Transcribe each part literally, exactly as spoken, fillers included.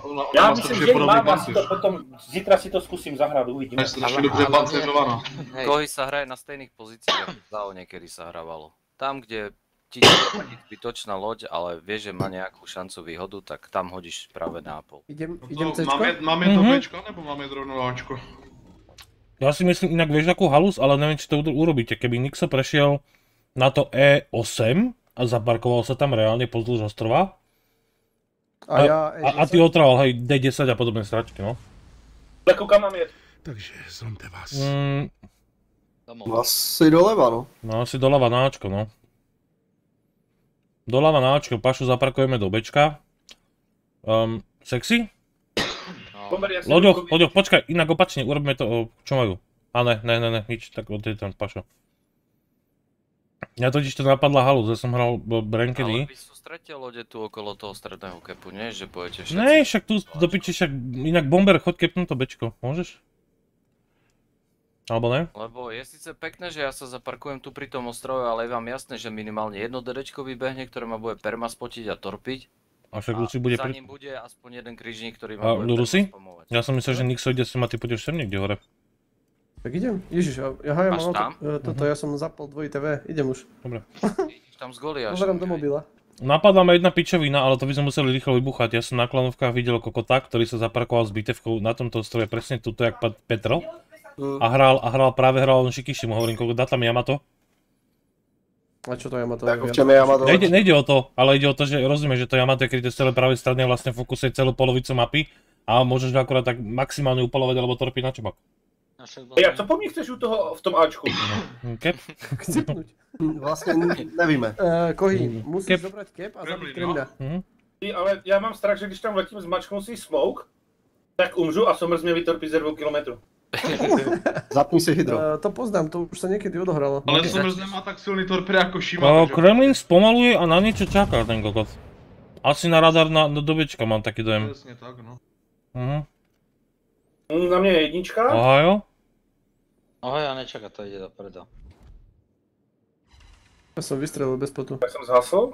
Já myslím, že mám, já si to potom, zítra si to zkusím zahrát, uvidíme. Je strašně dobře panceřovaná. Kohy sa hraje na stejných pozíciách, ako niekedy sa hrávalo. Tam, kde ti je zbytočná loď, ale vieš, že má nejakú šancu výhodu, tak tam hodíš práve nápol. Idem, idem cečko? Máme to Bčko, nebo máme rovnou Ačko? Ja si myslím inak, vieš akú halus, ale neviem, či to urobíte. Keby Nixo prešiel na to E osem a zaparkoval sa tam reálne pozdĺž ostrova. A, ja a, a ty otrval, hej, D desať a podobné stračky, no. Leku, kam mám jet? Takže zlomte vás. Mm, asi doleva, no. no, asi doľava na Ačko, no. Doľava na Ačko, Pašu zaparkujeme do Bčka. Um, sexy? Loďoch, Loďoch, počkaj, inak opačne, urobíme to, čo majú. A ne, ne, ne, ne, nič, tak od tam, Pašo. Ja totiž to napadla halus, ja som hral Brankedy. Ale vy sústredte lode tu okolo toho stredného kepu, nie? Že pojete všetci... Ne, však tu do piči, však inak Bomber, choď kepnúť to Bčko, môžeš? Alebo ne? Lebo je síce pekné, že ja sa zaparkujem tu pri tom ostrove, ale je vám jasné, že minimálne jedno DDčko vybehne, ktoré ma bude permaspotiť a torpiť. A však Lucy bude... za ním bude aspoň jeden krížnik, ktorý A ma bude permaspomovať. Ja som myslel, že Nixo ide sem a ty pôjdeš sem niekde hore. Tak idem, ježiš, ja ja mám tam? toto, ja som zapol dvojité V, idem už. Dobre. Ideš tam z Goliáša. Pozerám do mobila. Napadla ma jedna pičovina, ale to by sme museli rýchlo vybuchať. Ja som na klanovkách videl kokota, ktorý sa zaparkoval s bitevkou na tomto ostrove presne tuto, jak Petro. A hral, a hral, práve hral on Shikishi, mu hovorím, koľko dá tam Yamato. A čo to Yamato? Jako v čem je Yamato? Nejde, nejde o to, ale ide o to, že rozumieš, že to Yamato je kryté z celej pravej strany a vlastne fokusuje celú polovicu mapy a môžeš ho akurát tak maximálne upalovať alebo torpiť na čomak. Ja, co po mně chceš u toho v tom Ačku? Kep? Chcipnúť. Vlastně nevíme. Uh, Kohy, musíš zobrať kep a zabiť Kremľa. Ty, ale já mám strach, že když tam letím zmačknu si smoke, tak umřu a Somers mě vytorpí ze dvou kilometrů. Zapni si hydro. Uh, to poznám, to už sa niekedy odohralo. Ale Somers nemá tak silný torpéd ako Shima. Uh, Kremlin spomaluje a na niečo čaká ten kokot. Asi na radar na, do Bčka mám taký dojem. Presne tak, no. Uh-huh. Na mě je jednička. Ohajo? Ohajo, nečaká, to ide dopredu. Ja som vystrelil bez potu. Tak jsem zhasl.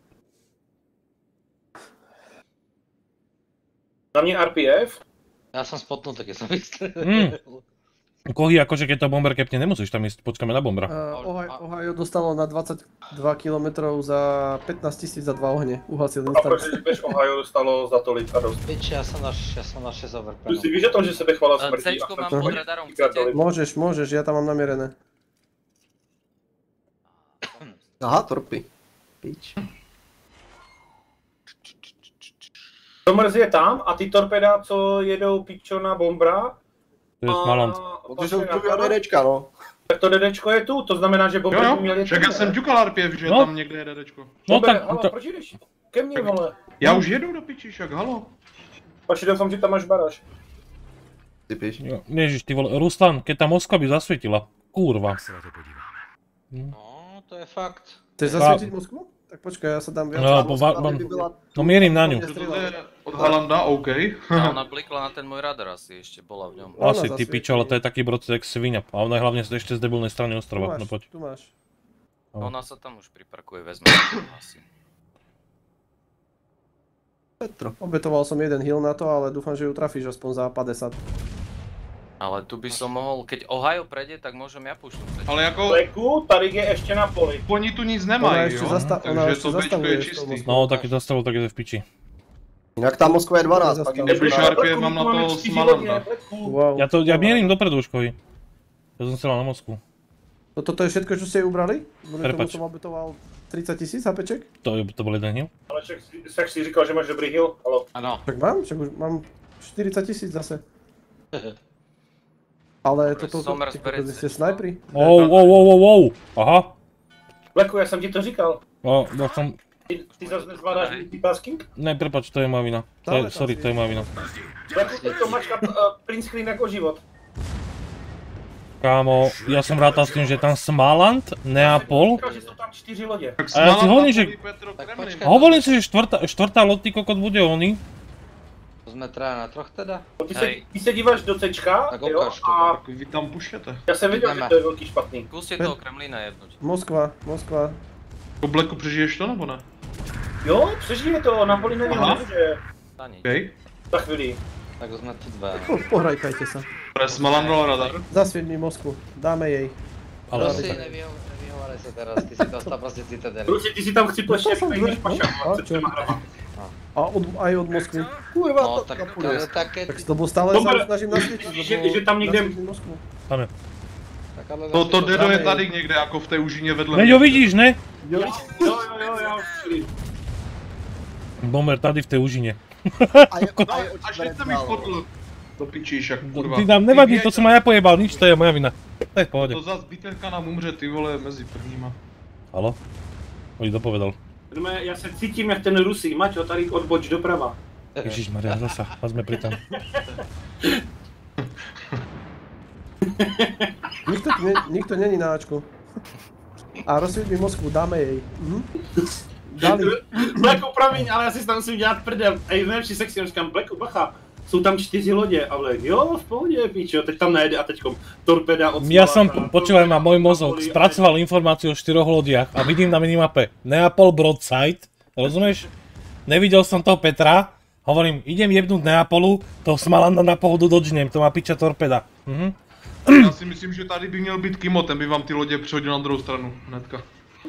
Na mě R P F. Ja som spotnutý, keď som vystrelil. Mm. Kohy, akože keď to Bomber kepne, nemusíš tam ísť, počkáme na Bombera. Uh, Ohio, Ohio dostalo na dvadsaťdva kilometrov za pätnásť tisíc za dva ohne. Uhasil instant. A protože bež Ohio dostalo za tolik a dost. Piči, ja som na šesť overpenu. Tu si víš o tom, že sebe chvala smrti? Cčko mám pod radarom, chcete? Môžeš, môžeš, ja tam mám namierené. Aha, torpy. Pič. Somers je tam a ty torpeda, co jedou pičo na Bombra. To je Smaland. Protože jsou tu DDčka, no. Tak to DDčko je tu, to znamená, že Bomber by měl jet. Však já jsem ťukal R P F, že no. Tam někde je DDčko. No Bomber, tak... halo, To... proč jdeš ke mně, vole? Já už jedu do piči, však halo. Paši, doufám, že tam máš baráž. Ty píš. Ježiš, ty vole, Ruslan, keď tá Moskva by zasvietila. Kurva. No, to je fakt. Chceš zasvietiť Moskvu? Tak počkaj, ja sa dám viac. No, po, ba, ba, no mierim na ňu. Od Halanda, OK. A ona blikla na ten môj radar asi ešte, bola v ňom. Asi, ty pičo, ale to je taký broc jak svinia. A ona je hlavne ešte z debilnej strany ostrova. Tu máš, no poď. tu máš. Ona sa tam už priparkuje, vezme asi. Petro. Obetoval som jeden heal na to, ale dúfam, že ju trafíš aspoň za päťdesiat. Ale tu by som mohol, keď Ohio prejde, tak môžem ja pušnúť. Ale jako... Leku, tady je ešte na poli. Oni tu nic nemají, jo? Zasta Takže to Bčko je čistý. No, taky zastavil, tak je to v piči. Jinak tá Moskva je dvanásť, pak jim Nebyš R P F, mám na to Smalanda. Wow. Ja to, ja mierim dopredu už, Kohy. Ja som chcel na Moskvu. No toto je všetko, čo ste jej ubrali? Prepač. Tomu som obetoval tridsať tisíc HPček? To, to bol jeden heal. Ale však, však si říkal, že máš dobrý heal, halo. Áno. Tak mám, však už mám štyridsať tisíc zase. Ale toto, to ste snajpri? Wow, wow, wow, wow, wow. Aha. Leku, ja som ti to říkal. No, ja som... Ty, ty zase nezvládáš multitasking? Ne, prepač, to je moja vina. To je, sorry, to je moja vina. Leku, ty to máš uh, print screen ako život. Kámo, ja som rátal s tým, že tam Smaland, Neapol. Říkal, že sú tam čtyři lode. A ja si hovorím, že... Hovorím si, že štvrtá, štvrtá loď, ty kokot, bude oný. To sme traja na troch teda? Ty se, ty se díváš do Cčka, tak jo, ukáž to, a... Vy tam pušete. Ja som vedel, že to je veľký špatný. Skúste toho Kremlína jebnúť. Moskva, Moskva. Po Blacku přežiješ to, nebo ne? Jo, přežije to, na poli nevím, že... Okay. Za chvíli. Tak sme tu dve. Po- Pohrajkajte sa. Pre Smalan dal radar. Zasvieť mi Moskvu. Dáme jej. Ale Prosím, nevyho- nevyhováraj sa teraz, ty si dostal proste citadely. Rusi, ty si tam chci plešť No, jak než paša. a čo? A od, aj od Moskvy. Kurva, No, to tak tak to pôjde. je také... Tak to bol stále Dobre, sa snažím nasvietiť, že- lebo že tam niekde- nasvietiť Moskvu. Tam je. tak ale To, to zase- dedo je dáme tady jej. někde, jako v té užine vedle. Veď ho vidíš, ne? Jo, jo, jo, jo, já už chvíli. Bomber tady v tej užine. A je, a je Až teď jsem mi spotl. To pičíš, jak kurva. Ty nám nevadí, Ty to som aj ja pojebal, nič, to je moja vina. To je v pohode. To zas bytelka nám umře, ty vole, mezi prvníma. Halo? Oni dopovedal. Normálně, já se cítím jak ten Rusí, Maťo, tady odboč doprava. Ježišmaria, zasa, a sme pri tam. Nikto, tu ne, nikto není na Ačku. A rozsvieť mi Moskvu, dáme jej. Mhm. Dali. Blacku, promiň, ale já si tam musím dělat prdel. Ej, nejlepší sexy, já říkám, Blacku, bacha, jsou tam čtyři lodě. A Black, jo, v pohodě, píčo, teď tam nejde a teďkom torpeda od Ja som, Smalana, počúvaj ma, môj Napoli mozog a- spracoval informáciu o štyroch lodiach a vidím na minimape Neapol Broadside, rozumieš? Nevidel som toho Petra, hovorím, idem jebnúť Neapolu, toho Smalanda na pohodu dodžnem, to má piča torpeda. Mhm. Já si myslím, že tady by měl být Kimo, ten by vám ty lodě přehodil na druhou stranu, hnedka.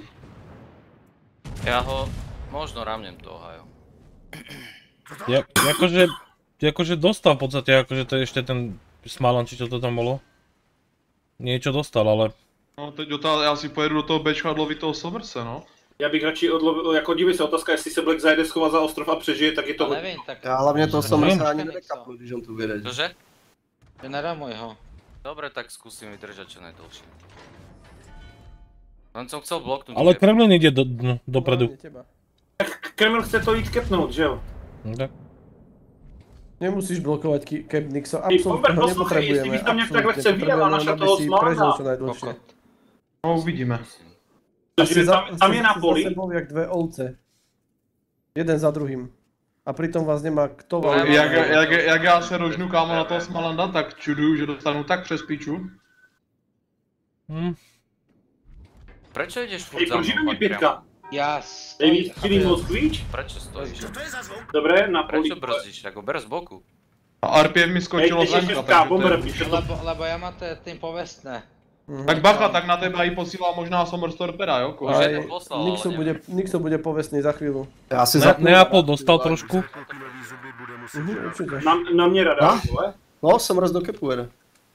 Ja ho možno rámnem toho, hajo. Ja, akože, akože dostal v podstate, akože to je ešte ten Smalan, či čo to tam bolo. Niečo dostal, ale... No teď otá- já si pojedu do toho Bčka lovit toho Somerse, no. Já bych radši odlovil, jako dívej se, otázka, jestli se Black zajede schovat za ostrov a přežije, tak je to Ale hodně. nevím, tak... Já hlavně to jsem Nevím. se ani nekapnu, když on tu vyjde. Čože? Že nerámuj ho. Dobre, tak skúsim vydržať čo najdlhšie. Len som chcel bloknúť. Ale ide. Kremlin ide do, no, dopredu. Hlavne teba. Kreml chce to jít kepnout, že jo? No tak. Nemusíš blokovať ki- Cap Nixo, Ej, absolútne Bomber, ho poslouchej, jestli nepotrebujeme. bys tam nějak takhle absolútne. chce vyjel a Potrebujeme, našel aby toho si Smalana. prežil čo najdlhšie. Kokot. No uvidíme. Protože Asi tam, tam je si- na si poli. za sebou jak dve ovce. Jeden za druhým. A pritom vás nemá kto No, vám... ja Jak, jak, jak já se rožnu kámo na toho Smalanda, tak čuduju, že dostanu tak přes piču. Hm. Prečo ideš furt Ej, za proč mnou? mi fakt pětka? Ja Nejvíc stojím, chvíli Moskvič? Prečo stojíš? Dobré, na poli. Prečo brzdíš? Ako ber z boku. A R P F mi Ej, skočilo teď ještě zemka, šestka, Bomber, takže to je... píše to. Lebo, lebo ja máte tým povestné. Mhm. Tak bacha, tak na teba i posílá možná Somers torpeda, jo? Už Ko? je Aj to poslal, Nixo ale bude, Nixo bude povestný za chvíľu. Já si Ne, zapnu. Neapol dostal trošku. Mhm, určite. Na, na mě radar, A? vole. No, jsem roz do kepu jede.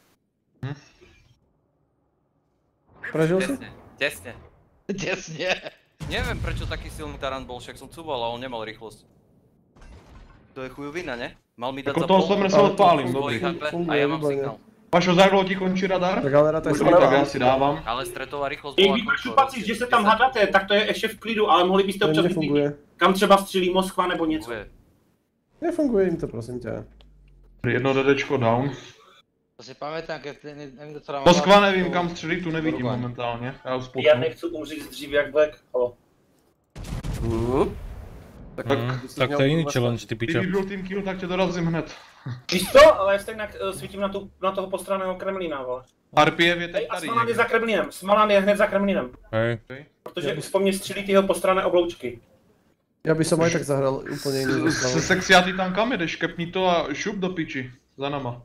Prežil si? Tesne, tesne. Tesne. Neviem prečo taký silný tarant bol, však som cúval a on nemal rýchlosť. To je chujovina, ne? Mal mi dať Jako za toho pol- Somersa Ale to odpálím, funguje. dobrý. svojich há pé a Funguje, ja mám výborne. signál. Pašo, zahrlo ti končí radar? Tak ale rátaj Už sa. to Tak já si dávám. Ale stretová rýchlosť Ej, bola vy máš koľko? pacit, že se tam hádáte, tak to je ještě v klidu, ale mohli byste To občas nefunguje. vyklidit, kam třeba střílí Moskva nebo něco. Funguje. Nefunguje im to, prosím ťa. Jedno dedečko down. To si pamätám, keď ne- nevím, kto mám... Moskva nevím kam střelit, tu nevidím momentálně. Já ho spotnu. Já nechci umřít dřív jak Black, halo. Mhm. Tak, Hm, tak to je iný challenge, ty pičo. kdyby byl tým kill, tak tě dorazím hned. Víš co, ale stejně uh, svítím na, tu, na toho postraného Kremlína, vole. R P F je Ej, teď a tady. Smalan je někde. za Kremlínem, Smalan je hned za Kremlínem, Hej. protože po mně střílí ty jeho postrané obloučky. Ja by som aj tak zahral úplne iný Se zostav. sexy a ty tam kam jedeš, kepni to a šup do piči. Za nama.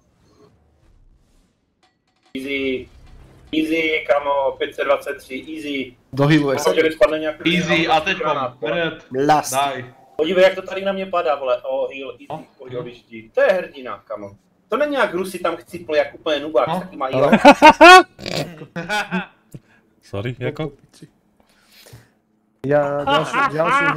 Easy, easy, kamo, pět set dvacet tři, easy. Dohýluje se. Doufám, že nespadne nějaký... Easy a teď granát, vole. hned. Blast. Daj. Podívej, jak to tady na mě padá, vole, oh, heal, easy, No. pohodě, to je hrdina, kamo. To není jak Rusy tam chcípl, jak úplně nubák, No. taky mají Ale- Sorry, jako? Ja ďalšiu, ďalšiu,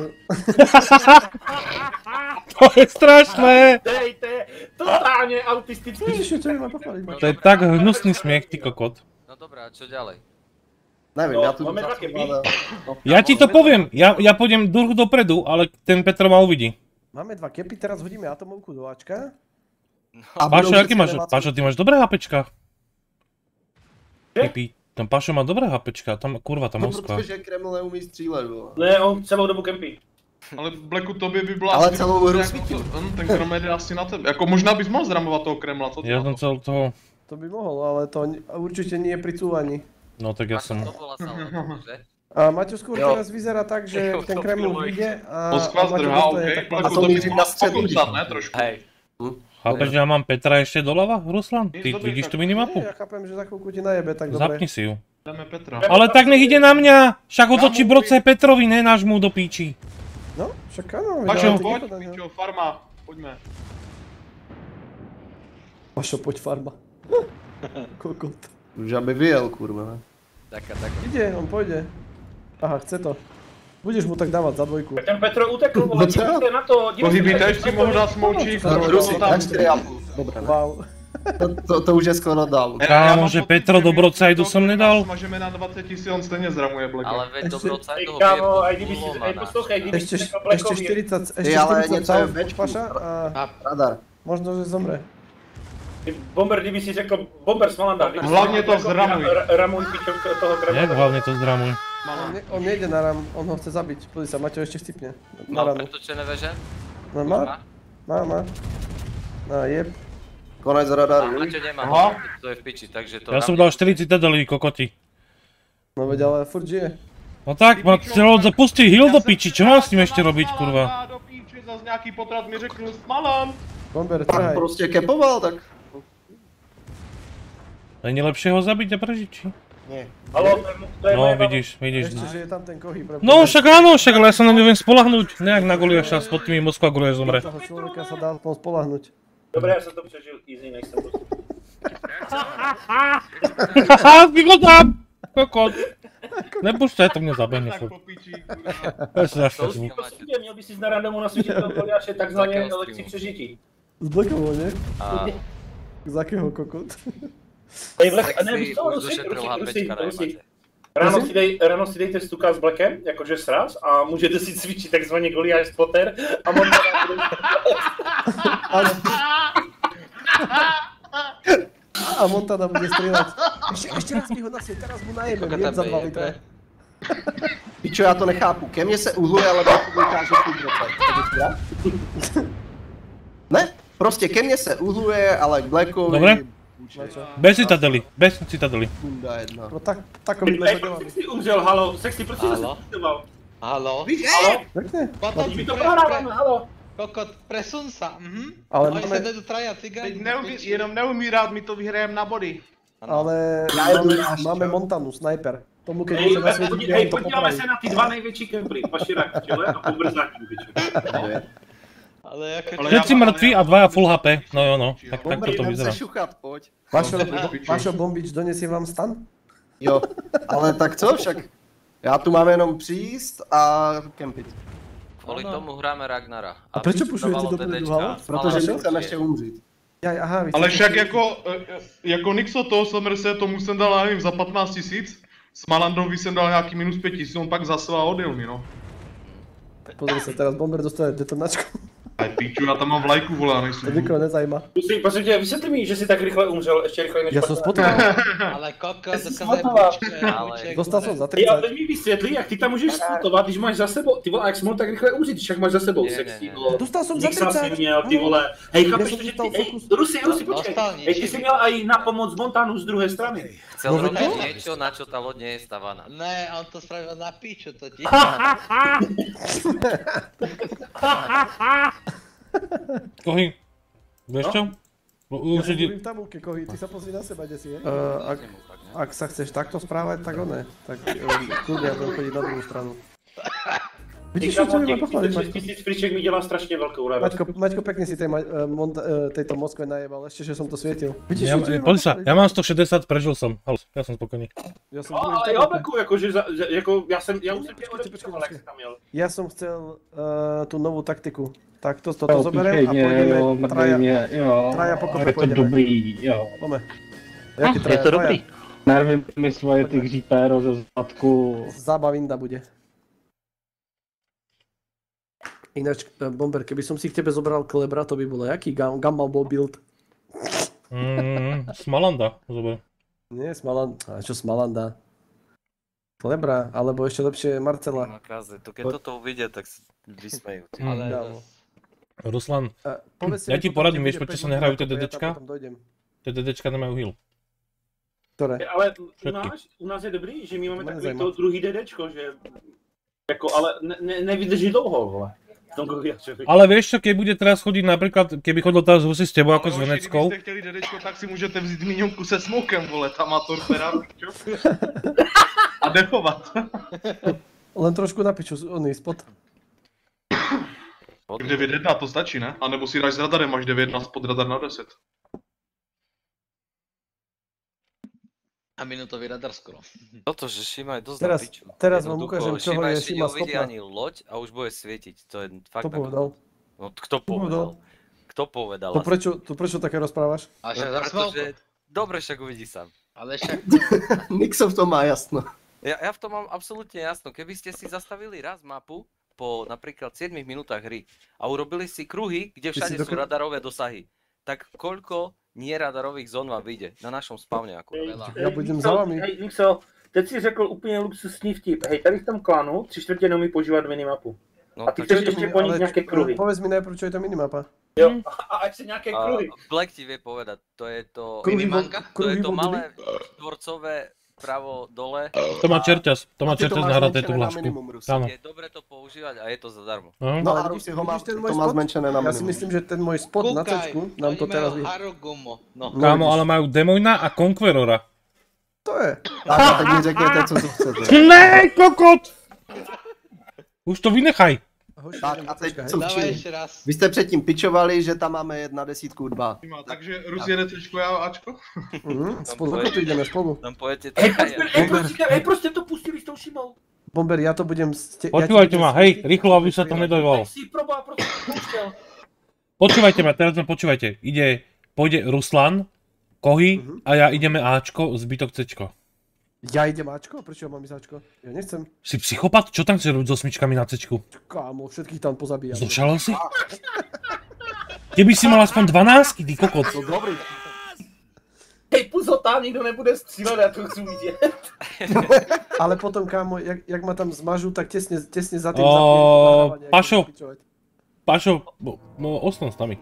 To je strašné! Dejte, totálne autistický. Ježiši, čo mi má pochváliť? To je tak hnusný smiech, ty kokot. No dobré, a čo ďalej? Nevím, No, já tu máme dva keby. Ja ti to poviem, ja, ja pôjdem druh dopredu, ale ten Petro ma uvidí. Máme dva kepy, teraz hodíme atomovku do Ačka. A Pašo, budou aký všetci máš? relácie. Pašo, ty máš dobré HPčka. Že? Kepy, tam Pašo má dobré HPčka, tam kurva, tá No, Moskva. protože Kreml neumí střílet, vole. Ne, on celou dobu kempí. Ale Blacku, tobě by byla Ale asi celou hru jako svítil. to- hm, ten Kromed je asi na tebe. Jako možná bys mohl zramovat toho Kremla, co ty Ja na som to? cel toho, To by mohol, ale to ni- určite nie pri cúvaní. no tak ja Ako som... to bola salva, že? A Maťo skôr Jo. teraz vyzerá tak, že Jo, ten to Kreml bylo vyjde a, Moskva a Maťo zdrhá, dostane OK. tak Blacku, to to mířím bys na mohl středu. pokusat, ne, trošku. Hej. Chápeš, že ja mám Petra ešte doľava, Ruslan? Ty Dobre, vidíš tak- tú minimapu? Nie, ja chápem, že za chvíľku ti najebe, tak dobre. Zapni si ju. Dáme Petra. Ale tak nech ide na mňa! Však otočí broce Petrovi, ne nášmu do píči. No, však áno, Pačo, vydávate poď, niekto na ňo. pičo, farma, poďme. Pašo, poď farma. Kokot. Už aby vyjel, kurva. Taká, taká. Ide, on pôjde. Aha, chce to. Budeš mu tak dávať za dvojku. Ten Petro utekl, vole, dívejte na to, dívejte Pohyby, na to, daj si mohl dát smoučík, Rusi, tam. tak štyri a pol. Dobre, ne? Wow. To, to, to už je skoro dal. Kámo, že Petro do Broadside som nedal. Smažeme na dvadsať tisíc, on stejne zramuje Blacka. Ale veď Ešte- do Broadside Ej, ho kámo, aj vie kdyby si, do ej, poslouchaj, kdyby Ešte, si řekl ešte Blackovi, štyridsať, ešte Ty, ale štyridsať niečo sáv je v bečku. Paša a Radar. možno, že zomre. Bomber, kdyby si řekl, Bomber Smalanda, kdyby si Hlavně řekl to Blackovi, zramuj. ra- Ramuj pičo toho Jak kremata. hlavne to zdramuj? On, ne, on nejde na ram, on ho chce zabiť. Pozri sa, Maťo ešte chcipne. Na Mal ranu. pretočené veže? No má? Má, má. No jeb. Konec A radaru. Maťo nemá, Aha. to je v piči, takže to... Ja som dal štyri citadelí, kokoti. No veď ale furt žije. No tak, ma chcel zapustiť heal do piči, čo mám s tým ešte robiť, kurva? Do píči, zas nějaký potrat mi řekl Smalan. Bomber, Tak trhaj. proste kepoval, tak... Není lepšie ho zabiť a prežiť, či? Nie. Halo, to je No, moje vidíš, vidíš. Ešte, že je tam ten kohy. pre- No však áno, však ale ja sa na ňu viem spolahnúť. Nejak na Goliáša, s pod tými Moskva Goliáš zomre. Toho človeka sa dá aspoň spolahnúť. Dobre, ja som to prežil easy, nech som to... Haha, vyko tam! Kokot. Nepúšťaj, to mne zabehne Tak furt. po píči, kurva. To je strašný To zvuk. Máte. Měl by si na randomu nasvítit toho Goliáše takzvaně Takého lekci streamu. přežití. Z Blackovo, nie? A Z akého kokot? Ej, Black, a ne, Sexy víš co, už Rusi, došetřil Rusi, hapečka, Rusi, nemáte. Rusi. Ráno si, dej, ráno si dejte stuka s Blackem, jakože sraz, a můžete si cvičit takzvaně Goliáš spotter a Montana bude... A Montana bude strieľať. Ešte, ešte raz mi ho nasieť, teraz mu najebem, jem za dva litre. Pičo, já to nechápu. Ke mně se uhluje, ale Blacku ukáže tu droce. Ne, prostě ke mně se uhluje, ale k Blackovi... Dobre. Buče, Bez citadely, bez citadely. bunda jedna. No tak, tako by sme Ej, to proč delali. Sexy umřel, halo, Sexy, proč jsi Halo? zase tweetoval? Halo? Víš, Halo? Pekne. Potom My to pre- prohráváme, pre- halo. Kokot, presun sa, mhm. Ale Oni máme- sa nejdu traja cigáni. Teď neumí, jenom neumí rád, my to vyhrajeme na body. Ale Ja máme, jedu až, máme čo? Montanu, sniper. Tomu keď Ej, môže nasvietiť, podí- kde ej, on to podíváme popraví. se na ty dva největší kempry, Paširák v čele a Pobrzátník, pičo. Ale ako... Ale Všetci ja mám- mŕtvi a dvaja full há pé. No jo, no, tak, tak Bomber, to idem vyzerá. se šuchat, poď. Pašo, Piči. Pašo Bombič donesie vám stan? Jo, ale tak co však? Já tu mám jenom přijíst a kempit. kvôli Áno. tomu hráme Ragnara. A prečo Aby pušujete dávalo dopredu, DDčka, halo? Protože ale- nechcem ještě umřít. Jaj, aha, vy Ale ste- však jako, eh, jako Nixo toho Somerse, tomu jsem dal, já nevím, za patnáct tisíc. S Malandrovi jsem dal nějaký minus pět tisíc, on pak zase a odjel mi, no. Pozri sa, teraz Bomber dostane detonačku. Ale píču, já tam mám vlajku, vole, já nejsem. To nikoho nezajíma. Prosím, prosím tě, vysvětli mi, že jsi tak rychle umřel, ještě rychleji než Ja som Paširák. spotoval. Ale kokot, si dokazuje smotoval. pičke, Ale- piček, Dostal som za Ej, ale tridsať. mi vysvětli, jak ty tam můžeš spotovat, když máš za sebou, ty vole, jak jsi mohl tak rychle umřít, když jak máš za sebou Ne, ne, Sexy, ne. vole. Dostal som za Nixa tridsať. si měl, ty vole. Hej, Ja chápeš som to, že dostal ty, ej, fokus. Rusi, Rusi, počkej. Dostal Hej, ty niečo. si měl aj na pomoc Montanu z druhé strany. Chcel No veď robiť to? niečo, na čo tá loď nie je stavaná. Ne, on to spravil na piču totiž. Kohy, vieš čo? Ja Už som ide... v tabulke, Kohy, ty sa pozri na seba, kde si, je? Uh, ak, ak sa chceš takto správať, tak one. Tak um, kľudne, ja budem chodiť na druhú stranu. Vidíš, čo Kámo, ti těch pochváliť, třicet Maťko? tisíc friček mi dělá strašně velkou radost. Maťko, Maťko, pekne si tej, ma- eh, mont, eh, tejto Moskve najebal, ešte, že som to svietil. Vidíš, Ja, čo ti pozri sa, ja mám sto šedesát, prežil som. Halus, ja som spokojný. Ja som, No, druhý v ale jo, tabulke. Beku, jakože, za, že, jako, já jsem, já už jsem tě Počkejte, odepíšel, počkejte, ale jak počkejte. jsi tam jel. Ja som chcel uh, tú novú taktiku. Tak to, toto zoberiem a pôjdeme traja, jo. traja pokope je to pôjdeme. dobrý, jo. Pome. Jaký Je traja? to dobrý. Nervy mi svoje ty hřípéro ze zadku. Zábavinda bude. Ináč, eh, Bomber, keby som si k tebe zobral Klebra, to by bolo jaký gam- Gumball bol build? Mm, Smalanda, zober. Nie, Smaland, a čo Smalanda? Klebra, alebo ešte lepšie Marcela. Nakaze, to keď toto uvidia, tak sa vysmejú. ty. Mm. Ale Kámo. Ruslan, A povedzte Ja mi ti potom, poradím, keď vieš, bude prečo sa päť nehrajú minút, tie ako ja tam DDčka? potom dojdem. tie DDčka nemajú heal. Ktoré? Ale u Všetky. nás, u nás je dobrý, že my máme To mě takový nezajímá. to druhý DDčko, že jako, ale ne, ne, nevydrží dlouho, vole. tom Goliášovi. Ale vieš čo, keď bude teraz chodiť napríklad, keby chodil teraz Rusy s tebou ako s Ale hoši, Veneckou. kdybyste chtěli dedečko, tak si můžete vzít míňonku se smokem, vole, tam má torpeda, čo? A dechovat. Len trošku na piču, oný spod. devět jedna to stačí, ne? A nebo si dáš s radarem až devět jedna spod radar na deset. A minutový radar skoro. Toto, že Šima je dosť Teraz- na piču. teraz vám Jednoducho, ukážem, čoho Šima je ešte Šima neuvidí schopná. ani loď a už bude svietiť. To je fakt To na povedal. No kto povedal? Kto povedal? To prečo, to prečo také rozprávaš? A však No, zasval pretože... Dobre, však uvidí sám. Ale však... Nixo v tom má jasno. Ja, ja v tom mám absolútne jasno. Keby ste si zastavili raz mapu po napríklad siedmich minútach hry a urobili si kruhy, kde Ty si všade sú dokaz- radarové dosahy, tak koľko nieradarových zón vám vyjde na našom spavne ako veľa. Já budem za vami. Hej, Nixo, teď si řekl úplně luxusní vtip. Hej, tady v tom klanu tři čtvrtě neumí používat minimapu. No, A ty tak- chceš ještě po nich Ale nějaké kruhy. povedz mi najprv, čo je to minimapa. Jo, a ať si nějaké A kruhy. Black ti vie povedať, to je to, Kruhy vo- Minimanka? to, je kruhy to vo malé štvorcové pravo dole. To má čerťas, to má Ty to čerťas máš nahraté tú zmenšené na hlášku. minimum, Rusi. Áno. Je dobre to používať a je to zadarmo. No. No a vidíš- Rusi ho má, vidíš ten to môj má spot? zmenšené na Ja si minimum. myslím, že ten môj spot na cečku nám to teraz vyjde. Harogumo. No. Kámo, ale majú Demojna a Conquerora. To je. Tak a teď mi řekněte, co tu chcete. Ne, kokot! Už to vynechaj. Hoši, Tak a teď co Dávaj včili? ešte raz. Vy jste předtím pičovali, že tam máme jedna desítku dva. Takže Rus jede tričko, já Ačko? Mhm, spolu, ako tu ideme spolu. Tam pojete Hej, traja. prostě, hej, prostě, hej, prostě to pustili s tou Šimou. Bomber, ja to budem... Ste, Počúvajte ma, hej, rýchlo, aby sa to nedojvalo. Tak si proboha prostě to pouštěl. Počúvajte ma, teraz ma počúvajte. Ide, pôjde Ruslan, Kohy a ja ideme Ačko, zbytok Cčko. Ja idem Ačko? Prečo ja mám ísť Ačko? Ja nechcem. Si psychopat? Čo tam chceš robiť s osmičkami na Cčku? Kámo, všetkých tam pozabíjam. Zošalel si? Keby si mal aspoň dvanásky, ty kokot. To dobrý. Hej, puzo tam, nikdo nebude střílet, já to chci vidět. Ale potom, kámo, jak, jak ma tam zmažú, tak tesne, tesne za tým Ó, zapnem to nahrávanie, ak Pašo. budem pičovať. Pašo, no, no ostan s nami.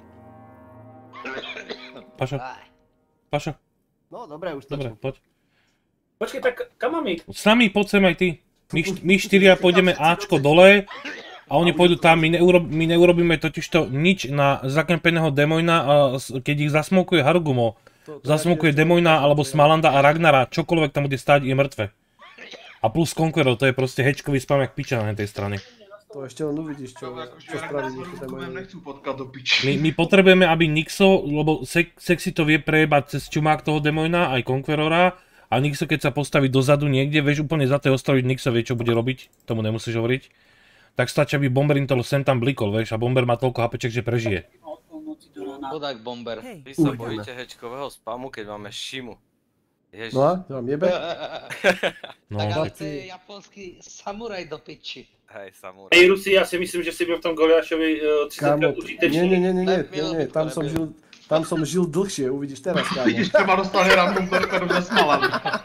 Pašo, Pašo, No dobré, už dobre, stačí. poď. Počkej, tak kam mám jít? S nami poď sem aj ty. My, št- my štyria pôjdeme Ačko dole a oni pôjdu tam. My, neurob, my neurobíme totižto nič na zakempeného Demojna, a s- keď ich zasmokuje Harugumo, To- to zasmokuje ja tiež- Demojna alebo Smalanda a Ragnara, čokoľvek tam bude stáť, je mŕtve. A plus Conqueror, to je proste hečkový spam jak piča na tej strane. To ešte len uvidíš, čo, čo spraví. niekto tam aj- nechci potkat do piči. My, my potrebujeme, aby Nixo, lebo Sek- Sexy to vie prejebať cez čumák toho Demojna, aj Conquerora, a Nixo keď sa postaví dozadu niekde, vieš úplne za tej ostroviť, Nixo vie čo bude robiť, tomu nemusíš hovoriť. Tak stačí, aby Bomber im to sem tam blikol, vieš, a Bomber má toľko hapeček, že prežije. Chudák bomber. Vy sa Ujdeme. bojíte hečkového spamu, keď máme Šimu. Ježiš. No a? Vám jebe? No, Tak ale tak- to je japonský samuraj do piči. Hej, samuraj. Hej, Rusi, já si myslím, že si byl v tom Goliášovi uh, třicet Kámo, krát nie, užitečný. nie, nie, nie, nie, Tak nie, bylo nie, by to, tam som nebylo. žil, tam som žil dlhšie, uvidíš teraz, kámo. Vidíš, třeba dostane random torpedu ze Smalan.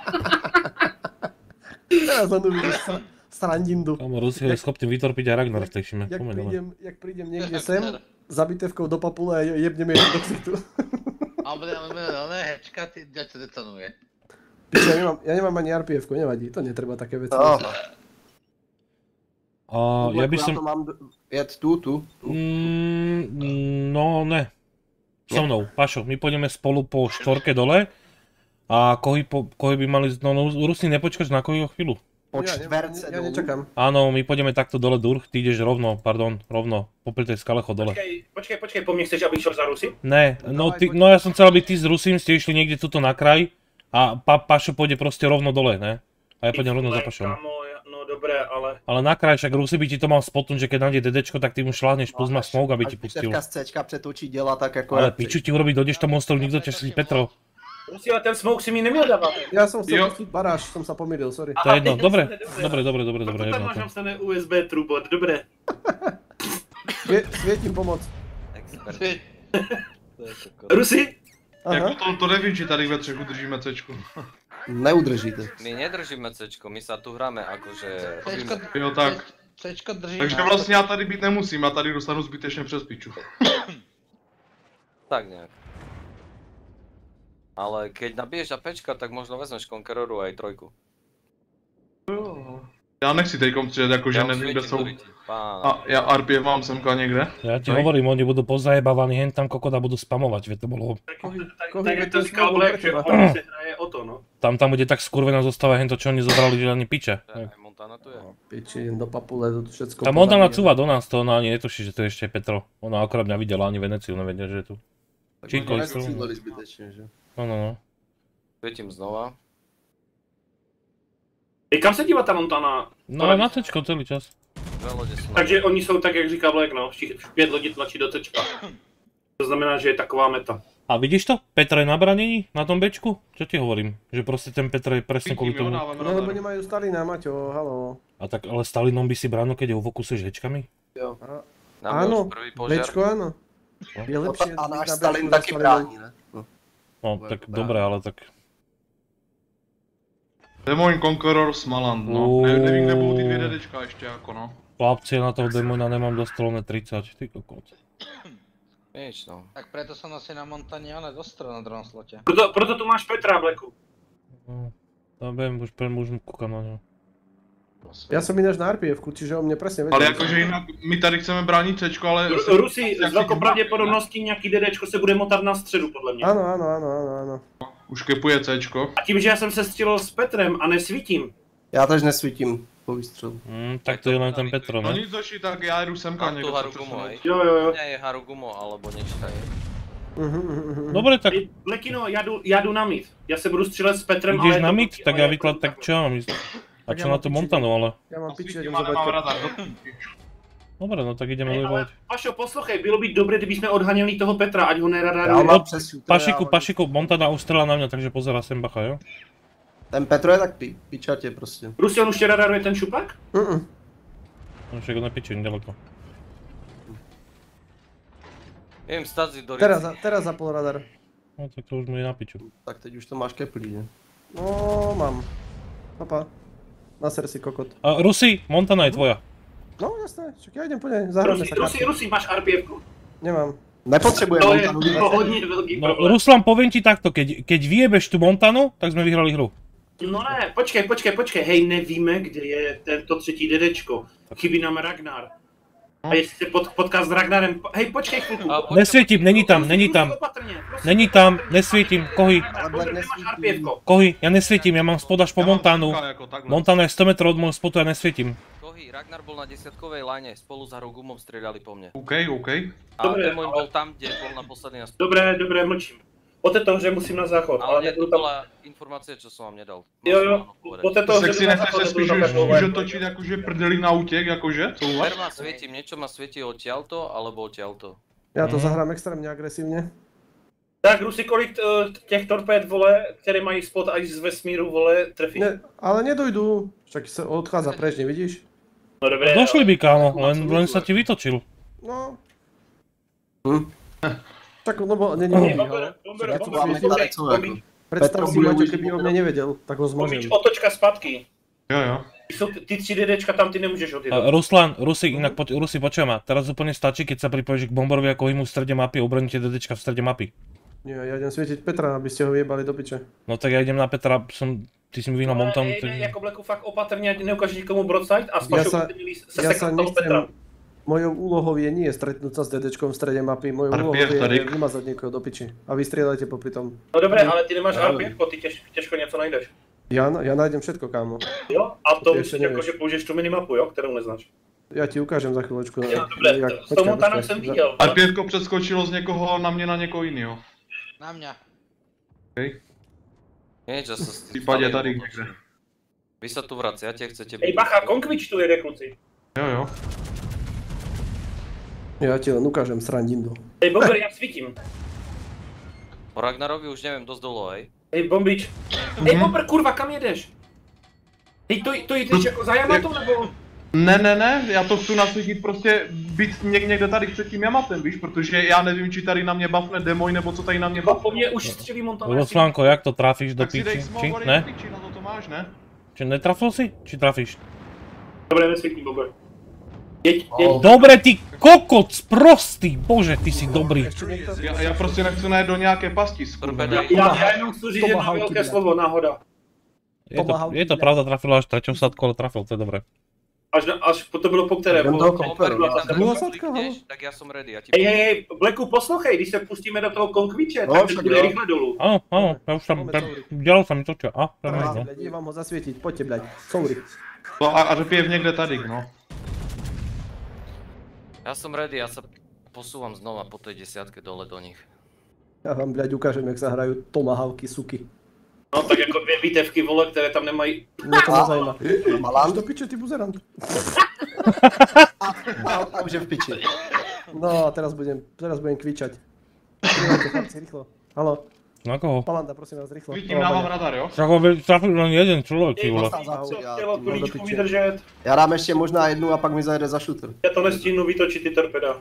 Teraz len uvidíš sra- srandindu. Kamo, Rusi je schopný vytorpiť aj Ragnar v tej Šime. Jak Pomeň dole. prídem, jak prídem niekde sem, zabitevkou do papule a je- jebneme jeden do ksichtu. A bude ne, hečka, ty, kde to detonuje. Piče, ja nemám, ja nemám ani er pé efko, nevadí, to netreba také veci. No, A ja by já som... to mám d- jet tu, tu. Mm, no, ne. So mnou, Pašo, my pôjdeme spolu po štvorke dole a Kohy, po, Kohy by mali... No, no Rusy, nepočkaš na Kohyho chvíľu. Po Ja, čtverce ja, ja dolů. nečakám. Áno, my pôjdeme takto dole durch, ty ideš rovno, pardon, rovno, popri tej skale chod dole. Počkej, počkej, počkej, po mně chceš, abych šel za Rusy? Ne, no, Dávaj, ty, poď. no ja som chcel, aby ty s Rusím ste išli niekde tuto na kraj a pa, Pašo pôjde proste rovno dole, ne? A ja pôjdem rovno za Pašom. Kámo, ja- no dobré, ale... Ale na kraj, však Rusy by ti to mal spotnúť, že keď nájde dedečko, tak ty mu šláhneš plus má smoke, aby ti Až pustil. bitevka z Cčka přetočí děla tak jako... Ale jak- piču ti urobí, dojdeš tomu ostrovu, nikto ťa slí Petro. Rusy, ale ten smoke si mi neměl dávat. Ja som chcel Jo. pustiť baráž, som sa pomýlil, sorry. To je jedno, dobre, dobre, dobre, dobre, dobre, Proto tam jedno máš to. napsané U S B trubot, dobré. Svie- Svietím pomoc. Expert. To je kokot. Rusy? Jako Aha. to, to nevím, či tady ve třech udržíme Cčku. Neudržíte. My nedržíme Cčko, my sa tu hráme akože... Cčko, robíme- Jo, tak. Cčko drží. Takže vlastně já tady být nemusím, já tady dostanu zbytečně přes piču. Tak nejak. Ale keď nabiješ APčka, tak možno vezmeš Conqueroru aj trojku. Já nechci teďkom střílet, jakože Ja nevím, kde svietím jsou. do ryti. Pána. A já R P F mám semka někde. Ja ti hovorím, oni budú pozajebávaní, hen tam kokoda budú spamovať, veď to bolo... Tak jak to říkal Black, že hodně se hraje o to, no. Tam tam bude tak skurvená zostava, hen to čo oni zobrali, že ani piče. Aj Montana tu je. Piči, idem do papule, do všetko. Tá Montana cúva do nás, to ona ani netuší, že to je ešte Petro. Ona akorát mňa videla, ani Veneciu nevedia, že je tu. Číko, no, no, no. Svietím znova. I kam se dívá ta Montana? No na tečko celý čas. Dve lode sú na... Takže oni jsou tak, jak říká Black, no. Pět lodí tlačí do tečka. To znamená, že je taková meta. A vidíš to? Petr je na branení? Na tom bečku? Čo ti hovorím? Že proste ten Petr je presne kvôli tomu. No lebo nemajú Stalina, Maťo, halo. A tak ale Stalinom by si bránu, keď ho fokusuješ hečkami? Jo. Áno, prvý požiar. Bečko áno. Je lepšie A náš na Stalin Bečku taky na brání, ne? No tak dobre, ale tak... Demoin Conqueror Smaland, no. Ne, nevím, kde budou ty dvě DDčka ještě jako, no. Chlapci, ja na toho Demona nemám dostrelné tridsať, ty kokot. Nič, no. Tak preto som asi na Montane, ale dostrel na druhom slote. Proto, proto tu máš Petra, Blacku. No, to viem, už pre už kúkam na ňo. Ja som ináč na R P F-ku, čiže o mne presne vedel. Ale jakože jinak, my tady chceme bránit Cčko, ale... Ru- Rusi s velkou pravděpodobností nějaký DDčko se bude motat na středu, podle mě. Áno, áno, áno, áno, áno. Už kepuje Cčko. A tím, že já jsem se střílel s Petrem a nesvítím. Ja tež nesvítím po výstřelu. Mm, tak to je len ten Petro, No ne? nic hoši, tak já jdu semka Mám tu někdo. Harugumo, hej. Jo, jo, jo. Nie je Harugumo, alebo niečo také. Dobre, tak Blekino, já jdu, já jdu na mid. Já se budu střílet s Petrem, ideš ale... na to- mid, tak ja vyklad, tak čo ja mám ísť? A Tak čo ja na mám tú piči, Montanu, ale... Ja mám piči, idem Mám zobrať. radar. Dobre, no tak ideme Hej, ale levovať. Pašo, poslouchej, bylo by dobré, kdyby jsme odhaněli toho Petra, ať ho Ja neradaruje. mám přes shooter, Pašiku, ale- Pašiku, Montana už strela na mňa, takže pozera sem, bacha, jo? Ten Petro je tak pi, pičatě prostě. Rusi, on už tě radaruje ten šupak? Mm-mm. No však ho nepičujem ďaleko. Viem staziť do Teraz, rici. za- teraz zapol radar. No tak to už mu je na piču. Tak teď už to máš keplí, ne? No, mám. Papa. Naser si kokot. A Rusi, Montana je tvoja. No jasné, čak ja idem po nej, zahráme Rusi, sa Rusi, krátko. Rusi, máš R P F-ku? Nemám. Nepotřebujem To je Montanu. to hodně velký No problém. Ruslan, poviem ti takto, keď, keď vyjebeš tú Montanu, tak sme vyhrali hru. No ne, počkej, počkej, počkej, hej, nevíme, kde je tento třetí DDčko. Chybí nám Ragnar. A jestli se pot, potká s Ragnarem, hej, počkej chvilku. A poď- Nesvietím, není tam, není tam. Opatrně, prosím. Není tam, nesvietím, kohy, Ragnar, pozor, kde máš R P F-ko? kohy, ja nesvietím, ja mám spod až po Montanu. Jako takhle. Montana je sto metrov od môjho spotu, ja nesvietím. Kohy, Ragnar bol na desiatkovej line, spolu s Harugumom strieľali po mne. OK, OK. A Dobre, Demon ale- bol tam, kde bol naposledy na stole. Dobré, dobré, mlčím. O této hře musím na záchod, ale Ale nie, nebudu to tam... bola informácia, čo som vám nedal. Jo, jo, po této hře Tak si jdu na nechceš záchod, se nebudu spíš tam už, takovou už ven. otočit jakože prdelí na útěk, jakože? Souhlas? Per ma svietím, niečo ma svietí odtiaľto, alebo odtiaľto. Ja to Mhm. zahrám extrémne agresívne. Tak, Rusi, kolik uh, těch torpéd, vole, které mají spot až z vesmíru, vole, trefí? Ne, ale nedojdu. Však sa odchádza preč, nevidíš? No dobré, Došli by, kámo, len, len sa ti vytočil. No. Hm. Tak no bo není ale... ho. Bomber, bomber, Ja tu bomber, mám bomber, starec, bomber, ako. Predstav si, Maťo, keby o mne nevedel, tak ho bombič, zmažem. otočka zpátky. Jo, jo. Jsou ty- ty tři DDčka, tam ty nemůžeš odjet. A Ruslan, Rusi, inak poď, Rusi, počujem ma, teraz úplne stačí, keď sa pripojíš k Bomborovi ako imu v strede mapy, obraníte DDčka v strede mapy. Nie, ja idem svietiť Petra, aby ste ho vyjebali do piče. No tak ja idem na Petra, som, ty si mi vyhnal Montanu, Ne, ne, tak... jako Blacku fakt opatrně, ať neukážeš nikomu broadside a s Ja Pašou sa, byste měli se ja sa seknout toho Petra. nechcem... Mojou úlohou je nie stretnúť sa s DDčkom v strede mapy, mojou R P F úlohou je tady. vymazať niekoho do piči. A vy strieľajte popri tom. No dobré, ale ty nemáš R P F, ty těž, těžko něco najdeš. Ja, ja nájdem všetko, kámo. Jo? A to Ty myslíš ještě jako, nevíš. že použiješ tu minimapu, jo? Kterou neznáš. Ja ti ukážem za chvíľočku. Jo, dobré, jak- to- s počkaj, tou Montanou počkaj. jsem viděl. A pětko přeskočilo z někoho na mě na někoho jiného. Na mňa. Niečo sa s V případě tady otočím. někde. Vy sa tu vraciate, chcete Ej, bacha, Konkvič tu jede, kluci. Jo, jo. Ja ti len ukážem srandindu. Ej, Bomber, já svítím. O Ragnarovi už neviem dosť dlho, hej. Ej, Bombič. Ej, Bomber, kurva, kam jedeš? Ej, to, to jdeš jako za Yamatou, nebo? Ne, ne, ne, já to chci nasvítit prostě být něk- někde tady před tím Yamatem, víš, protože já nevím, či tady na mě buffne Demoj, nebo co tady na mě Po buffne. mně už střelí Montana. Ruslanko, jak to trafíš do Tak si dej piči? Či? smoke Ne? do piči, na to to máš, ne? Či netrafil si? Či trafíš? Dobré, nesvítím, Bomber. Jeď, jeď. Dobre, ty kokot, sprostý, bože, ty si dobrý. Ešte niekto? Já, já prostě nechci najít do nějaké pasti, skurvené. Torpeda Já, já jenom chci říct jedno velké slovo, náhoda. Je to, je to pravda, trafil až treťou sadku, ale trafil, to je dobré. Až, na, až po to bylo po které? Po, po, Tam Byla tam sadka, klikneš, tak ja som ready, ja ti hej, hej, hej, Blacku, poslouchej, když se pustíme do toho konkviče, No, tak to však bude jo. rychle dolů. Áno, áno, ja už tam, dělal sa mi to, čo, a, to je no. Blядь, idem vám ho zasvietiť, poďte, blядь. Soury. No a, a že pije někde tady, no. Ja som ready, ja sa posúvam znova po tej desiatke dole do nich. Ja vám, blядь, ukážem, jak sa hrajú tomahawky, suky. No tak jako dvě bitevky, vole, které tam nemají. Mne to nezajíma. Malan? Do piče, ty buzerant. A, a už je v piči. No, teraz budem, teraz budem kvičať. Prívajte, chlapci, rýchlo. Haló, Na koho? Palanda, prosím vás, rýchlo. Vidím, dávám radar, jo? Však ho trafil len jeden človek, ty vole. Co Já- chtělo do kulíčku piče. vydržet? Já dám ještě možná jednu a pak mi zajede za šutr. Já to nestihnu vytočit ty torpeda.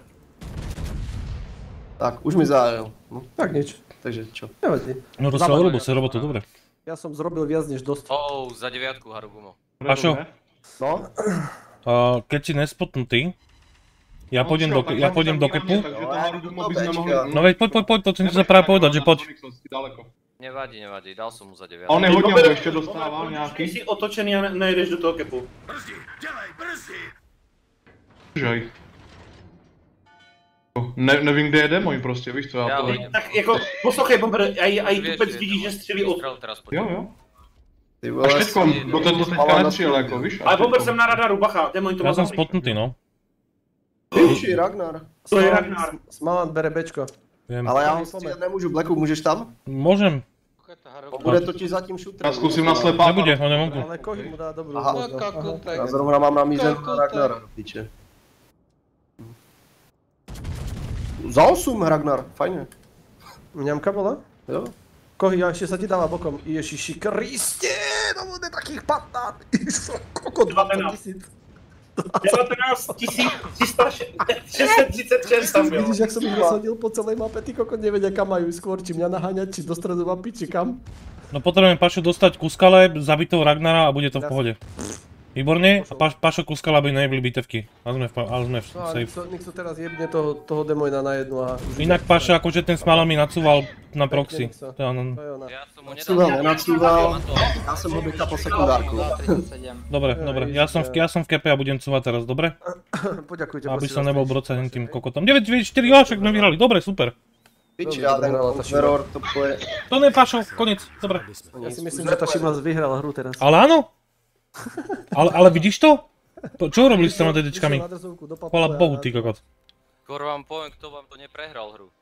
Tak, už mi zajel. No, Tak nič, takže čo? nevadí. No to sa urobil, si robotu, dobre. Ja som zrobil viac než dosť. Oh, za deviatku Harugumo. Pašo, No, uh, keď si nespotnutý, ja pôjdem do, ja pôjdem do kepu. Takže tam Harugumo by sme mohli... No veď poď, poď, poď, to chcem ti sa práve povedať, že poď. Daleko. Nevadí, nevadí, dal som mu za A deviatku. on je hodně, on ještě dostává Ty nějaký. jsi otočený a ne- nejdeš do toho kepu. Žaj. Ne, nevím, kde je demoň prostě, víš co, já Já to... vím. Tak jako, poslouchej, Bomber, a i, a i Vieš, tupec že vidí, tam že střelí od... strel teraz po Jo, tebe. jo. ty Až vole, teďkom, do tento teďka nepřijel jako, víš? až Ale Bomber teďkom. jsem na radaru, bacha, demoň to Ja má som zahlík. spotnutý, no. piči, Ragnar. To je Ragnar. Smaland bere bečko. Viem. Ale já ho střílet nemůžu, Blacku, můžeš tam? Môžem. Bude totiž za tím šutrem. Já zkusím na slepá. Nebude, on je vonku. Ale Kohy mu dá dobrú Aha. možno. Aha. Já zrovna mám namířen na Ragnara, do piče. Za osm, Ragnar, fajně. Mňamka bola? Jo. Kohy, ja ešte sa ti dáva bokom. Ježiši Kriste, to bude takých patnát. Koko, dvadsať tisíc. devatenáct tisíc tři sta třicet šest tam bylo. Vidíš, jak som ich rozhodil po celej mape, ty koko nevedia kam majú skôr, či mňa naháňať, či do stredu mapy, či kam. No potrebujem Pašo dostať ku skale, zabiť toho Ragnara a bude to v pohode. Výborne, a Paš, Pašo ku skale, aby nejebli bitevky. Ale sme v, ale sme v No a safe. Nixo, Nixo teraz jebne toho, toho demojna na jednu a... už Inak ide. Pašo, akože ten smalom mi nacúval na proxy. Nixo. To je ono. To je ona. Ja som mu Nacúval, nedal... nenacúval. Já jsem ho byta po sekundárku. Dobre, dobre, ja som, v, ja som v kepe a budem cúvať teraz, dobre? Poďakujte, Aby prosím som vás. nebol brocať hen tým kokotom. deväť deväť štyri, jo, však sme vyhrali, dobre, super. Piči, já ten Conqueror, to poje... To ne, Pašo, koniec, dobre. Ja si myslím, že tá Šimaz vyhrala hru teraz. Ale áno. Ale, ale vidíš to? Po- Čo urobili s tými dedičkami? Vyšiel na drzovku do papule Chvala a- Bohu, ty kokot. Skôr vám poviem, kto vám to neprehral hru.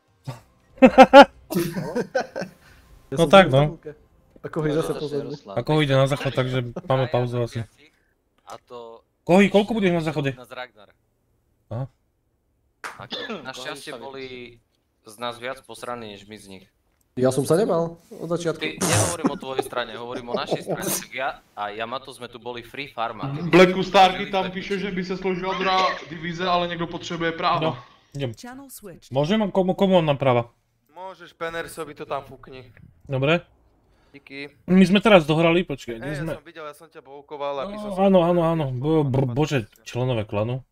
Ja No som tak, v no. tabulke. A Kohy zase pozorný. A Kohy ide na záchod, takže máme pauzu asi. A to... Kohy, koľko budeš na záchode? Na Ragnar. Aha. Ako, našťastie boli z nás viac posraní, než my z nich. Ja som sa nemal od začiatku. Ty, nehovorím o tvojej strane, hovorím o našej strane. Tak ja a Yamato sme tu boli free farma. Keď- Blacku Starky tam píše, že by se složila druhá divize, ale někdo potřebuje No, práva. idem. Môžem? Komu, komu on nám práva? Môžeš, Penersovi to tam fúkni. Dobre. Díky. My sme teraz dohrali, počkaj, kde Hej, ja sme... som videl, ja som ťa boukoval, aby som... No, áno, áno, áno, bo, bo, bože, členové klanu.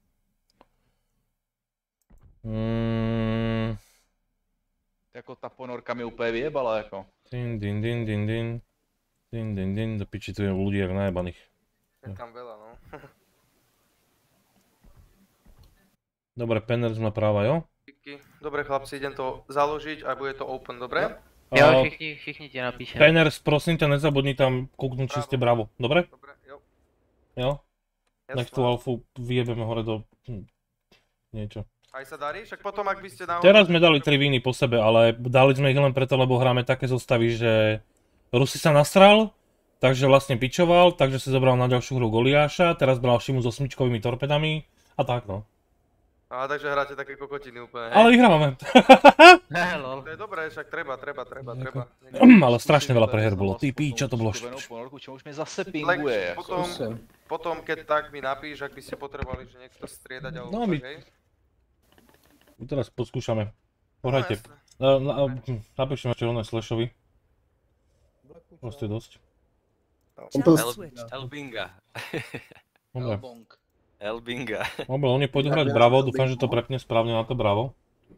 Mm, Jako ta ponorka mi úplně vyjebala, jako. din, din, din, din, din. Din, din, din, do piči, tu je ľudí jak najebaných. Je tam veľa, no. Dobre, Penners má práva, jo? Díky. Dobre chlapci, idem to založiť a bude to open, dobre? Jo, všichni, všichni ti napíšeme. Penners, prosím ťa, nezabudni tam kúknúť, či ste bravo, dobre? Dobre, jo. Jo? Nech tú Jasné. alfu vyjebeme hore do... hm, niečo. Aj sa darí? Však potom, ak by ste náhodou... Teraz sme dali tri víny po sebe, ale dali sme ich len preto, lebo hráme také zostavy, že Rusi sa nasral, takže vlastne pičoval, takže si zobral na ďalšiu hru Goliáša, teraz bral Šimu s osmičkovými torpedami a tak no. Á, takže hráte také kokotiny úplne, hej? Ale vyhrávame. To je dobré, však treba, treba, treba, treba. Ale strašne veľa preher bolo, ty píčo, to bolo št... ponorku, čo už mi zase Lex, pinguje. potom, potom, keď tak mi napíš, ak by ste potrebovali, že niekto striedať alebo No, tak, my- hej? Teraz poskúšame. Pohrajte. jasné. Na- na- hm, Napíšem ešte ono Slashovi. Proste dosť. On to... El, Elbinga. Dobre. Elbinga. Dobre, oni pôjdu hrať Bravo, dúfam, že to prepne správne na to Bravo.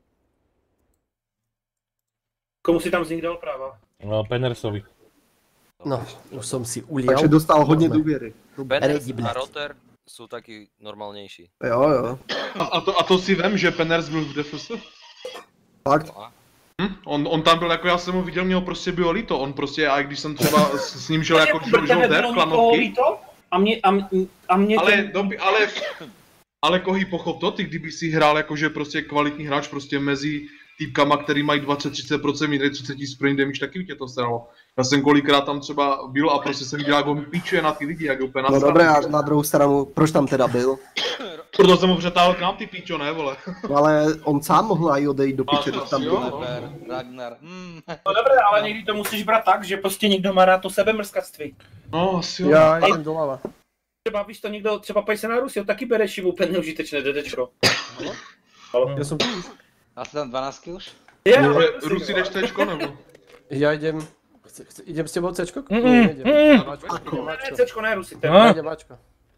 Komu si tam z nich dal práva? No, Pennersovi. No, už som si ulial. Takže dostal hodně důvěry. Peners a Rotter sú takí normálnejší. Jo, jo. A, a, to, a to si vem, že Peners byl v D F S? Fakt? Hm? On, on tam byl, jako já jsem ho viděl, měl prostě bylo líto, on prostě, a když jsem třeba s, s ním šel jako žil der, klanovky. A mě, a, a mě ale, ten... doby, ale, ale Kohy pochop to, ty kdyby si hrál jakože prostě kvalitní hráč prostě mezi týpkama, který mají dvacet až třicet procent, mít třicet sprint damage, taky by tě to staralo. Já jsem kolikrát tam třeba byl a prostě jsem viděl, jak ho píčuje na ty lidi, jak je úplně No dobré, a na druhou stranu, proč tam teda byl? Proto jsem ho přetáhl k nám, ty píčo, ne vole. No ale on sám mohl i odejít do piče, když tam byl. Ragnar. Mm. No dobré, ale někdy to musíš brát tak, že prostě někdo má rád to sebemrskactví. No asi jo. Já jdem doleva. Třeba víš to někdo, třeba pojď se na Rusy, taky bere šivu úplně neužitečné DDčko. Já jsem tu už. A jsi tam dvanáctky už? Je, ale Rusy jdeš Cčko nebo? Já jdem, chce, chce, idem s tebou Cčko? Mm, Ne, mm, idem. mm. Ne, Cčko, ne Rusy, No. Idem Ačko.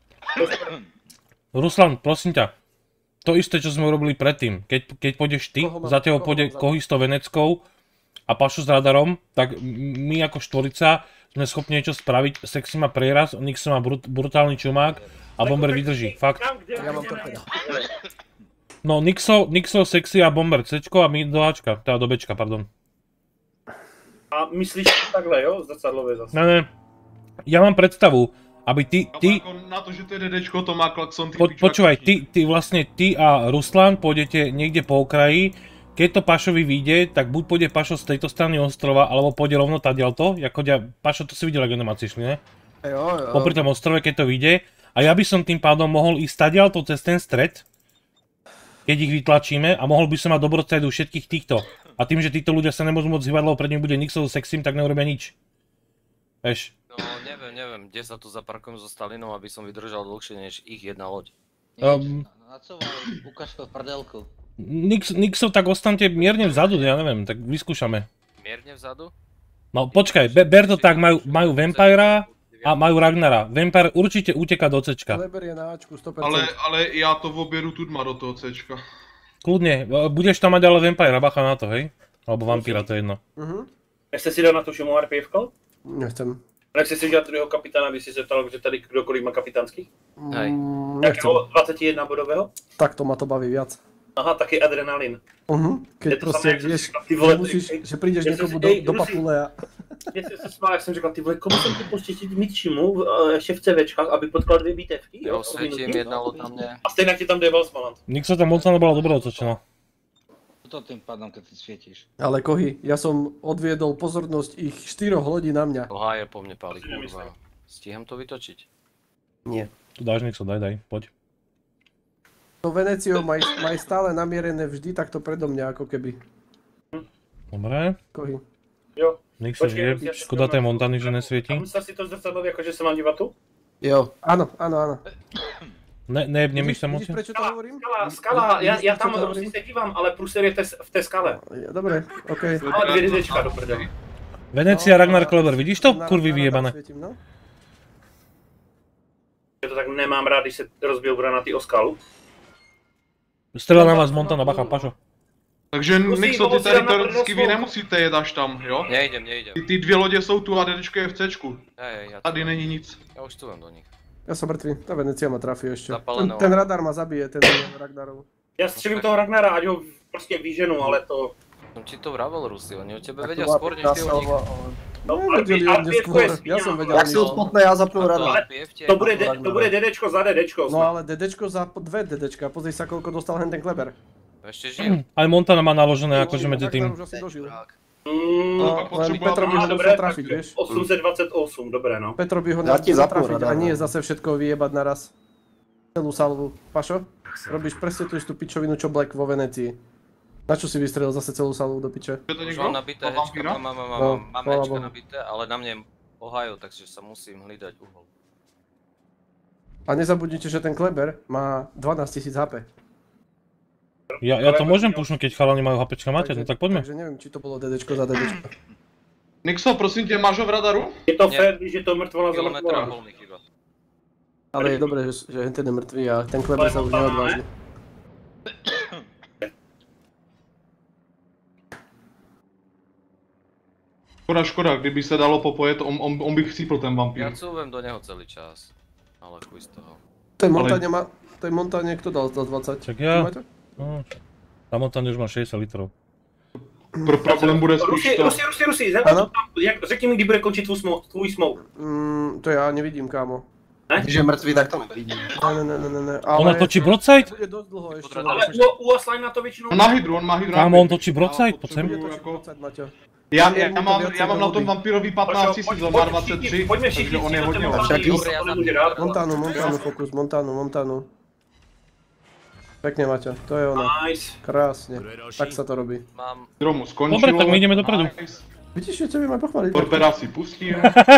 Ruslan, prosím ťa. To isté, čo sme urobili predtým. Keď, keď pôjdeš ty, Koho mám- za tebou koho pôjde mám za- Kohy s tou Veneckou a Pašo s radarom, tak my ako štvorica sme schopni niečo spraviť. Sexy má preraz, Nixo má brut, brutálny čumák a Bomber vydrží. Fakt. Ja mám torpeda. No, Nixo, Nixo, Sexy a Bomber Cčko a my do Ačka, teda do Bčka, pardon. A myslíš to takhle, jo? Zrcadlové zase. Ne, ne. Ja mám predstavu, aby ty, ty, Jako na to, že to je DDčko, to má Klaxon, ty po, píčo, počúvaj, jak ty, ty vlastne, ty a Ruslan pôjdete niekde po okraji, keď to Pašovi vyjde, tak buď pôjde Pašo z tejto strany ostrova, alebo pôjde rovno tadiaľto, ako ja, Pašo, to si videl, ako animácie šli, ne? Jo, jo. Popri tom ostrove, keď to vyjde, a ja by som tým pádom mohol ísť tadiaľto cez ten stred, keď ich vytlačíme, a mohol by som mať dobrocajdu všetkých týchto. A tým, že títo ľudia sa nemôžu môcť hýbať, lebo pred nimi bude Nixo so Sexym, tak neurobia nič. Vieš? No neviem, neviem, kde sa tu zaparkujem so Stalinom, aby som vydržal dlhšie než ich jedna loď. Um, Na co vám ukáž to v prdelku? Nix, Nixo, tak ostaňte mierne vzadu, ja neviem, tak vyskúšame. Mierne vzadu? No počkaj, be, ber to tak, majú, majú Vampira a majú Ragnara. Vampire určite uteká do Cčka. Kleber je na Ačku sto percent. Ale, ale já to oběru Tudma do toho Cčka. Kľudne, budeš tam mať ale Vampira, bacha na to, hej? Alebo Vampira, to je jedno. Mhm. Nechce si dát na tu šumu RPFko? Nechcem. Nechce si udělat druhého kapitána, aby si se ptal, že tady kdokoliv má kapitánských? Hej. Mm, nechcem. Jakého dvacet jedna bodového? Tak to ma to baví viac. Aha, taky adrenalin. Mhm, keď Je to proste samé, jak vieš, si říkal, ty vole, že, musíš, ej, že prídeš ja som niekomu si- do, ej, do Rusi. papule a... Já jsem se smál, jak jsem říkal, ty vole, komu jsem ti poštětit mít šimu, eh, ještě v CVčkách, aby potkal dvě bitevky, jo? Jo, svietím jedna loď na mne. A stejně ti tam dával Smaland. Nixo tam moc nebola dobre otočená. To tým pádom, keď ty svietíš. Ale Kohy, ja som odviedol pozornosť ich štyroch lodí na mňa. Oha, je po mne páli, kurva. Stíham to vytočiť? Nie. Tu dáš Nixo, daj, daj, poď. To Venecio maj, maj stále namierené vždy takto predo mňa, ako keby. Dobre. Kohy. Jo. Nixo Počkej, žije, ja si škoda to tej mám- Montany, že A nesvieti. myslel si to zrcadlově, jako že se mám dívat tu? Jo. Áno, áno, áno. Ne, ne, nemíš tam moc? Vidíš, prečo to Skala, hovorím? skala, skala, já, já Vidíš, prečo tam to Rusy hovorím? se dívám, ale průser je tes- v té skale. Ja, dobre, okej. Ale dvě jdečka do prdele. Venecia, Ragnar, Kleber, vidíš to? Na- Kurvy na- na- vyjebané. svietím, no. Já to tak nemám rád, když se rozbijou granátý o skalu. Strela na vás Montana, bacha, Pašo. Takže Musí, Nixo, ty pomoci tady nám na teoreticky vy prvnou nemusíte jet až tam, jo? Nejdem, nejdem. Ty, ty dvě lodě jsou tu a DDčko je v Cčku. Hej, ja Tady není nic. Ja už tu viem do nich. Ja som mŕtvý, tá Venecia ma trafí ešte. Ten, Zapálené ten oko. radar ma zabije, ten Ragnarov. Já střelím toho Ragnara, ať ho prostě vyženu, ale to... Som ti to vravel, Rusy, oni o tebe Tak vedia to má skôr než pěkná ty o nich. salva, ale... No, Nevedeli ale o mne P F skôr, je ja svíňa. som vedel. Jak si odpotne, já zapnu radar. To bude, de- to bude DDčko za DDčko. No ale DDčko za dve DDčka, pozri sa koľko dostal hen ten Kleber. Ešte žijem. Aj Montana má naložené akože medzi Ragnar tým. už asi dožil. Mm, No, pak len potřebujeme- Petro by ho Á, musel dobré, trafiť, tak vieš. osm set dvacet osm, dobré no. Petro by ho Ja ti musel zapnu trafiť radar, a nie no. zase všetko vyjebať naraz. Celú salvu. Pašo, robíš presne tú istú pičovinu, čo Black vo Venecii. Na čo si vystrelil zase celú salvu do piče? Je to Už někdo? mám nabité Má hečka, vampíra? mám, mám, mám, No, mám, mám chvála hečka Bohu. nabité, ale na mne Ohio, takže sa musím hlídať uhol. A nezabudnite, že ten Kleber má dvanásť tisíc há pé. Ja, ja to môžem pušnúť, keď chalani majú HPčka, máte, no tak poďme. Takže neviem, či to bolo DDčko za DDčko. Nixo, prosím tě, máš ho v radaru? Je to Nie. fér, když je to mrtvola za Kilometr a mrtvola. pol mi chýba. Ale je dobré, že, že ten je mŕtvý a ten Kleber sa už neodvážne. Škoda, škoda, kdyby se dalo popojet, on, on, on by chcípl ten vampír. Ja cúvem do neho celý čas. Ale chuj z toho. Tej montáne má... Tej montáne kto dal za dvadsať? Čak ja... No, tá montáne už má šesťdesiat litrov. Pro problém bude spíš to... Rusi, Rusi, Rusi, Rusi, řekni mi, kdy bude končit tvůj smoke. Mm, to ja nevidím, kámo. Ne? Že je mrtvý, tak to nevidím. Ne, ne, ne, ne, ne. Ona točí broadside? Bude dosť dlho ešte. Ale u Osline na to většinou... On má hydru, on má hydru. Kámo, on točí broadside, poď sem. Já, já, mám, já mám na tom vampírový patnáct tisíc, on má dvacet tři, takže on je hodně lepší. Montánu, Montánu, fokus, Montánu, Montánu. Pekne, Maťo, to je ona. Nice. Krásne, tak sa to robí. Mám... Dromu skončilo. Dobre, tak my ideme dopredu. Nice. Vidíš, že tebe mám pochváliť. Torpeda si pustím.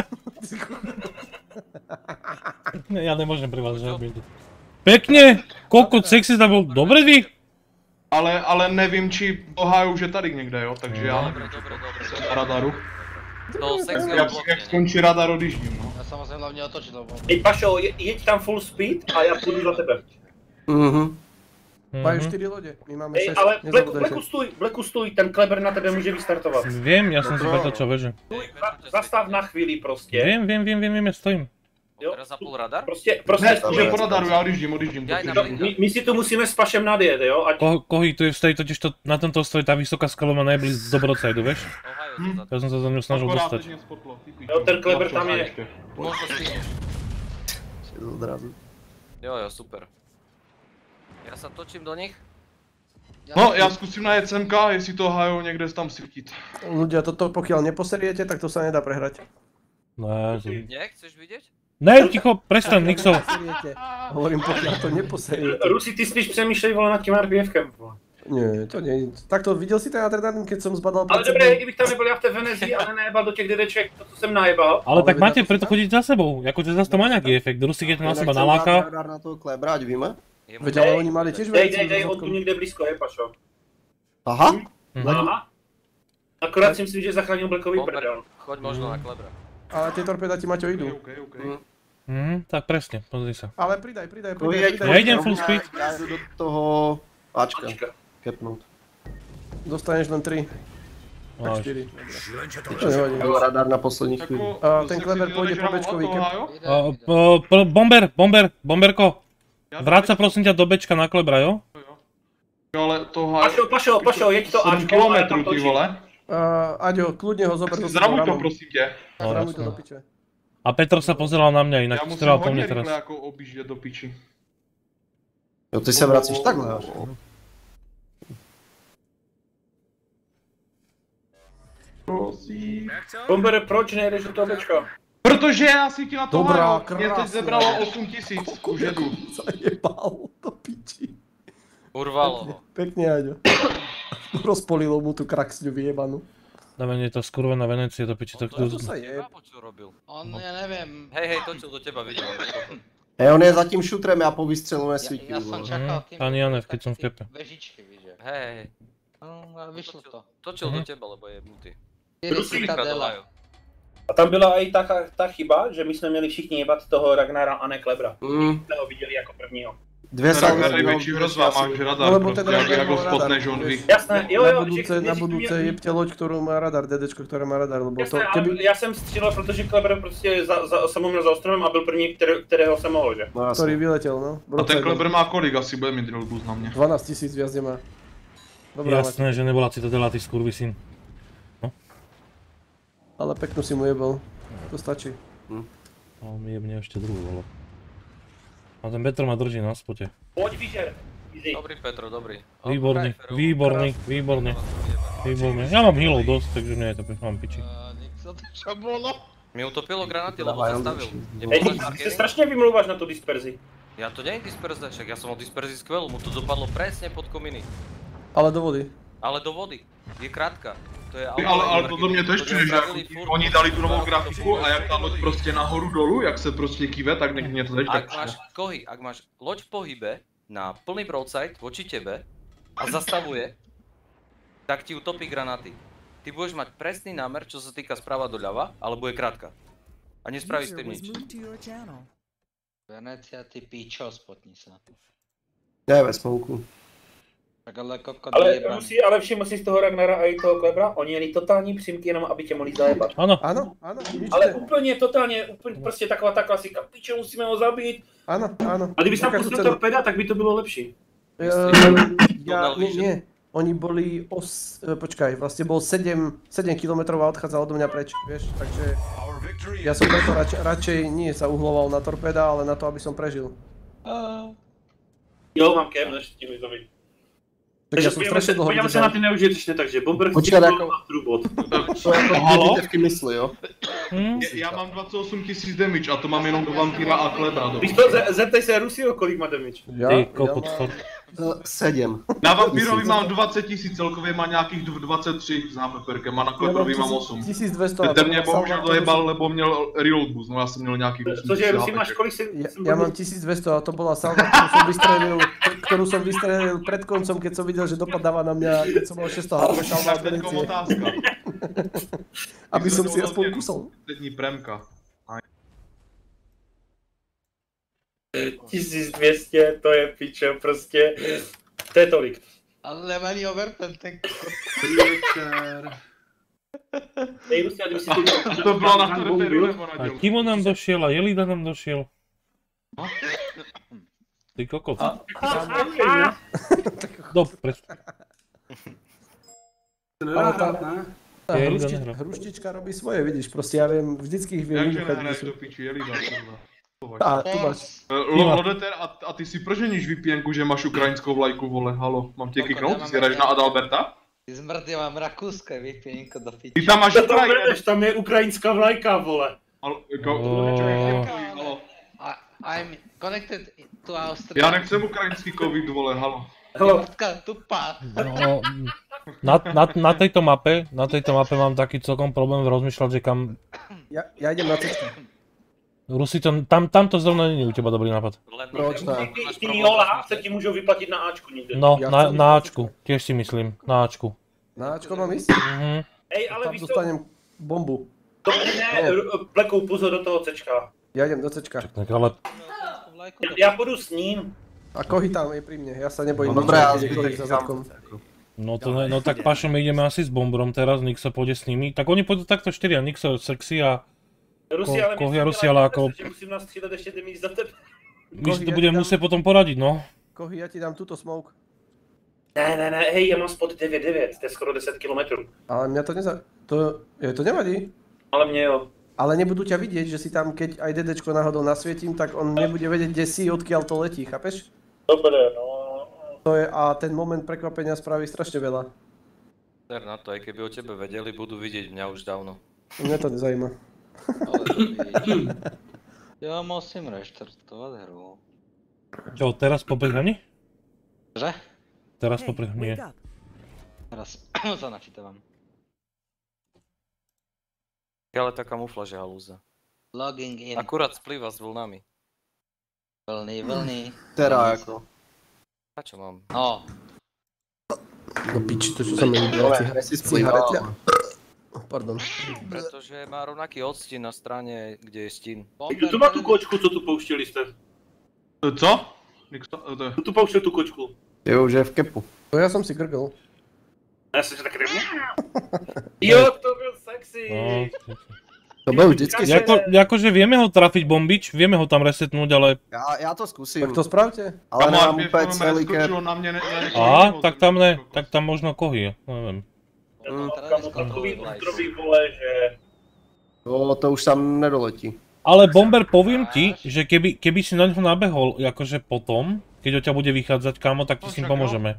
Ja nemôžem pri vás žabiť. Pekne! Koľko sexy tam bol, dobre vy? Ale, ale nevím, či Ohio už je tady někde, jo, takže já Dobre, dobre, dobre. jsem na radaru. To sexy Jak, jak skončí radar, odjíždím, no. Ja sa musím hlavne otočiť, lebo... Ej, Pašo, je, jeď tam full speed a já půjdu za tebe. Mhm. Majú štyri lode, my máme Ej, šesť, ale Blacku, nezabudajte. Blacku stůj, Blacku stůj, ten Kleber na tebe může vystartovat. Viem, ja som si pretočil veže. Zastav na chvíli prostě. Viem, viem, viem, viem, viem, ja stojím. Teraz zapol radar? Prostě, prostě... Ne, už je po radaru, já odjíždím, odjíždím. Ja aj na No, blinda. my, my si tu musíme s Pašem nadjet, jo? Ať... Ko, kohy, tu je stojí totiž to, na tomto ostroji tá vysoká skala má najbliž do broadside, vieš? Ohio to za... Ja som sa za ňu snažil Akorát dostať. teď mě spotlo, ty pičo. Jo, ten Kleber tam je. Ještě. Možno stihneš. Odrazu. Jo, jo, super. Ja sa točím do nich. No, já zkusím najet semka, jestli to Ohio někde tam svítit. Ľudia, toto pokiaľ neposeriete, tak to sa nedá prehrať. Ne, to... Nie, chceš vidieť? Ne, ticho, prestaň, Nixo. Poseriete. Hovorím, pokiaľ to neposeriete. Rusi, ty spíš přemýšlej, vole, nad tím RPFkem. Nie, to nie. Takto, videl si ten adrenalin, keď som zbadal Ale pred dobré, sebou? kdybych tam nebyl já v té Venezii, ale nejebal do těch dedeček, to, co jsem najebal. Ale tak máte preto chodiť za sebou, akože zase to má nejaký efekt. Rusy, keď to na seba naláka. Radar na toho Klebra, ať víme. Veď ale oni mali tiež Dej, veci. dej, dej, on tu někde blízko je, Pašo. Aha. Aha. Akorát si myslím, že zachránil Blackový prdel. Choď možno na Klebra. Ale tie torpéda ti, Maťo, idú. Okay, okay. Mhm, tak presne, pozri sa. Ale pridaj, pridaj, Kovi, pridaj, jeď pridaj. Ja idem full speed. Ja jdu do toho Ačka. Kepnout. Dostaneš len tri. Tak Až. štyri. To nevadí. Byl radar na poslední chvíli. A ten Kleber pôjde po bečkový kep. Uh, uh, pr- bomber, bomber, bomberko. Vráť sa prosím ťa do bečka na Klebra, jo? Jo, ale to Ohio... Pašo, Pašo, Pašo, jeď to sedm Ačko. kilometrů, ty vole. Uh, Aďo, kľudne ho zober do Zramuj to, ramom. prosím tě. No, Zramuj to jasné. do piče. A Petr sa pozeral na mňa, inak Já musím strelal po hodně mne teraz. rychle jako objíždět do piči. Jo, ty se vracíš takhle až. Prosím. Bomber, proč nejdeš do toho Bčka? Protože já si ti na to Dobrá, háju. Mě teď krásná. zebralo osm tisíc. Už jedu. Zajebal do piči. Urvalo ho. Pekne, Aďo. Rozpolilo mu tú kraksňu vyjebanú. Dáme nie tá skurvená Venecia do piči, tak To tu... sa je. Chápu, čo robil. On, ja neviem. Hej, hej, točil do teba, videl. Hej, on je za tím šutrem, já po výstřelu nesvítím. Ja, ja som vole. čakal Mhm, tým... ani ja ne, keď som v tým kepe. Vežičky, víš, že. Hej, hej. No, ale vyšlo to. Točil do teba, lebo je mutý. Jede Rusy Citadela. A tam byla i ta, ta chyba, že my jsme měli všichni jebat toho Ragnara a ne Klebra. Mm. Jsme ho viděli jako prvního. Dvě Teda salvy. největší hrozba, máš radar No, lebo prostě, ten jak, radar jak ho mal spotneš, radar, on ví. vieš. Jasné, jo, Na jo, budúce, že- na že- budúce že- jebte loď, ktorú má radar, DDčko, ktoré má radar, lebo to, Jasné, a keby, já jsem střílel, protože Kleber prostě za, za, jsem ho měl za ostrovem a byl první, který, kterého jsem mohl, že? No ktorý jasně. vyletel, no. A ten Kleber má kolik? Asi bude mít drillboost na mě. dvanásť tisíc viac nemá. Dobrá, Maťo. Jasné, že nebola Citadela, ty skurvisín. Ale peknú si mu jebal. To stačí. A on mi jebne ešte druhú, vole. A ten Petr ma drží na spote. Pojď, Vížer. Easy. Dobrý Petro, dobrý. Výborný, výborný, výborný, výborný. Ja mám healov dosť, takže nie je to pech, mám piči. Co to čo bolo? Mi utopilo granáty, lebo Dávaj, zastavil. on- Hej, Nebol ty se strašně vymlouváš na tu disperzi. Ja to nie je disperzia, však ja som o disperzii skvelú, mu to dopadlo presne pod kominy. Ale do vody. Ale do vody. Je krátka. To je Ale, ale toto mě tež přijde, že jako, oni dali tu novou grafiku a jak ta loď prostě nahoru dolů, jak se prostě kýve, tak nech mě to teď tak Ak máš, kohy, ak máš loď v pohybe na plný broadside voči tebe a zastavuje, tak ti utopí granáty. Ty budeš mať presný námer, čo sa týka sprava doľava, alebo je krátka. A nespraví s tým nič. Venecia, ty píčo, spotni sa. Je ve smoku. Tak ale kokot Ale jebaný. musí, ale všiml si z toho Ragnara a i toho Klebra, oni jeli totální přímky jenom, aby tě mohli zajebat. Ano. Áno, áno, nič Ale ne. úplně totálně, úplně prostě taková ta klasika, piče, musíme ho zabít. Áno, áno. A kdyby tam Za každú pustil cenu. torpeda, tak by to bylo lepší. Ehm, ja, nie, nie. Oni boli os... e, počkaj, vlastne bol sedem kilometrov a odchádzal odo mňa preč, vieš, takže... Ja som preto radšej, radšej nie sa uhloval na torpéda, ale na to, aby som prežil. Jo, mám kem, než tím zabít. Tak ja som strašne dlho Podívám se na ty neužitečné, takže Bomber Počkej, chce jako- trubot. To je jako dvě bitevky mysli, jo? Já mám dvacet osm tisíc damage a to mám jenom do vampíra a Klebra. Víš to, ze- zeptej se Rusio, kolik má damage. Ja, Ty ja kokot, mám... fakt. Sedm. Na vampírovi mám dvacet tisíc, celkově má nějakých dvacet tři s nápeperkem a na Klebrovi mám osm. tisíc dvesto a Ten to mě má bohužel Salvatore- dojebal, lebo měl reload boost, no já jsem měl nějakých osm Cože, tisíc Rusi, máš nápeček. kolik si... Ja, ja mám tisíc dvesto a to bola salva, ktorú som vystrelil, ktorú som vystrelil pred koncom, keď som videl, že dopadáva na mňa, keď som mal šesťsto há pé salva Tak teďkom otázka. aby som si aspoň kusol. Poslední premka. tisíc dvě stě, to je pičo, prostě. To je tolik. Ale malý overpen, ten Ej, Rusi, a kdyby si tu... To bylo na torpedu nebo na A dělu? Kimo nám došiel a Jelida nám došiel. Ty kokot. Dobre. Ale tá, tá Je, hrušti, Jelida nehrá. hruštička robí svoje, vidíš, proste ja viem, vždycky ich viem Jakže vybuchať, kde nehraješ sú. do piči, Jelida, kurva. Á, tu máš. Lo- Lodeter, a, a ty si proženíš vypěnku, že máš ukrajinskou vlajku, vole, halo, mám tě kiknout, ty si hraješ na Adalberta? Ty zmrt, já mám rakouské vypěnko do piči. Ty tam máš To tam Ukrajinu, vedeš, tam je ukrajinská vlajka, vole. ale, jako, Oh. halo. I- I'm connected to Austria. Já nechcem ukrajinský covid, vole, halo. Zmrtka tupá. No, na, na, na tejto mape, na tejto mape mám taký celkom problém rozmýšľať, že kam... Ja, ja idem na cestu. Rusi, to, tam, tam to zrovna není u teba dobrý nápad. Proč ne? Ty, ty Jolháce ti můžou vyplatit na Ačku někde. No, Ja na, chcem na ísť Ačku, tiež si myslím, na Ačku. Na Ačko mám ísť? Mhm. Ej, ale Tam víš to, dostanem bombu. to ne, r- plekou pozor do toho Cčka. Ja idem do Cčka. Tak ale Já půjdu s ním. A Kohy tam je pri mne, ja sa nebojím. No dobré, ničoho, ale keď je Kohy zbytek za tam. zadkom. No, to ne, no tak Pašo, my ideme asi s Bomberom teraz, Nixo pôjde s nimi. Tak oni pôjdu takto štyria, Nixo, Sexy a... Rusi, Ko- ale Kohy mě a si Rusi, dělá ale deprese, ako- že musím nastřílet ještě damage za tebe. My si Kohy, to ja budeme ti dám- musieť potom poradiť, no. Kohy, ja ti dám túto smoke. Ne, ne, ne, hej, já mám spot devět devět, to je skoro deset kilometrů. Ale mňa to neza... To, je, to nevadí. Ale mě jo. Ale nebudú ťa vidieť, že si tam, keď aj DDčko náhodou nasvietím, tak on nebude vedieť, kde si, odkiaľ to letí, chápeš? Dobre, no. To je, a ten moment prekvapenia spraví strašne veľa. Ser na to, aj keby o tebe vedeli, budú vidieť mňa už dávno. Mňa to nezajíma. Ale to vidíš. Já musím reštartovat hru. Čo, teraz po prehraní? Že? Teraz po prehraní. Teraz sa načítavam. Ale tá kamuflaž je halúza. Logging in. Akurát splýva s vlnami. Vlny, vlny. Teda jako. A čo mám? No. No piči, to čo sa mi Ale ľúbilo. hre si splývala. Pardon. Pretože má rovnaký odstín na strane, kde je stín. Tu má tu kočku, co tu pouštěli jste. Co? Nixo, to je... Tu pouštěl tu kočku. Jo, už je v kepu. To ja som si krkol. Já jsem se taky nevím. Jo, to byl sexy. No. To byl vždycky Jako, akože vieme ho trafiť bombič, vieme ho tam resetnúť, ale... Já, já to zkusím. Tak to spravte. Ale nemám úplně celý cap. na mě, ne, ne, Á, tak tam ne, tak tam možno Kohy, neviem. Mm. Kamo, takový ostrový, vole, že... To, to už tam nedoletí. Ale Bomber, poviem ti, že keby, keby si na ňo nabehol, akože potom, keď o ťa bude vychádzať, kámo, tak ti s ním pomôžeme.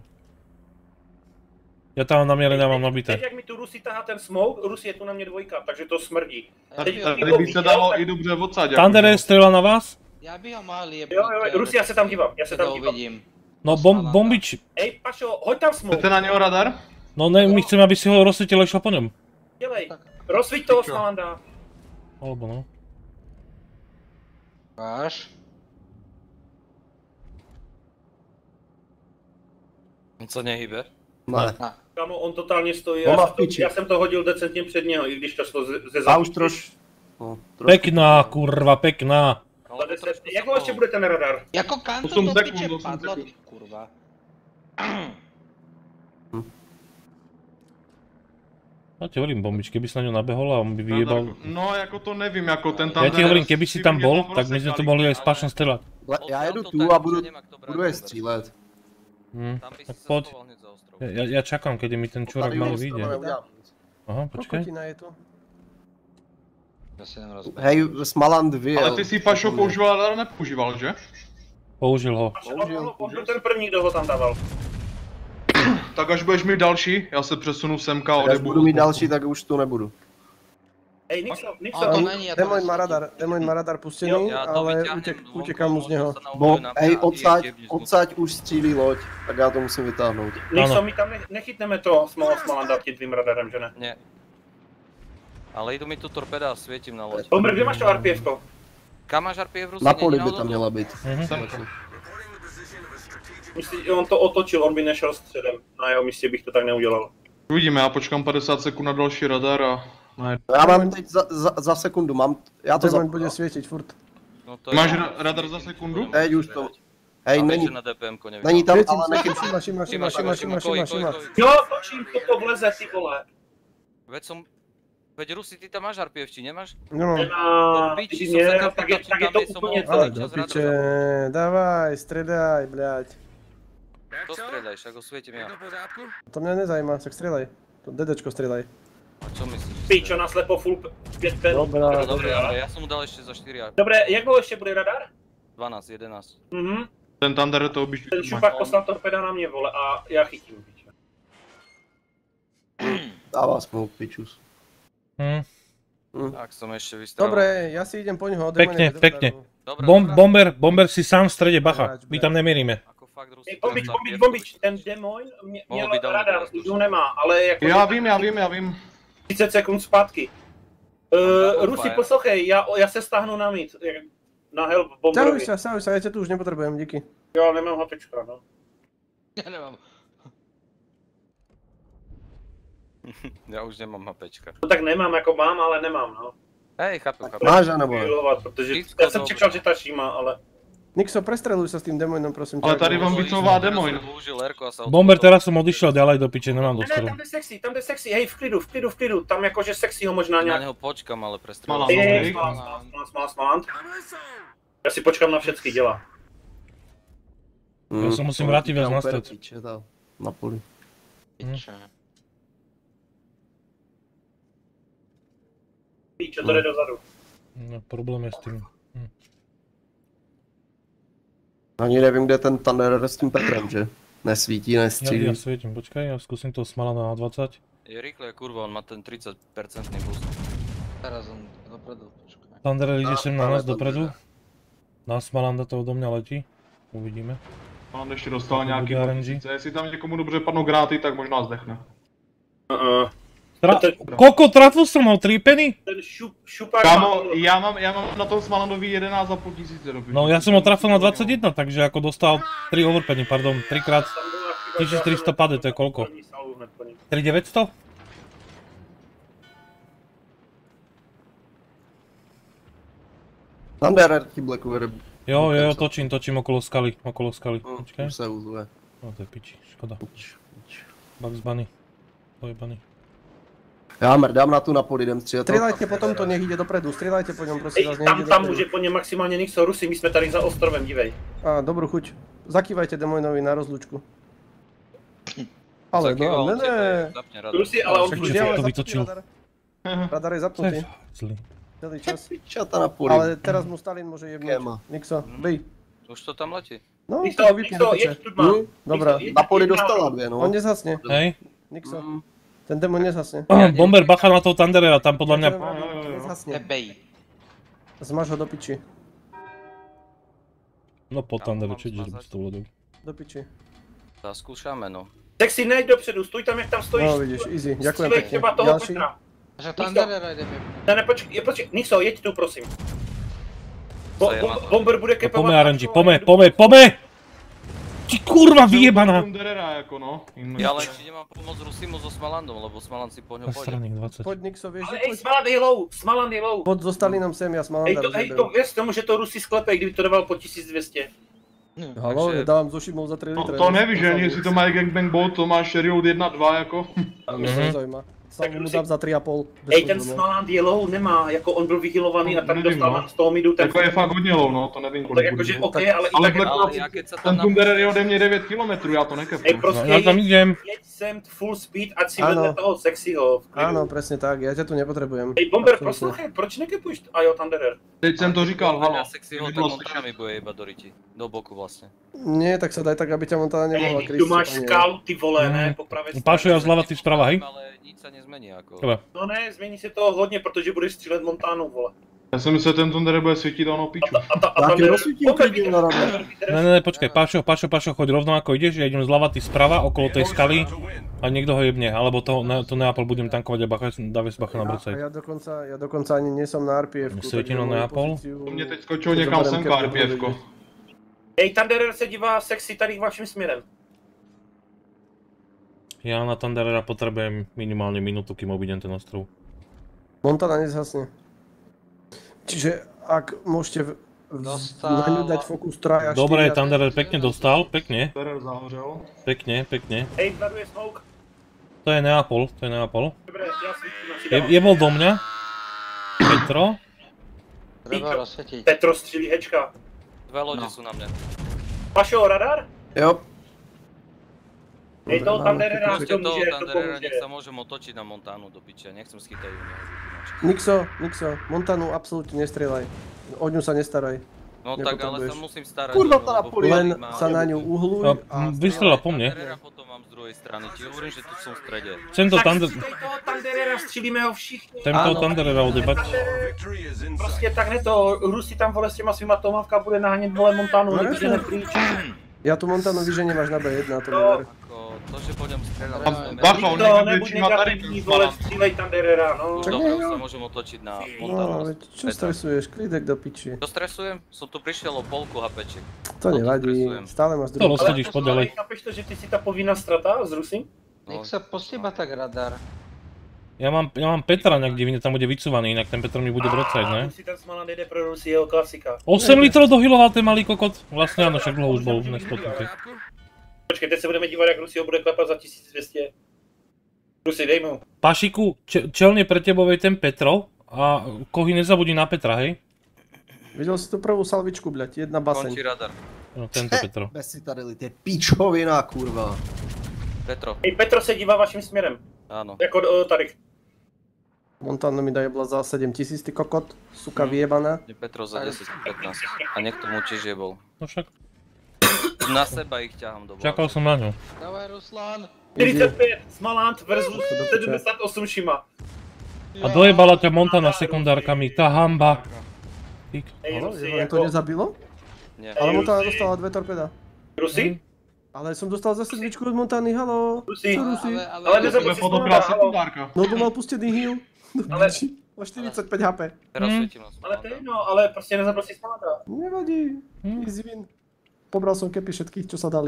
Ja tam na miereň mám nabité. Teď jak mi tu Rusi tahá ten smoke, Rusi je tu na mě dvojka, takže to smrdí. Tady, tady by se dalo i dobře odsaď. Thunder je strela na vás? Já bych ho mohl jebnout. Jo, jo, Rusi, já se tam dívám, já se tam to dívám. uvidím. No bom, bombič, Ej, Pašo, hoď tam smoke. Chcete na něho radar? no ne, my chceme, aby si ho rozsvietil a išiel po ňom. Dělej, rozsvíť toho Smalanda. Alebo no. Máš? On sa nehybe? Ne. Kamo, on totálně stojí, On já, má jsem v to, piči. já jsem to hodil decentně před něho, i když to šlo ze, ze A už troš... No, trošku. Pekná, kurva, pekná. Za deset, jak ho ještě bude ten radar? Jako kanto osm to sekund, piče osm padlo, sekund. kurva. No ti hovorím, bombič, keby si na ňu nabehol a on by vyjebal... No, jako to nevím, jako ten tam... Ja ti hovorím, keby si tam bol, tak my sme to mohli aj s Pašom strelať. Já jedu tu a budu, budu je střílet. Hm, tak poď. Ja, ja čakám, kedy mi ten čurák malý vyjde. Aha, počkaj. Hej, Smaland dvě. Ale ty si Pašo používal, ale nepoužíval, že? Použil ho. On byl ten první, kdo ho tam dával. Tak až budeš mít další, já se přesunu semka a Až odebudu. budu mít další, tak už tu nebudu. Ej, Nixo, Nixo. A to není, ja to Demoin má radar, Demoin má radar pustený, ale utek, utekám mu z něho. Bo, hej, odsaď, odsaď už střílí loď, tak já to musím vytáhnout. Nixo, my tam nechytneme to Smala Smalanda tím tvým radarem, že ne? Nie. Ale jdu mi tu torpeda a svietím na loď. Bomber, kde máš to R P F ko? Kam máš R P F Rusy? Na poli by tam měla být. Myslí, on to otočil, on by nešel středem. Na jeho místě bych to tak neudělal. Uvidíme, já počkám padesát sekund na další radar a... Ne. Já mám teď za, za, za sekundu, mám, já to Demoin za... bude světit furt. No to Máš je... ra radar za sekundu? Teď už to... Hej, A není, vieš, že na D P M ko nevidel. není tam, Světím, ale světím, nechytím. šima, šima, šima, šima, šima, šima, šima. Jo, točím, toto vleze, ty vole. Veď som... Veď Rusy, ty tam máš R P F, či nemáš? Nemám. Nemá, Piči, ty som nie, sa tam tak je, pritočil, tak je tam to je som úplně mohol Ale celý do čas piče, radar. dávaj, stredaj, blядь. To stredaj, však ho svietím ja. To mě nezajímá, tak střílej. To DDčko střílej. A čo myslíš? Pičo, naslepo full pět pen. Dobrá, Dobre, ale ja som mu dal ešte za štyri a Dobré, jak dlouho ještě bude radar? dvanásť, jedenásť. Mhm. Ten Thunder to obyčí. Ten šupak poslal torpeda na mě, vole, a já chytím, pičo. Dává smoke, pičus. Hm. Tak som ešte vystrelil. Dobre, ja si idem po ňoho. Pekne, pekne. Dobre, Bom, dobre. bomber, bomber si sám v strede, bacha. My tam nemierime. Ako fakt Rusy... Ej, bombič, bombič, bombič, ten Demoin mě- Mohl měl by dal radar, teraz už ho nemá, ale jako... Já vím, já vím, já vím. třicet sekund zpátky. Uh, Rusi, poslouchej, já, já se stáhnu na mid, jak- na help Ťahuj bomberovi. sa, ťahuj sa, ja ťa tu už nepotrebujem, díky. Jo, nemám hapečka, no. Ja nemám. Ja už nemám hapečka. No tak nemám, jako mám, ale nemám, no. Hej, chápem, chápem. Máš, anebo ne? Healovat, protože Vždycko já jsem dobré. čekal, že ta šíma, ale... Nixo, prestreluj sa s tým Demoinom, prosím ťa. Ale tady vám vycová Demoin. Použil Erko a sa Bomber, teraz som odišiel ďalej do piče, nemám Ne, ne, doskoro. tam jde sexy, tam jde sexy, hej, v klidu, v klidu, v klidu, tam jakože sexy ho možná Na nějak... neho počkam, ale Malá, prestrelil. Hej, hej, hej. smalant, smalant, smalant, smalant, smalant. Já si počkám na všechny děla. Ja sa musím vrátiť viac na stred. Piče, tá, na poli. Piče. Píčo, to jde dozadu. No, problém je s tým. Hm. Ani nevím, kde ten Thunder s tím Petrem, že? Nesvítí, Ja, nestřílí. ja svietím, počkaj, ja skúsim toho Smalana na dvadsať. Je rýchle, kurva, on má ten tridsať percent boost. Teraz on dopredu, počkaj. Thunder ide sem na práve nás dopredu. Na Smalanda to odo mňa letí. Uvidíme. On ještě dostal To nějaký bude dva R N G. tisíce. Jestli tam někomu dobře padnou gráty, tak možná zdechne. Uh-uh. Tra Ten- Koľko trafil som mal? tri peny? Ten šup, šupak Kámo, já mám, já mám na tom Smalandovi jedenáct a půl tisíce doby. No ja som ho trafil na dvadsaťjeden, takže ako dostal tri overpeny, pardon, trikrát tisíctristo pade, to je koľko? tri deväťsto? Thunder Archy Blackover. Jo, jo, jo, točím, točím okolo skaly, okolo skaly. No, Počkej. už se uzluje. No to je piči, škoda. Bugs Bunny. Pojebaný. Já mrdám na tu na poli, jdem střílet. Strieľajte po tomto, nech ide dopredu, strieľajte po ňom, prosím Ej, vás, nech tam, ide tam dopredu. může po něm maximálně Nixo, Rusy, my jsme tady za ostrovem, dívej. Á, dobrú chuť. Zakývajte Demoinovi na rozlúčku. Ale Zakýval no, ne, on tebe, ne. zapne radar. Rusy, ale on Však tu čo dělá. to Zapnutý vytočil? radar. Radar je zapnutý. Zlý. Celý čas. Pičata na poli. Ale teraz mu Stalin môže jebnúť. Kéma. Nixo, bij. Už to tam letí. No, Nixo, to ho vypni do Nixo, piče. jeď tu mám. Dobrá. Nixo, jeď- Na poli jeď dostala dvě, no. On nezhasne. Hej. Nixo. Ten demon nezhasne. Bomber, bacha na toho Thundera, tam podľa mňa... Nezhasne. Nebej. Zmaž ho do piči. No po Tam Thunderu, mám čo ideš zmazať. s tou vodou? Do piči. Zaskúšame, no. Sexy, nejď dopředu, stůj tam, jak tam stojíš. No vidíš, easy. Ďakujem Střílej pekne. třeba toho Ďalší. Petra. Že Thunderera ideme. Ne, ne, počkej, počkej, Nixo, jeď tu, prosím. Bo, Co je bo, na to? bomber bude No kepovat. pome R N G, pome, pome, pome! Ti kurva vyjebaná! Thunderera jako no. Ja len či nemám pomôcť Rusimu so Smalandom, lebo Smaland si po ňo pôjde. Straník dvadsať. Poď Nixo, vieš, Ale že ej, poď. Smaland je low, Smaland je low. Poď so Stalinom sem, ja Hej, Smalanda to, hej, to, rozjebem. věř tomu, že to Rusy sklepej, kdyby to dával po tisíc dvě stě. Haló, Takže- ja dávam so šimou za tri No, litre. to nevíš, že ani jestli to má gangbang bot, to máš reload jedna dva jako. To mi sa nezaujíma. Salvu mu dám za tři a půl. Ej, ten Smaland je low, nemá, jako on byl vyhylovaný a tady dostal z toho midu ten... Jako je fakt hodně low, no, to nevím kolik. Tak jakože OK, ale i tak... Ten Thunderer je ode mě devět kilometrů, já to nekepnu. Ej, prostě ja tam idem. jeď sem full speed, ať si vedle toho sexyho. Áno, presne tak, ja ťa tu nepotrebujem. Ej, Bomber, poslouchej, proč nekepuješ Ajo Thunderer? Teď jsem to říkal, halo. Ja sexyho, tak Montana mi bude iba do riti. Do boku vlastne. Nie, tak sa daj tak, aby ťa Montana nemohla Ej, krystiť. tu máš skálu, ty vole, ne, po pravé straně. Pášo, ja zľava, ty vprava, hej? Ale nic sa nezmení ako. Dobre. No ne, změní se to hodně, protože budeš střílet Montánu, vole. Já jsem myslel, že ten Thunderer bude svítit a ono piču. A, ta, a tam je rozsvítím, Ne, ne, ne, počkaj, Pášo, Pášo, Pášo, choď rovno ako ideš, ja idem zľava, ty sprava, okolo tej skaly a niekto ho jebne, alebo to, ne, to Neapol budem tankovať a bacha, dávaj si bacha na brcaj. Ja dokonca, ja dokonca ani nie som na er pé ef ku. Svietím na Neapol. To mě teď skočilo někam semka er pé efko. Ej, Thunderer se dívá sexy tady vaším směrem. Ja na Thunderera potrebujem minimálne minútu, kým obídem ten ostrov. Montana nezhasne. Čiže ak môžete na ňu dať fokus traja, štyria... Dobre, Thunderer pekne dostal, pekne. Thunderer zahorel. Pekne, pekne. Ej, vzadu je smoke. To je Neapol, to je Neapol. Dobre, ja svítím na si Je, je bol do mňa. Petro. Treba rozsvietiť. Petro střílí hečka. Dve lode sú na mne. Pašo, radar? Jo. Ej, toho Thunderera Proste to toho môže, to Thunderera, pomôže. nech sa môžem otočiť na Montánu do piče, nechcem schytať ju nejak. Nixo, Nixo, Montanu absolútne nestrieľaj. O ňu sa nestaraj. No tak ale sa musím starať. Kurva, tá Napoleon. Len sa na ňu uhluj a... Vystrela po mne. Thunderera potom mám z druhej strany, ti hovorím, že tu som v strede. Chcem to Tak Thunder... střílej toho Thunderera, střílíme ho všichni. Chcem toho Thunderera odebať. Prostě tak ne to, Rusi tam vole s těma svýma tomavka bude nahánět vole Montánu, No, nepůjde jasne. nepríč. Ja tu Montanu vyženiem až na bé jedna, to No. never. Ako to, že budem strieľať... Bacha, on To někde nebuď větší na tady. negativní, vole, střílej Thunderera, no. Už dobre, už sa môžem otočiť na Montánu. No, veď čo stresuješ, klidek do piči. Čo stresujem? Som tu prišiel o polku HPček. To nevadí, stále máš To druhý. rozchodíš podľalej. Chápeš to, že ty si ta povinná strata z Rusy? Nech sa postíba tak radar. Ja mám, ja mám Petra nejak divne, tam bude vycúvaný, inak ten Petr mi bude brocať, ne? Rusy ten Smaland jede pro Rusy, jeho klasika. osem litrov dohyloval ten malý kokot. Vlastne áno, však dlho už bol nespotnutý. Počkej, teď se budeme dívat, jak Rusy ho bude klepat za tisíc dvě stě. Rusy, dej mu. Pašiku, č- čelne pre tebou je ten Petro a Kohy nezabudí na Petra, hej? Videl si tú prvú salvičku, bľať, jedna Končí baseň. radar. No tento Petro. Bez citadely, to je pičovina, kurva. Petro, Ej, Petro se dívá vaším směrem. áno. Jako o, tady. Montana mi dajebla za sedem tisíc, ty kokot, suka vyjebaná. Je Petro za desať pätnásť. A niekto mu tiež jebol. No však, Na seba ich ťahám do bola. čakal som na ňu. Dávaj Ruslan. čtyřicet pět, Smaland versus sedmdesát osm Shima. A dojebala ťa Montana sekundárkami, tá hamba. Ty k- Ej, Halo, Rusy, že vám to jako... nezabilo? Nie. Ale Ej, Montana Rusy. dostala dve torpeda. Rusy? Ale som dostal za sedmičku od Montany, halo. Rusy. Čo Rusy? Ale, ale, Ale ale, nezabudni Tebe si podobrá Smalanda, halo. sekundárka. No to mal pustený heal. Ale- Má štyridsaťpäť há pé. Teraz Hm. svietím na Ale to je Smalanda. jedno, ale prostě nezabil si Smalanda. Nevadí, easy win. Pobral som kepy všetkých, čo sa dali.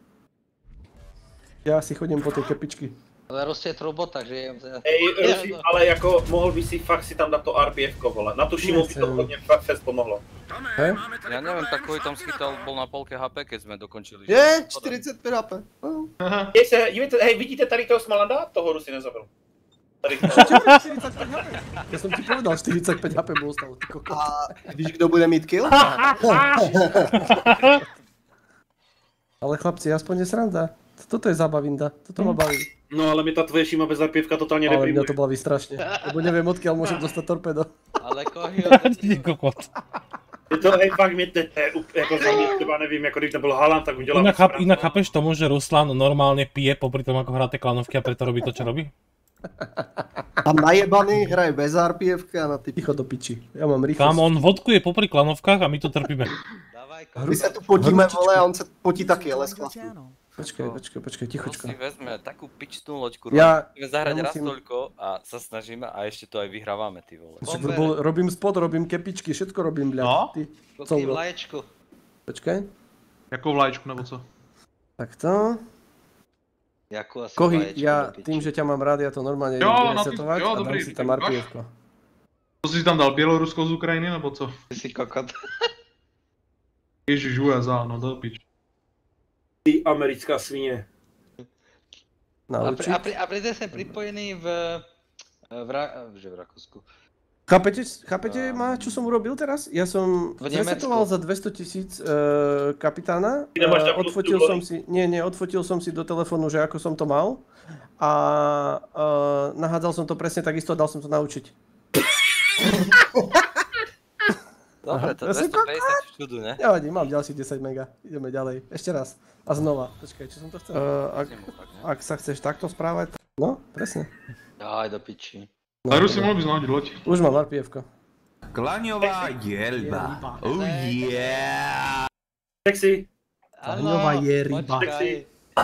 Ja si chodím po tej kepičky. ale Rus je trubo, takže jem teda. Ej, Rusy, ale jako mohl by si fakt si tam dát to er pé efko, vole. Na tu Shimu by to Nechcem. hodně fakt fest pomohlo. He? Ja neviem, tak Kohy tam schytal, bol na polke há pé, keď sme dokončili. že? Je, čtyřicet pět há pé. No. Dej se, dívejte, hej, vidíte tady toho Smalanda? Toho Rusy nezabil. Tady štyridsaťpäť há pé. Ja som ti povedal, štyridsaťpäť há pé bol stalo, ty kokot. A víš, kdo bude mít kill? Ale chlapci, aspoň je sranda. Toto je zábavinda, toto ma baví. No ale mi ta tvoje Shima bez er pé efka totálně Ale mňa deprimuje. to baví strašne, lebo neviem odkiaľ môžem dostať torpedo. Ale Kohy, Ty kokot. Je to, hej, fakt mě tete, jako za mě třeba nevím, jako když to byl Haaland, tak udělal... Inak, cháp, inak chápeš tomu, že Ruslan normálne pije popri tom, ako hráte klanovky a preto robí to, čo robí? Tam najebaný hraje bez er pé efka a na ty... Ticho do piči, ja mám rýchlosť. Kam on vodkuje popri klanovkách a my tu trpíme. dávaj My se tu potíme, vole, a on se potí taky, ale s klasou. Počkaj, počkaj, počkaj, tichočko. si vezme takú pičnú loďku, Ja- musíme zahrať ja raz musím- toľko a sa snažíme a ešte to aj vyhrávame, ty vole. Však Bomber. bol, robím spot, robím kepičky, všetko robím, bľad. No. Ty, Koky Soldo. vlaječku. Počkaj. Jakou vlaječku nebo co? Takto. Jakú asi Kohy, vlaječku ja do piči. tým, že ťa mám rád, ja to normálne Jo, idem na ty- resetovať jo, a dám dobrý, si tam máš? er pé efko. Co jsi tam dal, Bělorusko z Ukrajiny nebo co? Ty si kokot. Ježiš, U S A, no to pič. Ty americká svině. naučiť. A, pri, a preto sme pripojení v, v, Ra, že v Rakúsku. Chápete, chápete ma, čo som urobil teraz? Ja som resetoval za dvestotisíc uh, kapitána, uh, odfotil som si, nie, nie, odfotil som si do telefónu, že ako som to mal a uh, nahádzal som to presne takisto a dal som to naučiť. Dobre, to dvestopäťdesiat všudu, ne? Nevadí, mám ďalších desať mega, ideme ďalej, ešte raz a znova, počkaj, čo som to chcel? Uh, ak, ak sa chceš takto správať, no, presne. Daj do piči. No, Aru si mal by znať loď. Už mám er pé ef ko. Klaňová jelba. Oh yeah. Sexy. Klaňová je ryba. Sexy.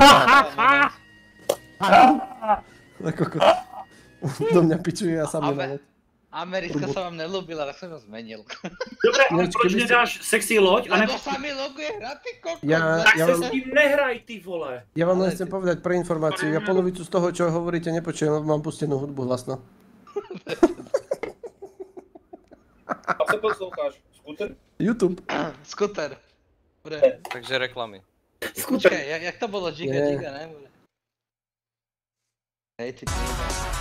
Do mňa pičuje a sám nenavod. Americká sa vám nelúbila, tak som ho zmenil. Dobre, ale proč nedáš sexy loď? Lebo sa mi loguje hra, ty kokos. Tak sa s tým nehraj, ty vole. Ja vám len chcem povedať pre informáciu, ja polovicu z toho, čo hovoríte, nepočujem, lebo mám pustenú hudbu hlasno. A co posloucháš? Skuter? YouTube. Skuter. Dobre. Takže reklamy. Počkaj, jak, jak to bolo? Giga, yeah. Giga, ne? Hej, ty príba.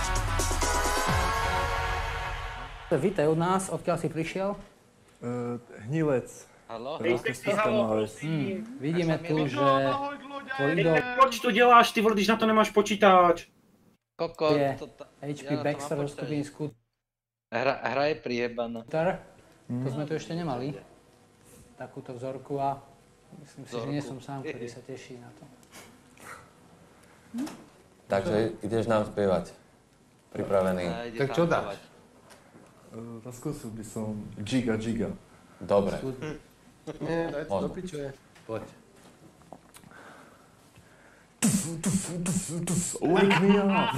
Vítaj u nás, odkiaľ si prišiel? Uh, hnilec. Haló? Hej, sexy, haló, prosím. Hmm, vidíme tu, že tvoj idol... Proč to děláš, ty vole, když na to nemáš počítač? Koko, je to... há pé Baxter zo skupiny Scooter. Hra, hra je priebaná. To sme tu ešte nemali. Takúto vzorku a myslím si, že nie som sám, ktorý sa teší na to. Takže ideš nám spievať. Pripravený. Tak čo dáš? Zaskúsil by som Giga Giga. Dobre. Nie, daj to do pičuje. Poď. Wake me up!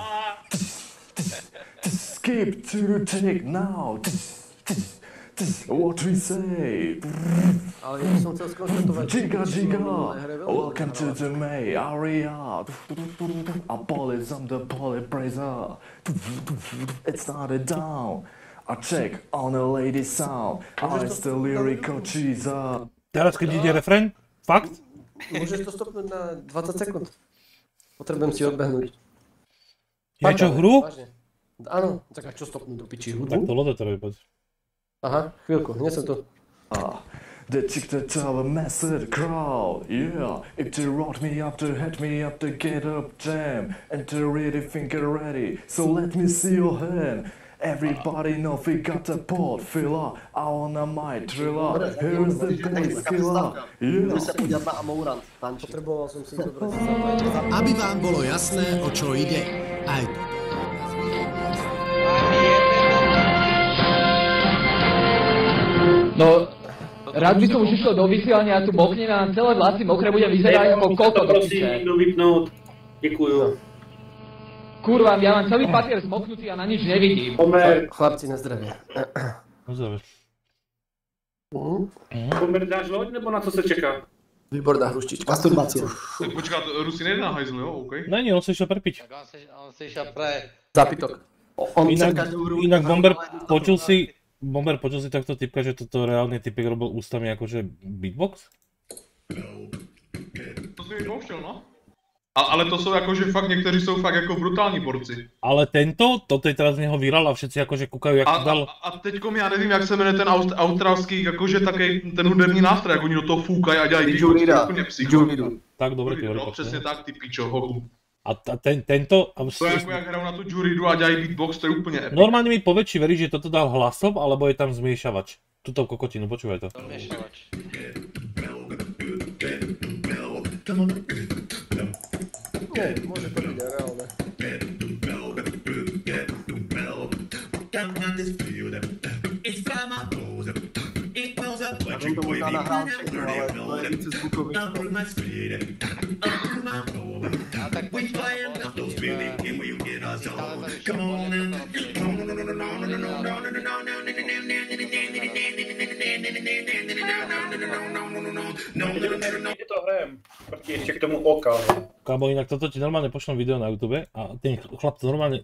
Skip to the take now! What we say? Ale ja som chcel skonštatovať... Giga Giga! Welcome to the May area! Apollo the polybrazer! It started down! I check on a lady sound! I'm still lyrical cheeser! Teraz keď ide refrén? Fakt? Môžeš to stopnúť na dvadsať sekúnd. Potrebujem si odbehnúť. Je čo, hru? Áno, tak a čo stopnúť do piči hudbu? Tak to lodo to robí, poď. Aha, chvíľku, nie som tu. Ah, the chick that tell a massive crowd, yeah. If they wrote me up to hit me up to get up jam, and to really think you're ready, so let me see your hand. Everybody know we got a port filler, I wanna my thriller, here's the bass killer, yeah. Môžem sa podľať na Amourant, tanči. Potreboval som si zobrať. Aby vám bolo jasné, o čo ide, aj to. No, rád by som už išiel do vysielania a tu moknem a celé vlasy mokré budem vyzerať ako koko do piče. Prosím, někdo vypnout. Děkuju. Kurva, ja mám celý papier zmoknutý a na nič nevidím. Pomer. Chlapci, na zdravie. Na zdravie. Pomer, dáš loď, nebo na co se čeká? Výborná hruštička. Masturbácia. Počká, Rusi nejde na hajzlu, jo? OK. Ne, on sa išiel prepiť. On sa išiel pre... Zápitok. Inak, inak Bomber, počul si, Bomber, počul si takto typka, že toto reálne typek robil ústami akože beatbox? To si mi pouštěl, no. A, ale to jsou jakože fakt, někteří jsou fakt jako brutální borci. Ale tento, toto je teraz z něho viral a všetci jakože kúkajú, jak a, to dal. A, a teďkom já nevím, jak se jmenuje ten aust, australský, jakože taký ten hudební nástroj, jak oni do toho fúkají a dělají Didgeridoo. úplně psycho. Tak dobre, ty No, přesně tak, ty pičo, hochu. A ten, tento... To je jako jak hrajou na tu Didgeridoo a dělají beatbox, to je úplně epic. Normálne mi povedz, či veríš, že toto dal hlasom, alebo je tam zmiešavač. Tuto kokotinu, počúvaj to. Zmiešavač. Nie, môže to byť reálne. A to tomu dá nahrál všechno, ale to je více zvukový. A tak počkaj, Je to hrajem, proti ještě k tomu oka. Kámo, inak toto ti normálne pošlem video na YouTube a ten chlap to normálne...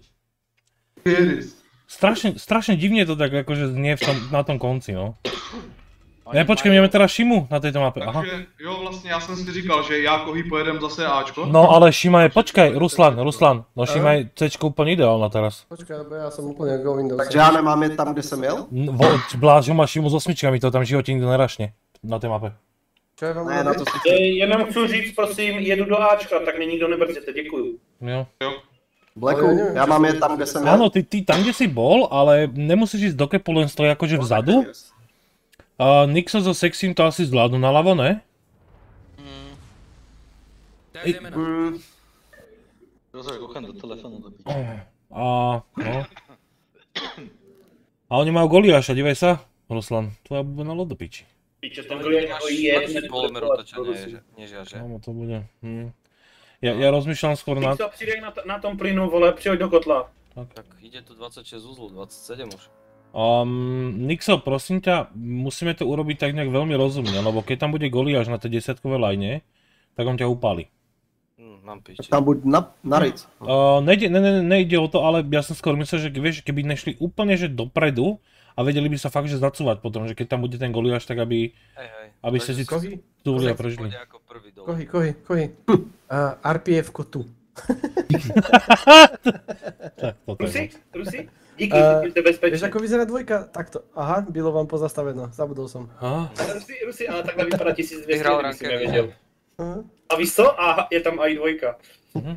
Strašne, strašne divne to tak akože znie v tom, na tom konci, no. Ne, počkej, máme teda Šimu na tejto mape, aha. Takže jo, vlastně já jsem si říkal, že já Kohy pojedem zase Ačko. No ale Šima je, počkaj, Ruslan, Ruslan, no Šima je Cčko úplně ideálna teraz. Počkaj, lebo já jsem úplně go Windows. Takže já nemám je tam, kde jsem jel? Bláž, ho má Šimu s osmičkami, to tam v životě nikdo nerašne na té mape. Čo je vám ne, na to si... Jenom chci říct, prosím, jedu do Ačka, tak mě nikdo nebrzděte, děkuju. Jo. Jo. Blacku, já mám je tam, kde jsem jel. Áno, ty, ty tam, kde si bol, ale nemusíš ísť do kepu, len stojí akože vzadu. Uh, Nixo so Sexym to asi zvládnu naľavo, ne? Mm. I... Mm. Rozumiem, kochám do telefónu do piči. A, no. A oni majú Goliáša, dívej sa, Ruslan, tvoja bubenalo do piči. Piče, ten Goliáš je lepší polimer otočenia, než ja, že? No, to bude, hm. Ja, ja rozmýšľam skôr na... Nixo, přidej na, na tom plynu, vole, přihoď do kotla. Tak. Tak ide tu dvadsaťšesť uzlov, dvadsaťsedem už. Um, Nixo, prosím ťa, musíme to urobiť tak nejak veľmi rozumne, lebo keď tam bude Goliáš na tej desiatkovej line, tak on ťa upálí. Hm, mám piči. Tam buď na, na ric. Uh, nejde, ne, ne, nejde o to, ale ja som skôr myslel, že vieš, keby nešli úplne že dopredu a vedeli by sa fakt, že zacúvať potom, že keď tam bude ten Goliáš, tak aby, hej, hej. aby ste si dúvli a prežili. Kohy, kohy, kohy. Uh, R P F-ko tu. Tak, toto je. Rusi, Rusi? Díky, Uh, že jste bezpečný. Vieš, ako vyzerá dvojka? Takto. Aha, bylo vám pozastaveno. Zabudol som. Aha. Rusi, Rusi, ale takhle vypadá tisíc dvě stě, Vyhrál kdyby si ranket. nevěděl. Uh-huh. A víš co? A je tam aj dvojka. Uh-huh.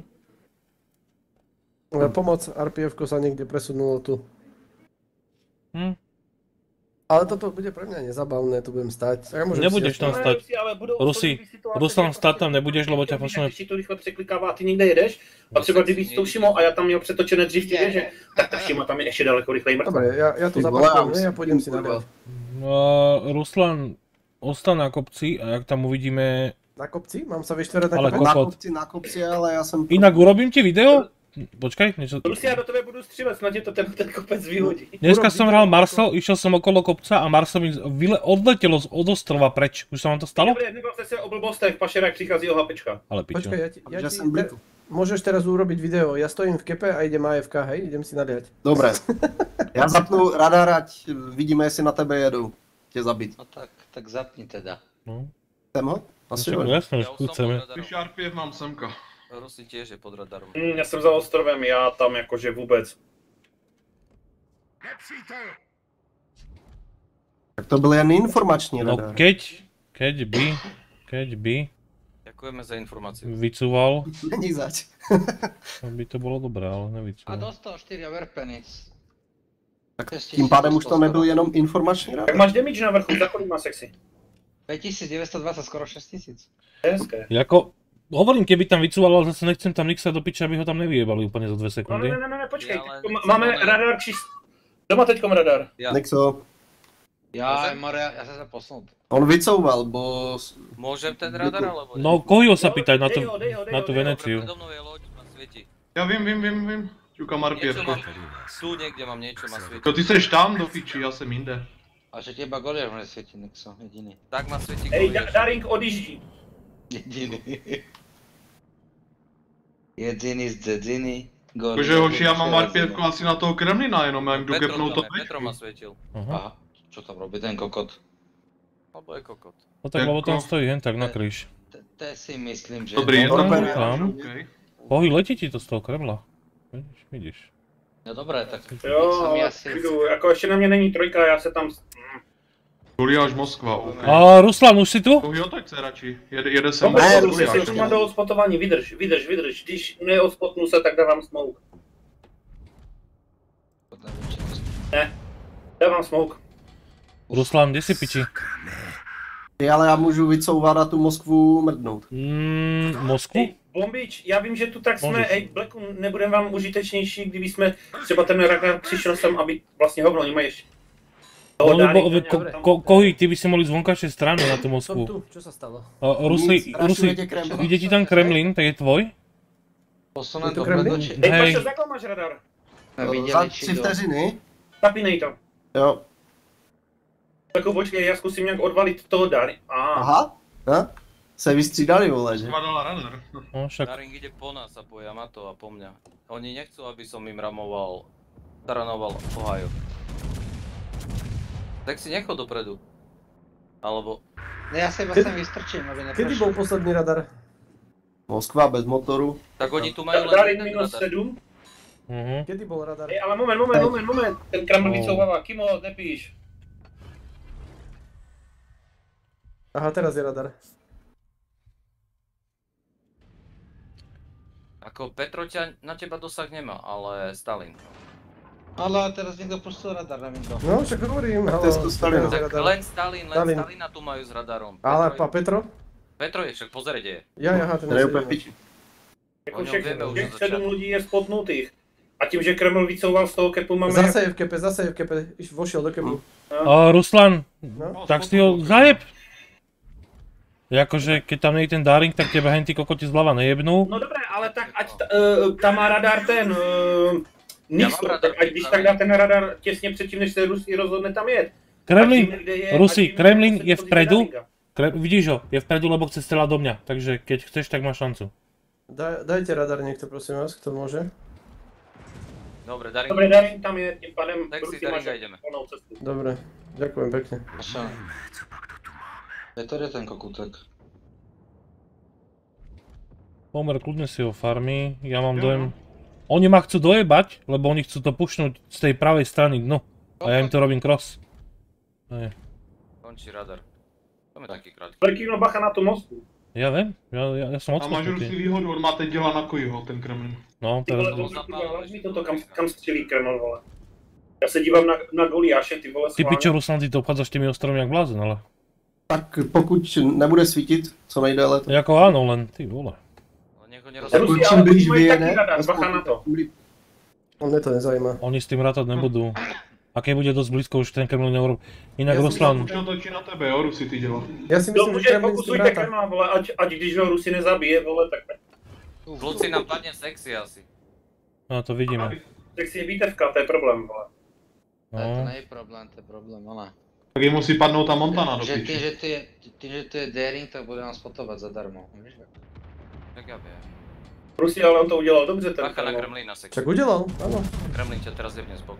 Pomoc, R P F-ko sa niekde presunulo tu. Hm. Ale toto bude pre mňa nezabavné, tu budem stať. Nebudeš tam stať. Rusi, Ruslan, stát tam nebudeš, lebo ťa posuneme. Když si to rychle překlikává, ty někde jedeš, a třeba kdyby s tou Šimou a já tam měl přetočené dřív ty věže, tak ta Šima tam je ještě daleko rychleji mrtvá. Dobre, ja, ja to zaparkujem, ne? Ja pôjdem si nadal. Uh, Ruslan, ostan na kopci a jak tam uvidíme... Na kopci? Mám sa vyštverať na Ale kopci? Na kokot. kopci, na kopci, ale já jsem... Inak urobím ti video? Počkaj, niečo... Rusi, já do tebe budu střílet, snad je to ten, ten kopec vyhodí. Dneska som hral Marcel, išiel som okolo kopca a Marcel mi vyle odletelo z- od ostrova preč. Už sa vám to stalo? Dobre, nebavte se o blbostech, pašerák přichází o hapečka. Ale pičo. Počkaj, ja ti, ja Že ti jsem te, môžeš teraz urobiť video. Ja stojím v kepe a idem A F K, hej? Idem si naliať. Dobré. Já zapnu radar, ať vidíme, jestli na tebe jedu. Tě zabít. No tak, tak zapni teda. No. Chcem ho? Asi No, jo. jasné, už tu chceme. Když R P F mám semka. Rusi tiež je pod radarom. Hm, já jsem za ostrovem, já tam jakože vůbec. Tak to byl jen informační No radar. keď, keď by, keď by Ďakujeme za informáciu. vycúval, Není zač. tak by to bolo dobré, ale A nevycúval. dostal štyri verpenic. Tak tím pádem už to nebyl jenom informační Tak radar. máš damage na vrchu, za kolik má sexy? päťtisícdeväťstodvadsať, skoro šesť tisíc. Hezké. Jako, hovorím, keby tam vycúval, ale zase nechcem tam Nixa do piče, aby ho tam nevyjebali úplne za dve No sekundy. ne, ne, ne, ne, počkej, Ja, ale teďko nechcem, máme ale- radar čist... Doma teďkom radar. Ja. Nixo, Ja, Maria, ja sa sa posunul. on vycouval, boss. Môžem ten radar, alebo nie? No, Kohiho sa pýtaj na, to, Dej ho, dej ho, dej na ho, tú dej ho. Veneciu. Predo mnou je loď, ma svieti. Já vím, vím, vím, vím. Ťukám R P F. Niečo mám, tu niekde mám niečo, ma svieti. Jo, ty seš tam do piči, já jsem jinde. A že teba Goliáš môže svietiť, Nixo, jediný. Tak ma svieti Ej, da, Goliáš. Daring odjíždí. Jediný. Jediný z dzedziny. Goliáš. Takže hoši, já mám R P F asi na toho Kremlina, jenom já jim Petro dokepnout to tam je, Petro ma svietil. Aha. Aha, čo tam robí ten kokot? Alebo je kokot. No tak, lebo tam Jako- stojí hen tak na kríž. To to si myslím, že... Dobrý, je No, tam dobré. Kremlin, Tam. okej. Kohi, letí ti to z toho Kremla. Vidíš, vidíš. No dobré, tak Jo, Nixo mi asi... klidu, jako ještě na mě není trojka, já se tam... Goliáš Moskva, OK. A Ruslan, už si tu? Kohi, otaď se radši, jede, jede sem. Dobre, Ne, Rusi, Rusi, si Rusi, už má do spotování, vydrž, vydrž, vydrž. Když neospotnu se, tak dávám smoke. Ne, dávám smoke. Ruslan, kde si piči? Ty, ale já můžu vycouvat a tu Moskvu mrdnout. Mm, Moskvu? Ej, Bombič, já vím, že tu tak jsme, Můžeš. ej, Blacku, nebudeme vám užitečnější, kdyby jsme třeba ten radar přišel sem, aby vlastně hovno, oni mají ještě. No, Toho lebo, Daringa ko, nějak tam- ko, Kohi, ty by si mohli z vonkajšej strany na tú Som Moskvu. tu, čo sa stalo? A, Rusli, Nic, Rusi, rašujete Kreml. ide ti tam Kremlin, tak je tvoj? Posunem Je to to Kremlin? predo, či... Ej, Hej. Paša, za koho máš radar? Sme Za videli, či tři do... vteřiny? Tapínej to. Jo. Blacku, počkej, já zkusím nějak odvalit toho Dari. Ah. Aha. Ha? Se vystřídali, vole, že? Zvadala radar. No však, Daring ide po nás a po Yamato a po mňa. Oni nechcú, aby som im ramoval, taranoval Ohio. Tak si nechod dopredu. Alebo... No ja sa iba sem vystrčím, aby neprešiel. Kedy bol posledný radar? Moskva bez motoru. Tak oni tu majú len Daring jeden minus radar. sedm. Kedy bol radar? Ej, ale moment, moment, moment, moment. Ten Kreml vycouváva. Kimo, nepíš. Aha, teraz je radar. Ako Petro ťa na teba dosah nemá, ale Stalin. Ale teraz niekto pustil radar na Mindo. No, však hovorím, halo. Tak len Stalin, len Stalin. Stalina tu majú s radarom. Ale Petro pa je- Petro? Petro je však, pozere, kde je. Ja, aha, ten To je asi úplne je. piči. Jako O ňom všech, vieme už všech od sedm začiatku. lidí je spotnutých. A tím, že Kreml vycouval z toho kepu, máme... Zase je v kepe, zase je v kepe, iš vošiel do kepu. A Ruslan, No. tak si ho zajeb. Jakože keď tam nie je ten Daring, tak teba henty kokoti zľava nejebnú. No dobré, ale tak ať ta, uh, tam má radar ten... Uh, Nixon, tak ať když tak dá ten radar těsně předtím, než se Rusy rozhodne tam jet. Kremlin, Ať víme, kde je, Rusi, ať víme, Kremlin kde je se vpredu. Daringa. Kre, vidíš ho, je vpredu, lebo chce strieľať do mňa. Takže keď chceš, tak máš šancu. Daj, dajte radar niekto, prosím vás, kto môže. Dobre, Daring. Dobre, Daring tam je, tím pádem Tak si Rusy máš Daringa ideme. plnou cestu. Dobre, ďakujem pekne. Peter je ten kokutek. Pomer kľudne si ho farmy, ja mám dojem... Oni ma chcú dojebať, lebo oni chcú to pušnúť z tej pravej strany dnu. A ja im to robím cross. Hej. Končí radar. To je taký krátky. Berkino, bacha na tú mostu. Ja viem, ja, ja, ja som A máš Rusy odskúšnutý. výhodu, on má teď dělá na kojiho, ten Kremlin. No, Ty teraz... vole, to kurva, mi toto, kam, kam střelí Kreml, vole. Já se dívám na, na Goliáše, ty vole, Ty schválně. pičo, Ruslan, ty to obchádzaš tými ostrovmi jak blázen, ale... Tak pokud nebude svítit, co nejdéle, tak... Jako áno, len ty vole. Rusi, ale oni mají taky radar, bacha na to. Mne to nezajíma. Oni s tým rátať nebudú. A keď bude dosť blízko, už ten Kremlin neurob... Inak Ruslan... Už točí na tebe, jo, Rusy ty dělá. Ja si myslím, že Dobře, Kremlin s tým fokusujte ráta. Kremla, vole, ať, ať když ho Rusy nezabije, vole, tak... Kluci nám padne sexy asi. No to vidíme. Tak si je bitevka, to je problém, vole. To No. není problém, to je problém, ale... Tak jim musí padnout ta Montana do Že ty, piči. že ty, ty, že ty je Daring, tak bude nás spotovat zadarmo. Víš? Tak ja viem. Rusi, ale on to udělal dobře, ten Bacha na Kreml. Kremlína sexy. Však udelal, áno. Kremlín ťa teraz jebne z boku.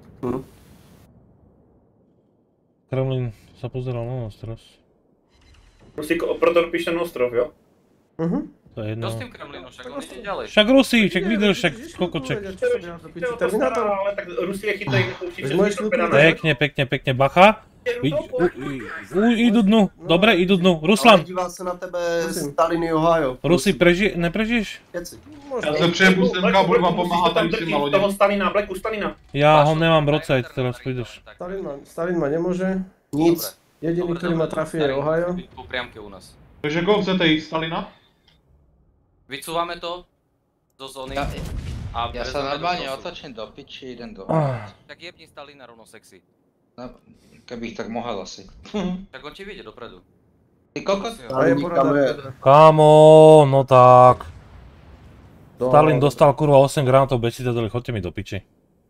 Kremlin sa pozeral na nás teraz. Rusi, proto píš ten ostrov, jo? Mhm. To je jedno. Čo s tým Kremlínom, však on ide ďalej. Však Rusi, však vydrž, však kokoček. Terminátor. Ale tak Rusi je chytají, nepouští Veď přes môžeš torpeda, kľudne- ne? Pekne, pekne, pekne, bacha. Id, u, u, idú dnu, dobre, idú dnu. Ruslan, Ale dívá se na tebe Stalin i Ohio. Rusi, preži, neprežiješ? Keci. Já se přejemu semka, budu vám pomáhat tady s Musíš těma to tam loděma. Stalina, Blacku, Stalina. Ja ho nemám brodside, teraz prídeš. Stalin ma, Stalin ma nemôže. Nic. Jediný, ktorý ma trafí, je Ohio. Po priamke u nás. Takže koho chcete jít, Stalina? Vycúvame to zo zóny. Ja, A ja vezmeme sa do normálne Sosu. otočím do piči, idem do... Ah. Tak jebni Stalina rovno sexy. No, keby ich tak mohol asi. Tak on ti vyjde dopredu. Ty kokot? A je Nikam je. poradar. Kámo, no tak. Do- Stalin dostal kurva osem granátov bez citadely, chodte mi do piči.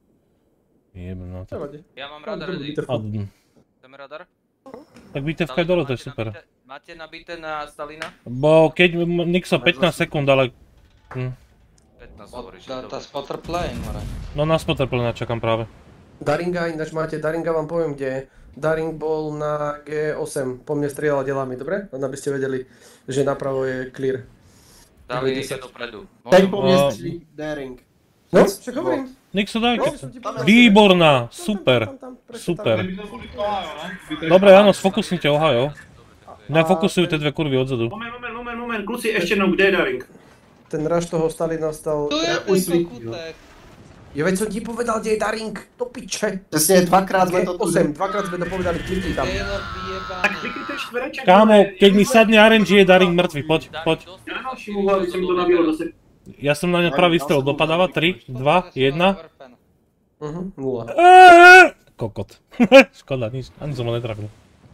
Jebno to. Nevadí. Ja mám radar ready. A, mm, Chceme radar? tak bitevka je dole, to je super. Máte, máte nabité na Stalina? Bo keď m- Nixo pätnásť sekúnd, ale... Hm. pätnásť Od- hovoríš, Tá, dobre. tá spotter plane, more. No na spoterplne čakám práve. Daringa, ináč máte, Daringa vám poviem, kde je. Daring bol na G osem, po mne strieľal delami, dobre? Len aby ste vedeli, že napravo je clear. Stalin ide dopredu. Teď po mne No. střílí Daring. No, však hovorím. Nixo daj, No, keď som sa- ti povedal. Výborná, super, super. Dobre, áno, sfokusnite Ohio. Mňa fokusujú tie dve kurvy odzadu. Moment, moment, moment, moment, kluci, ještě jednou, kde je Daring? Ten rush toho Stalina stal... Tu je už ten svítí, kokutek. Jo, veď som ti povedal, kde je Daring, do piče. Přesně dvakrát jsme to tu... G osem, dvakrát sme to povedali, klikni tam. Taylor vyjebaný. Tak vykryté čtvereček. Kámo, keď mi sadne er en gé, je Daring mŕtvy, poď, poď. Já další mu aby se mi to nabilo do sek... Ja som na ňa pravý strel, dopadáva, tri, dva, jedna. Mhm, nula. Eee, kokot. Škoda, nič, ani som ho netrafil.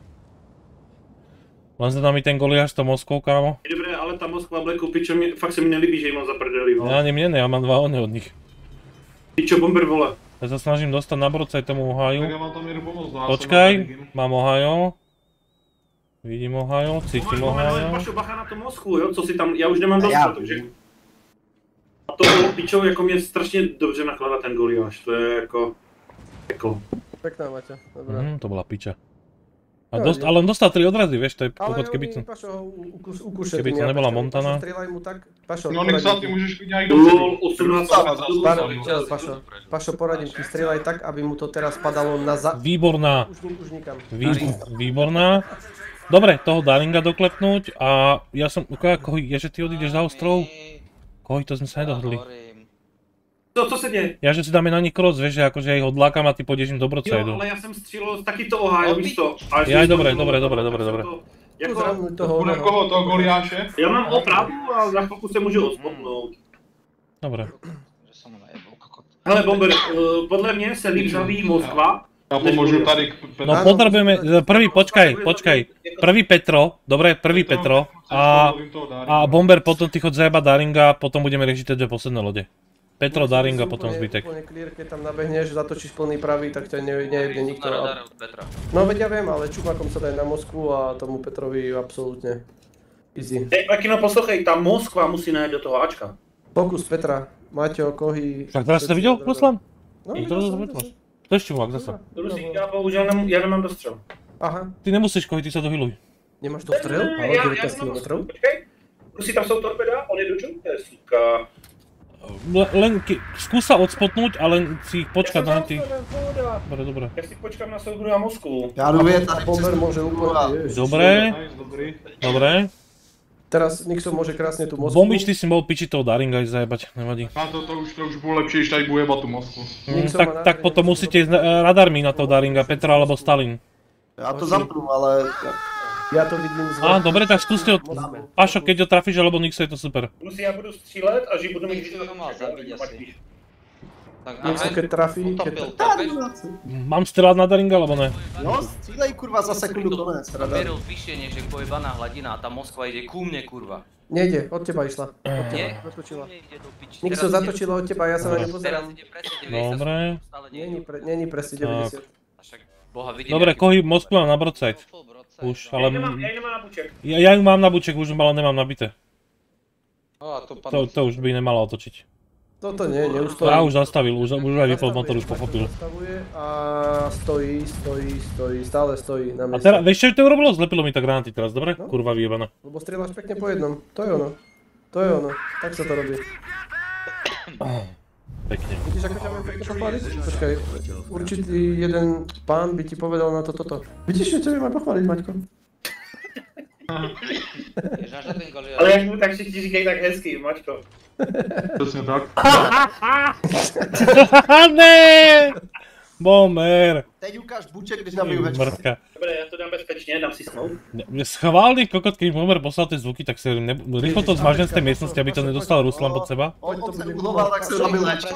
Len za nami ten Goliáš s tou Moskou, kámo. Dobré, ale ta Moskva, Blacku, pičo, mi, fakt se mi nelíbí, že jim mám zaprdeli, vole. Ja ani mne ne, ja mám dva one od nich. Pičo, bomber, vole. Ja sa snažím dostať na brodsaj tomu Tak Ohio. já vám tam jedu pomoct, no, já jsem Počkaj, na Daringu. mám Ohio. Vidím Ohio, cítim Moment, moment, Ohio. Pašo, bacha na tu Moskvu, jo, co si tam, já už nemám A já dostat, takže... A to bylo, pičo, jako mě strašně dobře nakladá ten Goliáš, to je jako... Jako... Pekná, Maťa, dobrá. Mhm, to bola piča. A dost, ale on dostal tri odrazy, vieš, to je kokot, keby to... Ale Pašo ho ukúše. Keby to nebola Montana. Strieľaj mu tak, Pašo, No nech sa, ty môžeš vidieť aj do Pašo, Pašo, poradím ti, strieľaj tak, aby mu to teraz padalo na za... Výborná. Už nikam. Výborná. Dobre, toho Daringa doklepnúť a ja som... Kohy, je, že ty odídeš za ostrov? Kohy, to sme sa nedohodli. Co, co se děje? Ja, že si dáme na nich cross, vieš, že akože ja ich odlákam a ty pôjdeš im do broadside. Jo, ale ja som střílel taky to Ohio, víš to. Ja, dobre, dobre, dobre, dobre, dobre. Budem koho, toho Goliáše? Já mám opravdu a za chvilku se můžu odspotnout. Dobre. Hele, Bomber, podle mě se líp zabíjí Moskva. Ja pomôžu tady... No potrebujeme, prvý, počkaj, počkaj. Prvý Petro, dobre, prvý Petro a, a Bomber potom ty chod zajebať Daringa, potom budeme riešiť tie dve posledné lode. Petro, Daringa, potom zbytek. Úplne clear, keď tam nabehneš, zatočíš plný pravý, tak ťa nejebne nikto. No veď ja viem, ale čumakom sa daj na Moskvu a tomu Petrovi absolútne easy. Hej, Akino, poslouchej, tá Moskva musí nájsť do toho Ačka. Pokus Petra, Maťo, Kohy... Však teraz si to videl, Ruslan? No, videl som, videl som. To ešte mák zasa. Rusík, ja bohužiaľ ja nemám dostrel. Aha. Ty nemusíš, Kohy, ty sa dohyluj. Nemáš dostrel? Ale devätnásť kilometrov? Počkej, Rusí, tam sú torpeda, on je dočo? To je súka. Len skús sa odspotnúť, ale si ich počkať na tých... Dobre, dobre. Ja si počkám na Soudru a Moskvu. Ja dovie, tady Bomber môže úplne... Dobre. Dobre. Teraz Nixon môže krásne tú Moskvu. Bombič, ty si mohol pičiť toho Daringa aj zajebať, nevadí. A to, to už, to už bolo lepšie, ešte aj bujeba tú Moskvu. Mm, tak, tak potom musíte ísť radarmi na toho Daringa, Petra alebo Stalin. Ja to zapnú, ale... Ja to vidím z... Á, dobre, tak skúste od... Pašo, keď ho trafíš, alebo Nixo, je to super. Rusí, ja budu střílet a že budu mít... Nixo, keď trafí... Mám strieľať na Daringa, alebo ne? No, střílej kurva za sekundu konec. Meril vyššie, než je pojebaná hladina a tá Moskva ide ku mne, kurva. Nejde, od teba išla. Od teba, zatočila. Nixo zatočila od teba, ja sa na ňu pozerám. Dobre. Není presne deväťdesiat. Dobre, Kohy, Moskvu mám na broadside. Už, ale... Ja nemám na buček. Ja, ja ju mám na buček, už ale nemám nabité. To, to už by nemala otočiť. Toto nie, neustojí. Ja už zastavil, už, už aj vypol motor, už pochopil. Zastavuje a stojí, stojí, stojí, stále stojí na A mieste. teraz, vieš čo to urobilo? Zlepilo mi tak granáty teraz, dobre? Kurva vyjebaná. Lebo strieľaš pekne po jednom, to je ono. To je ono, tak sa to robí. Pekne. Vidíš, ako ťa mám pekne pochváliť? Počkaj, určitý jeden pán by ti povedal na to toto. Vidíš, že ťa viem aj pochváliť, Maťko? Ale jak mu tak všichni říkají tak hezky, Mačko. Přesně tak. Ne! Bomber! Teď ukáž buček, když nabiju večer. Mrtka. Dobre, ja to dám bezpečne, dám si smoke. Schválny kokot, keď Bomber poslal tie zvuky, tak si ne... rýchlo to zmažem z tej miestnosti, aby to nedostal Ruslan pod seba. On to se uloval, tak se robil lečka.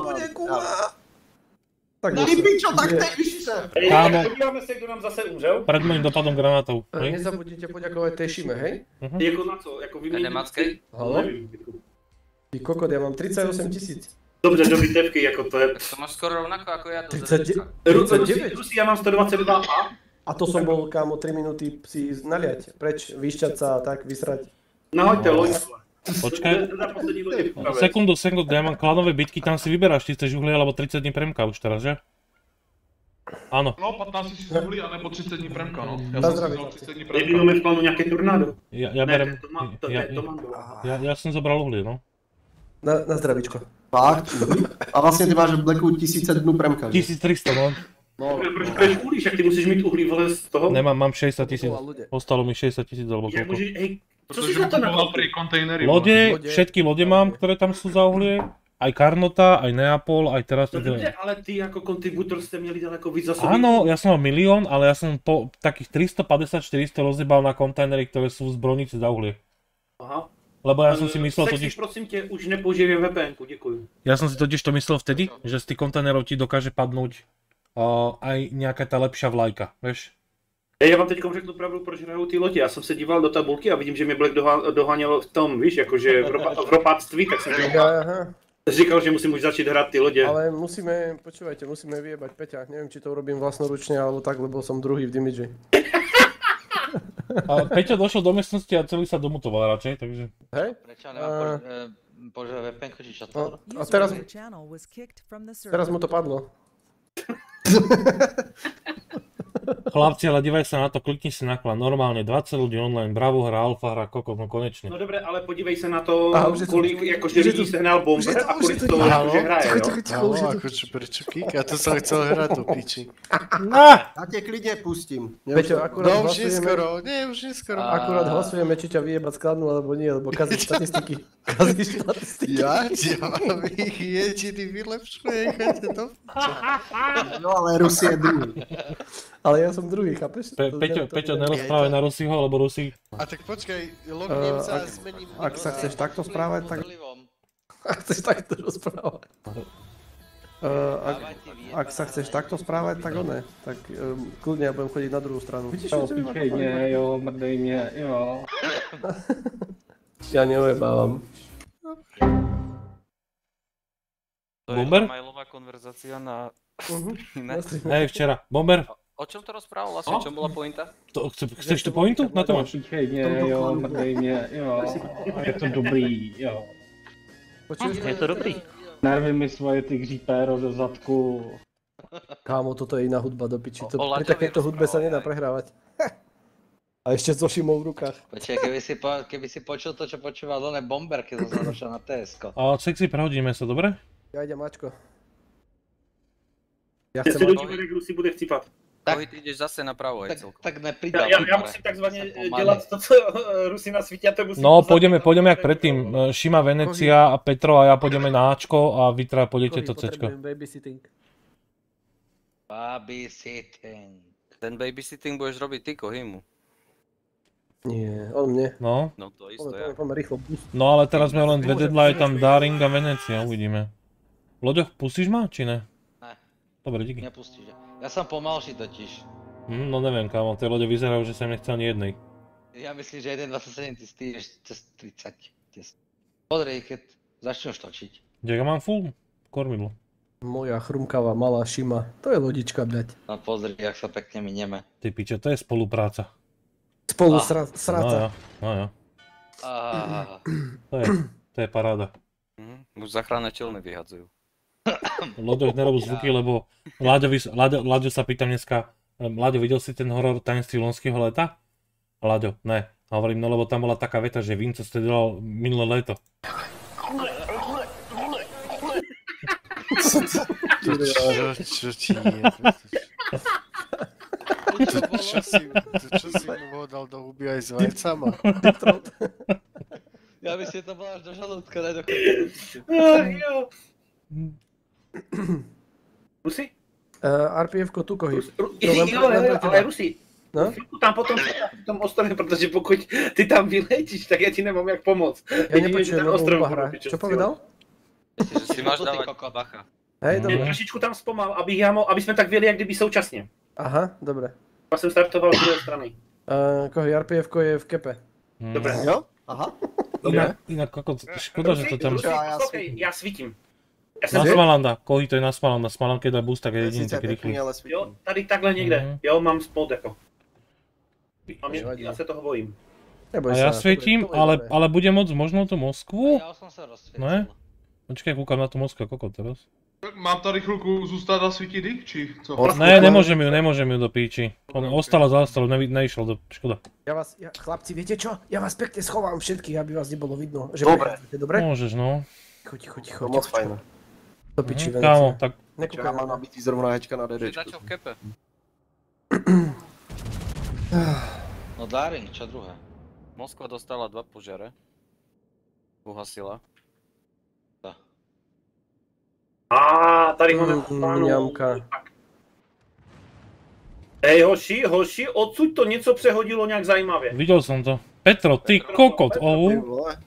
Tak no pičo, tak teď vyšíte. Kámo. Podívame sa, kto nám zase umřel. Pred môjim dopadom granátov. Nezabudnite poďakovať tej Šime, hej? Jako na co? Jako vyměnit? Nemáckej? Halo? Ty kokot, ja mám tridsaťosem tisíc. Dobře, do bitevky, jako to je... Tak to máš skoro rovnako ako ja, to tridsaťdeväť? Rusí, ja mám stodvadsaťdva a... A to som bol, kámo, tri minúty si naliať, preč, vyšťať sa a tak, vysrať. Nahoďte loď. Počkaj. Sekundu, sekundu, ja mám klanové bitky, tam si vyberáš, či chceš uhlie alebo tridsať dní premka už teraz, že? Áno. No, pätnásť tisíc uhlie a nebo tridsať dní premka, no. Ja som si vzal tridsať dní premka. Jaký máme v plánu nejaké tornádo? Ja, ja berem... Ja, ja som zobral uhlie, no. Na, na zdravíčko. Fakt? A vlastně ty máš v Blacku tisíc dnů premka, že? tisíc tristo, no. No, proč budeš uhlíš, jak ty musíš mít uhlí vole z toho? Nemám, mám šesťdesiat tisíc. Ostalo mi šesťdesiat tisíc alebo koľko. Co si za to nakúpil? Lode, všetky lode mám, ktoré tam sú za uhlie. Aj Carnota, aj Neapol, aj teraz... No dobře, ale ty ako kontributor ste měli daleko víc za sobě. Áno, ja som mal milión, ale ja som po takých tristopäťdesiat štyristo rozjebal na kontajnery, ktoré sú v zbrojnici za uhlie. Aha. Lebo ja som si myslel Sexy, totiž... prosím tě, už nepoužívej vé pé enku, děkuju. Ja som si totiž to myslel vtedy, že z tých kontajnerov ti dokáže padnúť uh, aj nejaká tá lepšia vlajka, vieš? Já vám teď řeknu pravdu, proč hrajou ty lodě. Já jsem se díval do tabulky a vidím, že mě Black doháněl v tom, víš, jakože v, ropa, v ropáctví, tak jsem říkal, že musím už začít hrát ty lodě. Ale musíme, počúvajte, musíme vyjebať Peťa. Neviem, či to urobím vlastnoručne alebo tak, lebo som druhý v damage. A Peťo došiel do miestnosti a celý sa domutoval radšej, takže... Hej? Prečo nemám požiadať vé pé enko či šator? A teraz... Teraz mu to padlo. Chlapci, ale dívaj sa na to, klikni si na klan, normálne dvadsať ľudí online, bravo hra, alfa hra, kokos, no konečne. No dobre, ale podívej sa na to, kolik akože ľudí sehnal Bomber a kolik to akože hraje, jo? Áno, akože prečo kíka, to som chcel hrať do piči. Ja te klidne pustím. Peťo, akurát No už je skoro, nie, už je skoro. Akurát hlasujeme, či ťa vyjebať z klanu, alebo nie, lebo kazíš štatistiky. Kazíš štatistiky. Ja? Ja mám ich jediný vylepšuje, nechajte to. No ale Rusi je druhý. Ale ja som druhý, chápeš? Pe Peťo, Peťo, nerozprávaj na Rusiho, lebo Rusi... A tak počkaj, lognem sa a zmením... Ak sa chceš takto správať, tak... Ak chceš takto rozprávať. Uh, ak, ak sa chceš takto správať, tak one. Tak um, kľudne ja budem chodiť na druhú stranu. Vidíš, Jo, pičej, nie, jo, mrdej, nie, jo. Ja neujebávam. To je Bomber? mailová konverzácia na streame. Hej, včera. Bomber? O čom to rozprával vlastne? Čom bola pointa? To, chceš tú pointu? Na to máš? Pičej, nie, jo, mrdej, nie, jo. Je to dobrý, jo. Je to dobrý. Nervy mi svoje ty gřípéro ze zadku. Kámo, toto je iná hudba do piči. To, O- o pri Laďovi takejto hudbe sa nedá prehrávať. A ešte so Šimou v rukách. Počkaj, keby si, po, keby si počul to, čo počúval Done Bomber, keď som zarošil na té esko. A sexy, prehodíme sa, dobre? Ja idem Mačko. Ja Ja chcem... si do divere, kdo si bude chcípat. Kohy, ty ideš zase napravo, hej, celkom. Tak Ja, nepridal. ja, ja musím takzvaně dělat to, co Rusi na světě, a to musím... No, pôjdeme, pôjdeme jak predtým. Šima, Venecia a Petro a ja pôjdeme na Ačko a vy teda pôjdete to Cčko. Potrebujem babysitting. Babysitting. Ten babysitting budeš robiť ty, Kohymu. Nie, on mne. No. No to isto Poďme, ja. poďme rýchlo. No ale teraz sme len dve deadline, tam Daring a Venecia, uvidíme. Loďo, pustíš ma, či ne? Ne. Dobre, díky. Nepustíš. Ja som pomalší totiž. Hm, no neviem, kámo, tie lode vyzerajú, že sa im nechce ani jednej. Ja myslím, že jeden dvadsaťsedem, ty stýriš cez tridsať. Podrej, keď začneš točiť. Kde ja mám full kormidlo. Moja chrumkavá malá Šima. To je lodička, bľať. No pozri, jak sa pekne minieme. Ty piče, to je spolupráca. Spolu Ah. sra- No sráca. jo, no jo. Ah. To je, to je paráda. Mhm. Už záchranné čelny vyhadzujú. Loďo nerobí zvuky, lebo Láďovi, Láďo, Láďo sa pýtam dneska, Láďo, videl si ten horor Tajemství loňského leta? A Láďo, ne. A hovorím, no lebo tam bola taká veta, že Vinco stredoval minulé leto. Čo, čo ti je? To čo si, to čo si mu hodal do huby aj s vajcama? Ja by si to bola až do žalúdka, ne do chodí. Rusi? Uh, er pé ef-ko tu Kohy. Jo, jo, jo, ale Rusi, No? tam potom v tom ostrově, protože pokud ty tam vyletíš, tak já ti nemám jak pomoct. Ja nepočujem, lebo hudba hra. Čo povedal? Že si máš dávať bacha. Hej, dobre. Trošičku tam zpomal, aby, já mo, aby jsme tak vyjeli jak kdyby současně. Aha, dobre. Já jsem startoval z druhé strany. Uh, Kohy, er pé ef-ko je v kepe. Dobré. Jo? Aha. Inak, inak ako, škoda, že to tam... Rusi, poslouchej, já svítím. Já Na jsem Smalanda, Kohy to je na Smalanda, Smaland keď dá boost, tak je jediný Sice taký rýchly. pekný, ale svítím. Jo, tady takhle někde. Mhm. Jo, mám spot jako. A mě, Nevadí. já se toho bojím. Neboj A ja sa, svietím, to bude ale, dobré. ale bude môcť možno tú Moskvu? Ja som sa rozsvietil. Ne? Počkaj, kúkam na tú Moskvu, koko teraz. Tak mám tady chvilku zůstat a svítit ich, či co? Ne, nemôžem ju, nemôžem ju do píči. On ostala za ostalo, ne, neišlo do, škoda. Ja vás, ja, chlapci, viete čo? Ja vás pekne schovám všetkých, aby vás nebolo vidno. Že Dobre. prechádzate, dobre? Môžeš, no. Ticho, ticho, ticho. To moc ticho. fajné. Do piči, Mhm, kámo, Venecia. tak Čo Nekúkaj ja na mám mňa. nabitý zrovna hečka na Že na DDčku. čo v kepe? No Daring, čo druhé? Moskva dostala dva požiare. Uhasila. A tady máme Mm, plánu. mňamka. Hej, hoši, hoši, odsud to něco přehodilo nějak zajímavě. videl som to. Petro, ty kokot, Ty oh. vole.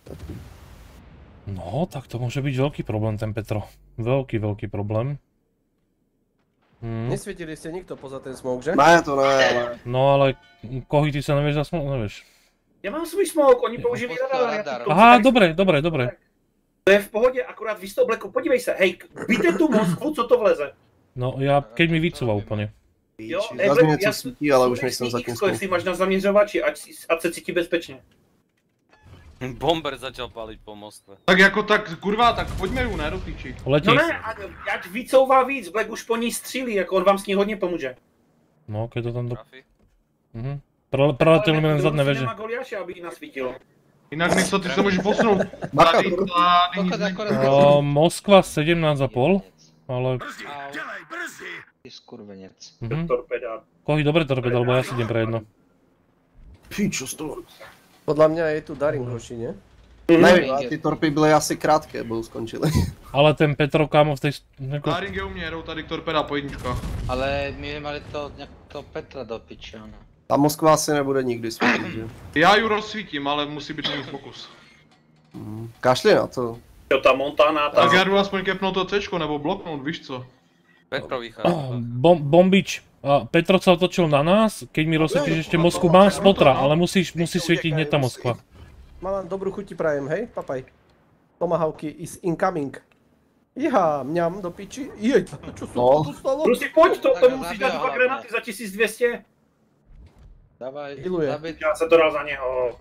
No, tak to môže byť veľký problém ten Petro. Veľký, veľký problém. Hm. Nesvietili ste nikto poza ten smoke, že? Ne, to ne, ale... No ale Kohy, ty sa nevieš zasmol, nevieš. Já mám svůj smoke, oni použili radar. já to- Aha, dobre, dobre, dobre. To je v pohodě, akorát vy z toho bleku, podívej se, hej, víte tu Moskvu, co to vleze? No ja, keď mi vycúva úplne. Jo, Zase mi něco já- svítí, ale už nejsem za tím X-ko, jestli smokem. máš na zaměřovači, ať, si- ať se cítí bezpečně. Bomber začal paliť po Moskve. Tak jako tak, kurva, tak pojďme ju, ne, do piči. Letí. No ne, ať, ať vycouvá víc, Black už po ní střílí, jako on vám s ní hodně pomůže. No, keď to tam do... Mhm. Preleteli mi len zadné veže. Nemá Goliáše, aby ji nasvítilo. Jinak Nixo, ty se můžeš posunout. Bacha, Moskva sedemnásť a pol, ale... Ty skurvenec. Torpeda. Kohy dobre torpeda, lebo ja si idem pre jedno. Fí, čo z toho? Podľa mňa je tu Daring hoši, nie? Nevím, ale ty torpy byly asi krátké, bo skončily. Ale ten Petro, kámo, v tej... Daring je u mě, jedou tady k torpeda po jedničkách. Ale my mali to nějakého Petra do piče, ono. Ta Moskva asi nebude nikdy svítit, že? Já ji rozsvítím, ale musí být můj fokus. Kašli na to. Jo, ta Montana, ta... Tak já jdu aspoň kepnout to C, nebo bloknout, víš co? Petro vychádza. Bom, bombič. A Petro sa otočil na nás, keď mi rozsvítiš ešte Moskvu, máš spotra, ale musíš, musíš svietiť hneď tá Moskva. Mám dobrú chuti prajem, hej, papaj. Tomahawky is incoming. Iha, mňam do piči. Jej, čo sa No. tu stalo? Rusy, poď, to, to musíš dať dva granáty za tisíc dvě stě. Dávaj, Hiluje. zabít. Já se to dal za něho.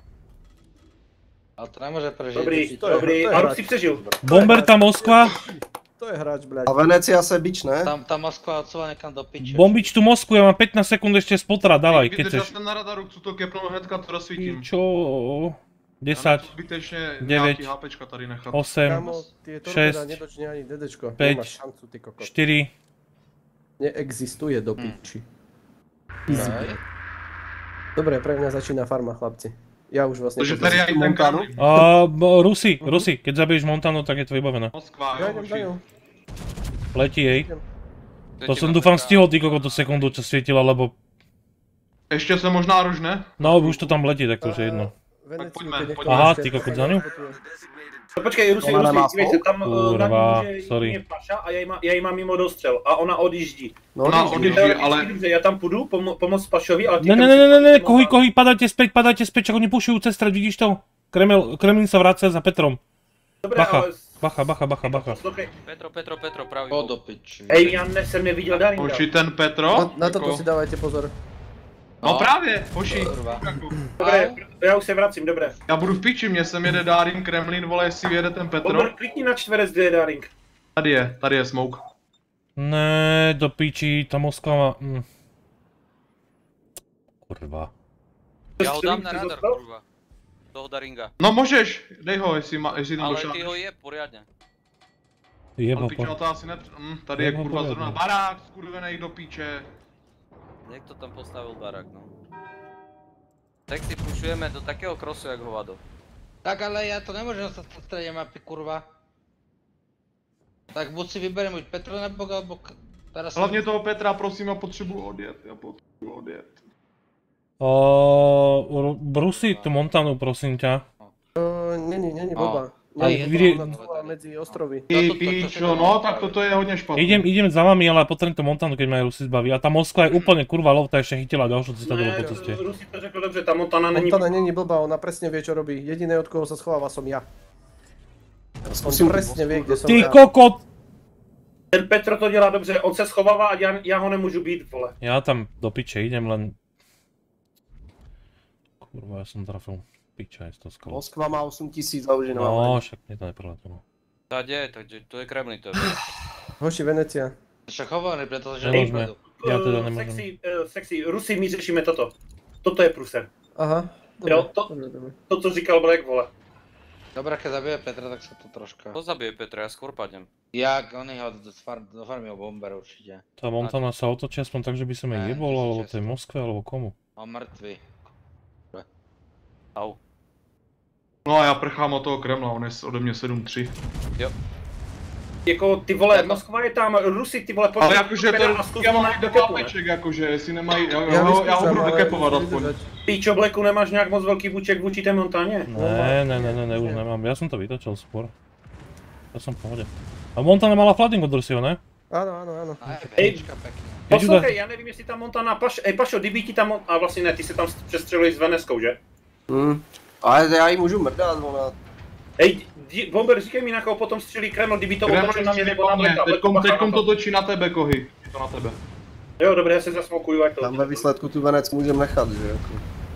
Ale to nemůže prežiť. Dobrý, To je- dobrý, to je a hráč. Rusy přežil. Bomber tá Moskva. To je hráč, bľaď. A Venecia se bič, ne? Tam ta Moskva odsúva někam do piče. Bombič tu Moskvu, ja mám pätnásť sekúnd ešte spotra, dávaj, keď Vydržel chceš. jsem na radaru, chci to kepnout hnedka, to rozsvítím. Čo? desať, Zbytečně devět, nějaký HPčka tady nechat. osem, Kámo, tie torpeda šesť, nedočne ani DDčko. päť, Nemáš šancu, ty kokot. štyri. Neexistuje do piči. Daj. Dobre, pre mňa začína farma, chlapci. Ja už vlastne... Takže tady aj ten Kremlin. A Rusi, Rusi, keď zabiješ Montanu, tak je to vybavené. Moskva, Ja jo, idem za hoši. ňou. Letí jej. To som dúfam stihol ty kokot tú sekundu, čo svietila, lebo... Ještě se možná rožne? No, už to tam letí, tak to už je jedno. Tak pojďme, pojďme. Aha, ty kokot za ňu? No počkej, Rusy, Ona nemá Rusy, dívej se, tam Kurva, uh, na ní může sorry. jít Paša a já ji, má, já ji mám mimo dostřel a ona odjíždí. No, Ona odjíždí. odjíždí, Teoreticky ale... dobře, já tam půjdu pomo pomoct Pašovi, ale ty... Ne, ne, ne, ne, ne, kohy, kohy, padajte späť, padajte späť, čak oni pušujú cez stred, vidíš to? Kreml, Kremlin sa vracia za Petrom. Dobré, Bacha, ale... bacha, bacha, bacha, bacha. Okay. Petro, Petro, Petro, pravý O, bok. do piči. Hej, já ne, jsem neviděl Daringa. Hoši, ten Petro? Na, na toto jako- si dávajte pozor. No právě, hoši. Kurva. Dobré, já už se vracím, dobré. Já budu v piči, mě sem jede Daring, Kremlin, vole, jestli vyjede ten Petro. Bomber, klikni na čtverec, kde je Daring. Tady je, tady je smoke. Ne, do piči, ta Moskva má... Mm. Kurva. Ja ho dám na radar, kurva. Toho Daringa. No můžeš, dej ho, jestli, má, jestli tam Ale došel. ty ho je poriadne. Jeb Ale ho piče, no po... to asi ne... Hm, tady je Jeb ho kurva poriadne. zrovna barák, skurvenej do piče. Niekto tam postavil barák, no. Tak si pušujeme do takého krosu, jak hovado. Tak ale já to nemůžu dostat v středě mapy, kurva. Tak buď si vyberem buď Petro nebo alebo... k- Teraz Hlavně toho Petra, prosím, já potřebuji odjet, já potřebuji odjet. Uh, Rusi, tu Montanu, prosím ťa. Uh, není, není blbá. A Nie, je vy- to ona medzi ostrovy. Ty pičo, no tak toto je hodně špatné. Idem, idem za vami, ale potrebujem tú Montanu, keď ma aj Rusi zbaví. A tá Moskva je úplne kurva lovta, ešte chytila ďalšiu citadelu po ceste. Rusy to řekl dobře, ta Montana není... Montana není blbá, ona presne vie, čo robí. Jediné, od koho sa schováva, som ja. On Zkusím presne vie, kde som Ty ja. kokot! Ten Petro to dělá dobře, on se schovává a já, já ho nemůžu být, vole. Ja tam do piče idem, len... Kurva, ja som trafil. Piča je to skolo. Moskva má osm tisíc a už je nemá. No, však mne to nepreletelo. Tade, takže to je Kremlin, to je. Hoši, Venecia. Však hovorím, pretože Nemôžeme. nejdú. Ja teda Uh, nemôžem. Sexy, uh, sexy, Rusy, my řešíme toto. Toto je průser. Aha. Jo, to, to, co říkal Black, vole. Dobre, keď zabije Petra, tak sa to troška... To zabije Petra, ja skôr padnem. Jak, oni ho do, far, do farmy o bomber určite. Tá Montana sa otočí aspoň tak, že by som jej Ne, jebol, to si alebo čestný. tej Moskve, alebo komu. On mŕtvy. Au. No a já prchám od toho Kremla, on je ode mě sedm tři. Jo. Jako ty vole, Moskva je tam, Rusy ty vole, Ale potřebují jakože Petera to, a zkus já ho mám najít do do kepu, ne? pápeček, jakože, jestli nemají, já, Ja já, ho- já ho vyskúšam, budu ale dokepovat musíš aspoň. vydržať. Píčo, Blacku, nemáš nějak moc velký buček vůči té Montaně? Ne, ne, ne, ne, ne, už nemám. Ja som to vytočil skôr. Ja som v pohode. A Montana mala flooding od Rusiho, ne? Áno, áno, áno. Aj, Hej, večka pekne. poslouchej, já nevím, jestli ta Montana, Paš, ej Pašo, kdyby ti tam, a vlastně ne, ty se tam přestřeluješ s Veneskou, že? Hmm. Ale já ji můžu mrdat, ona... Hej, di- Bomber, říkej mi, na koho potom střelí Kreml, kdyby to Kreml otočil na mě nebo na mě, Blacka. teďkom, Blacku, bacha teďkom na to točí na tebe, Kohy. Je to na tebe. Jo, dobré, já se zasmokuju, ať to. Tam ve výsledku tu Venec můžem nechat, že jako.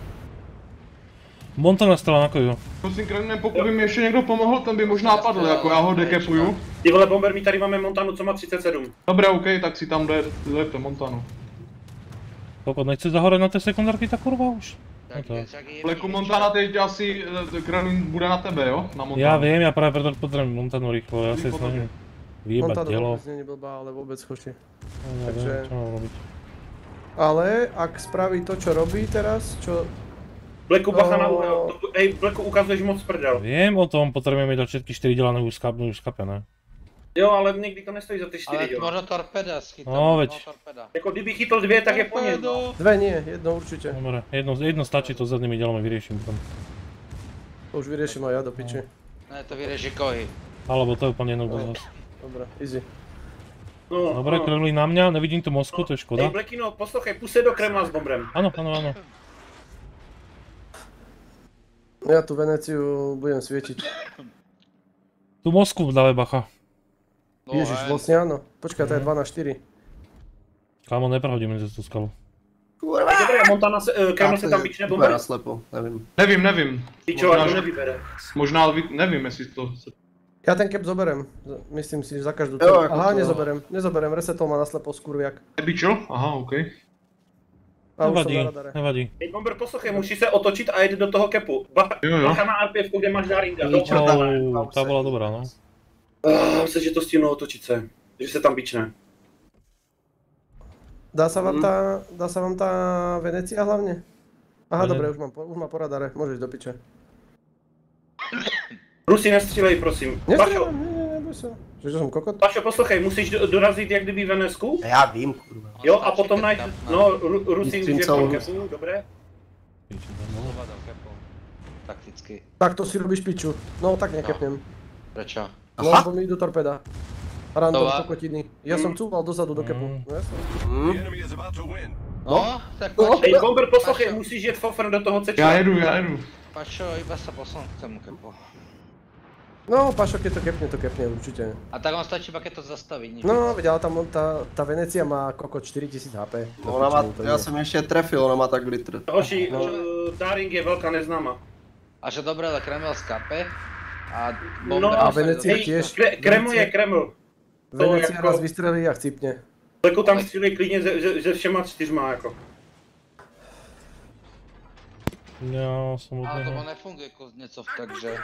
Montana stala na koju. Prosím, Kremlem, pokud by mi ještě někdo pomohl, ten by možná padl, jako já ho dekepuju. Ty vole, Bomber, my tady máme Montanu, co má třicet sedm. Dobré, OK, tak si tam jde, dejte Montanu. Koko, nechce zahorať na té sekundárky ta kurva už? No to. Bleku, Montana teď asi Kremlin bude na tebe, jo? Na Montanu. Já vím, já právě proto potřebuji Montanu rychlo, já se snažím vyjebať tělo. Montana vůbec není blbá, ale vůbec hoši. Takže... Ale ak spraví to, čo robí teraz, čo... Bleku, bacha na úhel. Ej, Bleku, ukazuješ moc prdel. Vím o tom, potřebujeme dát všetky čtyři dělané už skapené. Jo, ale někdy to nestojí za ty čtyři, ale jo. možno torpeda schytal. No, veď. Jako kdyby chytl dvě, tak je po něm. Dve nie, jedno určite. Dobre, jedno, jedno stačí, to zadnými dělami vyrieším potom. To už vyrieším aj ja do piči. Ne, to vyrieši Kohy. Alebo to je úplně jedno zase. Dobre, easy. No, Dobre, no. Kremlin na mňa, nevidím tu mozku, to je škoda. Ej, Blekino, poslouchej, půjď se do Kremla s bombrem. Ano, ano, ano. Ja tu Veneciu budem svietiť. Tu Moskvu dávaj bacha. No, Ježiš, vlastne áno. Počkaj, to je dva na štyri. Kámo, neprohodíme cez tú skalu. Kurva! Dobré, Montana se, uh, Kreml se tam bične bomber? Vybera slepo, nevím. Nevím, nevím. Ty čo, ale to nevybere. Možná, nevím, jestli to... Ja ten cap zoberem. Myslím si, že za každú Jo, cenu. ako Aha, to- nezoberem. Nezoberem, resetol ma naslepo skurviak. Nebičil? Aha, okej. A už som Nevadí, na radare. nevadí. Ej, bomber, poslouchej, musíš se otočit a jít do toho kepu. Bacha, Jo, jo. bacha na R P F, kde máš Daringa. Oh, tá bola dobrá, no. Uh, Myslím, že to stihnu otočit se. Že se tam bične. Dá sa vám Mm. tá, dá sa vám tá Venecia hlavne? Aha, Ne. dobre, už mám, po- už má po radare, môžeš do piče. Rusi, nestřílej, prosím. Pašo, Nestrieľam, nie, nie, neboj sa. Že som kokot? Pašo, poslouchej, musíš do, dorazit jak kdyby Venesku. Já vím, kurva. Jo, a potom najít, no, Ru- Rusi Myslím už je v celou tom kepu, dobré? Takticky. Tak to si robíš piču. No tak nekepnem. Prečo? No, lebo mi idú torpeda. Random Dova. kokotiny. Ja som cúval dozadu do kepu. No jasne. No, tak No. Pačo, Ej, bomber, poslouchej, musíš jet fofr do toho Já cečka. jedu, já jedu. Pačo, iba sa posun k tomu kepu. No, Pašo, keď to kepne, to kepne určite. A tak on stačí iba keď to zastaví, nič. No, veď, ale tam on- tá, tá Venecia má kokot štyri tisíc há pé. No, ona má, já jsem ještě trefil, ona má tak litr. Hoši, No. uh, Daring je velká neznáma. A že dobre, ale Kreml skape. A No, bomber... a Venecia Ej, tiež. Kre- Kreml je Kreml. Venecia jako- raz vystrelí a chcípne. Jako tam střílej klidně ze, ze, ze všema čtyřma, jako. Ja som Ale to úplne... nefunguje Kuznecov, takže...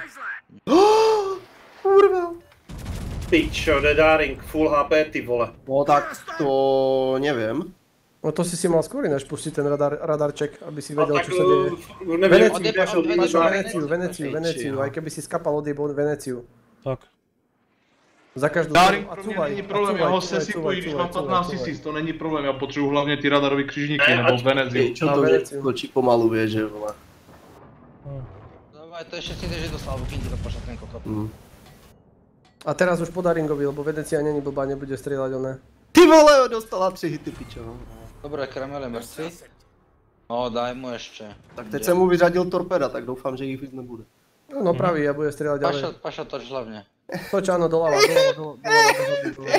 Kurva. Ty čo, jde Daring, full há pé, ty vole. No tak to nevím. No to si si mal skôr ináč pustiť ten radar, radarček, aby si No vedel, tak, čo sa deje. uh, neviem, Veneciu, odjeb- Pašo, odjeb- Pašo, odjeb- Veneciu, Veneciu, Veneciu, aj keby si skapal odjebol Veneciu. Tak. Za každú Daring cenu a pro mě cúvaj, není a problém, já cúvaj, ho cúvaj, sesypuji, když cúvaj, mám cúvaj, patnáct cúvaj. tisíc, to není problém, já potřebuji hlavně ty radarové křižníky Ne, nebo ať- Venezii. Čo Na to Veneciu. točí pomalu, vieš, že vole. Dobre, to ešte si drží dostal, alebo kým ti to pošla ten kokot. Mm. A teraz už po Daringovi, lebo Venecia není blbá, nebude strieľať oné. Ty vole, dostala tři hity, pičo. no. Dobre, Kreml je mŕtvý. No, daj mu ešte. Tak teď jsem mu vyřadil torpeda, tak doufám, že jich víc nebude. No, no pravý, ja bude strieľať ďalej. Pašo, Pašo, toč hlavne. Toč áno, doľava, doľava, doľava, doľava, doľava.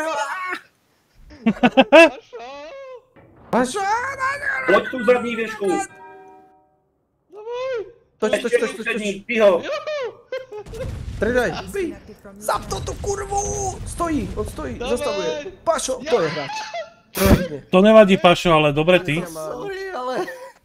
Pašo! Pojď tu zadní věžku. Toč, toč, Ještě toč, toč, toč. přední, piho. Stredaj, bij! Zap to tu kurvu! Stojí, on stojí, zastavuje. Pašo, to je hráč. Pekne. To nevadí, Pašo, ale dobre ty. Sorry, ale...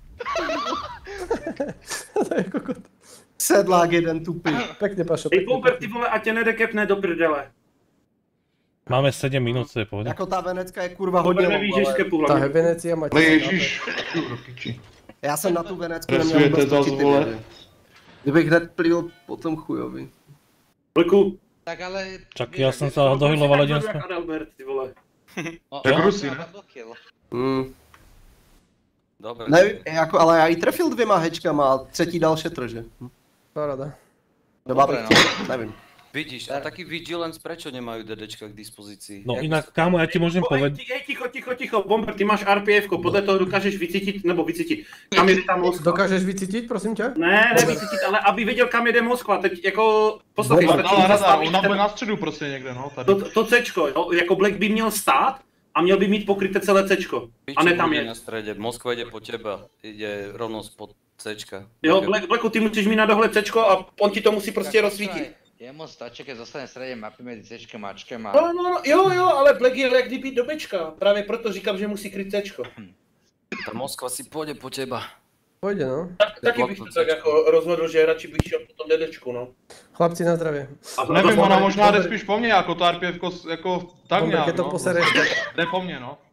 To je kokot. Sedlák jeden tupý. Pekne, Pašo, Ej, pekne. bomber, ty vole, ať tě nedekepne do prdele. Máme sedem minút, to je pohodě. Jako ta Venecka je kurva Bomber hodně neví, low, že ale... skepu Tá hlavně. Venecia má Ale tisíc ježíš, há pé. do piči. Já jsem na tu Venecku neměl Presujete vůbec zas, točit, vole. ty Kdybych hned plil potom chujovi. Bleku, Tak ale... Čak, ja som sa dohyloval jeden jak sme. Adalbert, ty vole. No, Jak on Rusi, sa ne? zablokil. Mm. Dobre. Ne, jako, ale já ji trefil dvěma hečkama a třetí dal šetr, že? Hm. Paráda. Třeba Dobre, bych no. chtěl, nevím. Vidíš, a taký Vigilance prečo nemajú DDčka k dispozícii? No Jak- inak, kámo, ja ti môžem Ej, povedať... ti- ej, ticho, ticho, ticho, bomber, ty máš R P F, podle toho dokážeš vycítit, nebo vycítit, kam jde ta Moskva. Dokážeš vycítiť, prosím ťa? Ne, ne vycítit, ale aby věděl, kam jede Moskva, teď jako, poslouchej, Bomber, stačí ale radar, zastavit ona bude ten- na středu prostě někde, no, tady. to, to Cčko, jo, jako Black by měl stát a měl by mít pokryté celé Cčko, a ne tam bude je. na strede, Moskva ide po teba, ide rovno spod Cčka. Jo, Black, Blacku, ty musíš mít na dohled Cčko a on ti to musí prostě rozsvítit. Jemu stačí, keď zostane v strede mapy medzi Cčkem a Ačkem a... No, no, no, jo, jo, ale Black je jak kdyby do Bčka, právě proto říkám, že musí kryt Cčko. Tá Moskva si pôjde po teba. Pôjde, no. Tak, taky bych to tak jako rozhodl, že radši bych šel po tom dedečku, no. Chlapci, na zdravě. Nevím, ona možná jde spíš po mně, jako ta RPF, jako tak Bomber, nějak, keď to no. posereš, tak... Jde po mně, no.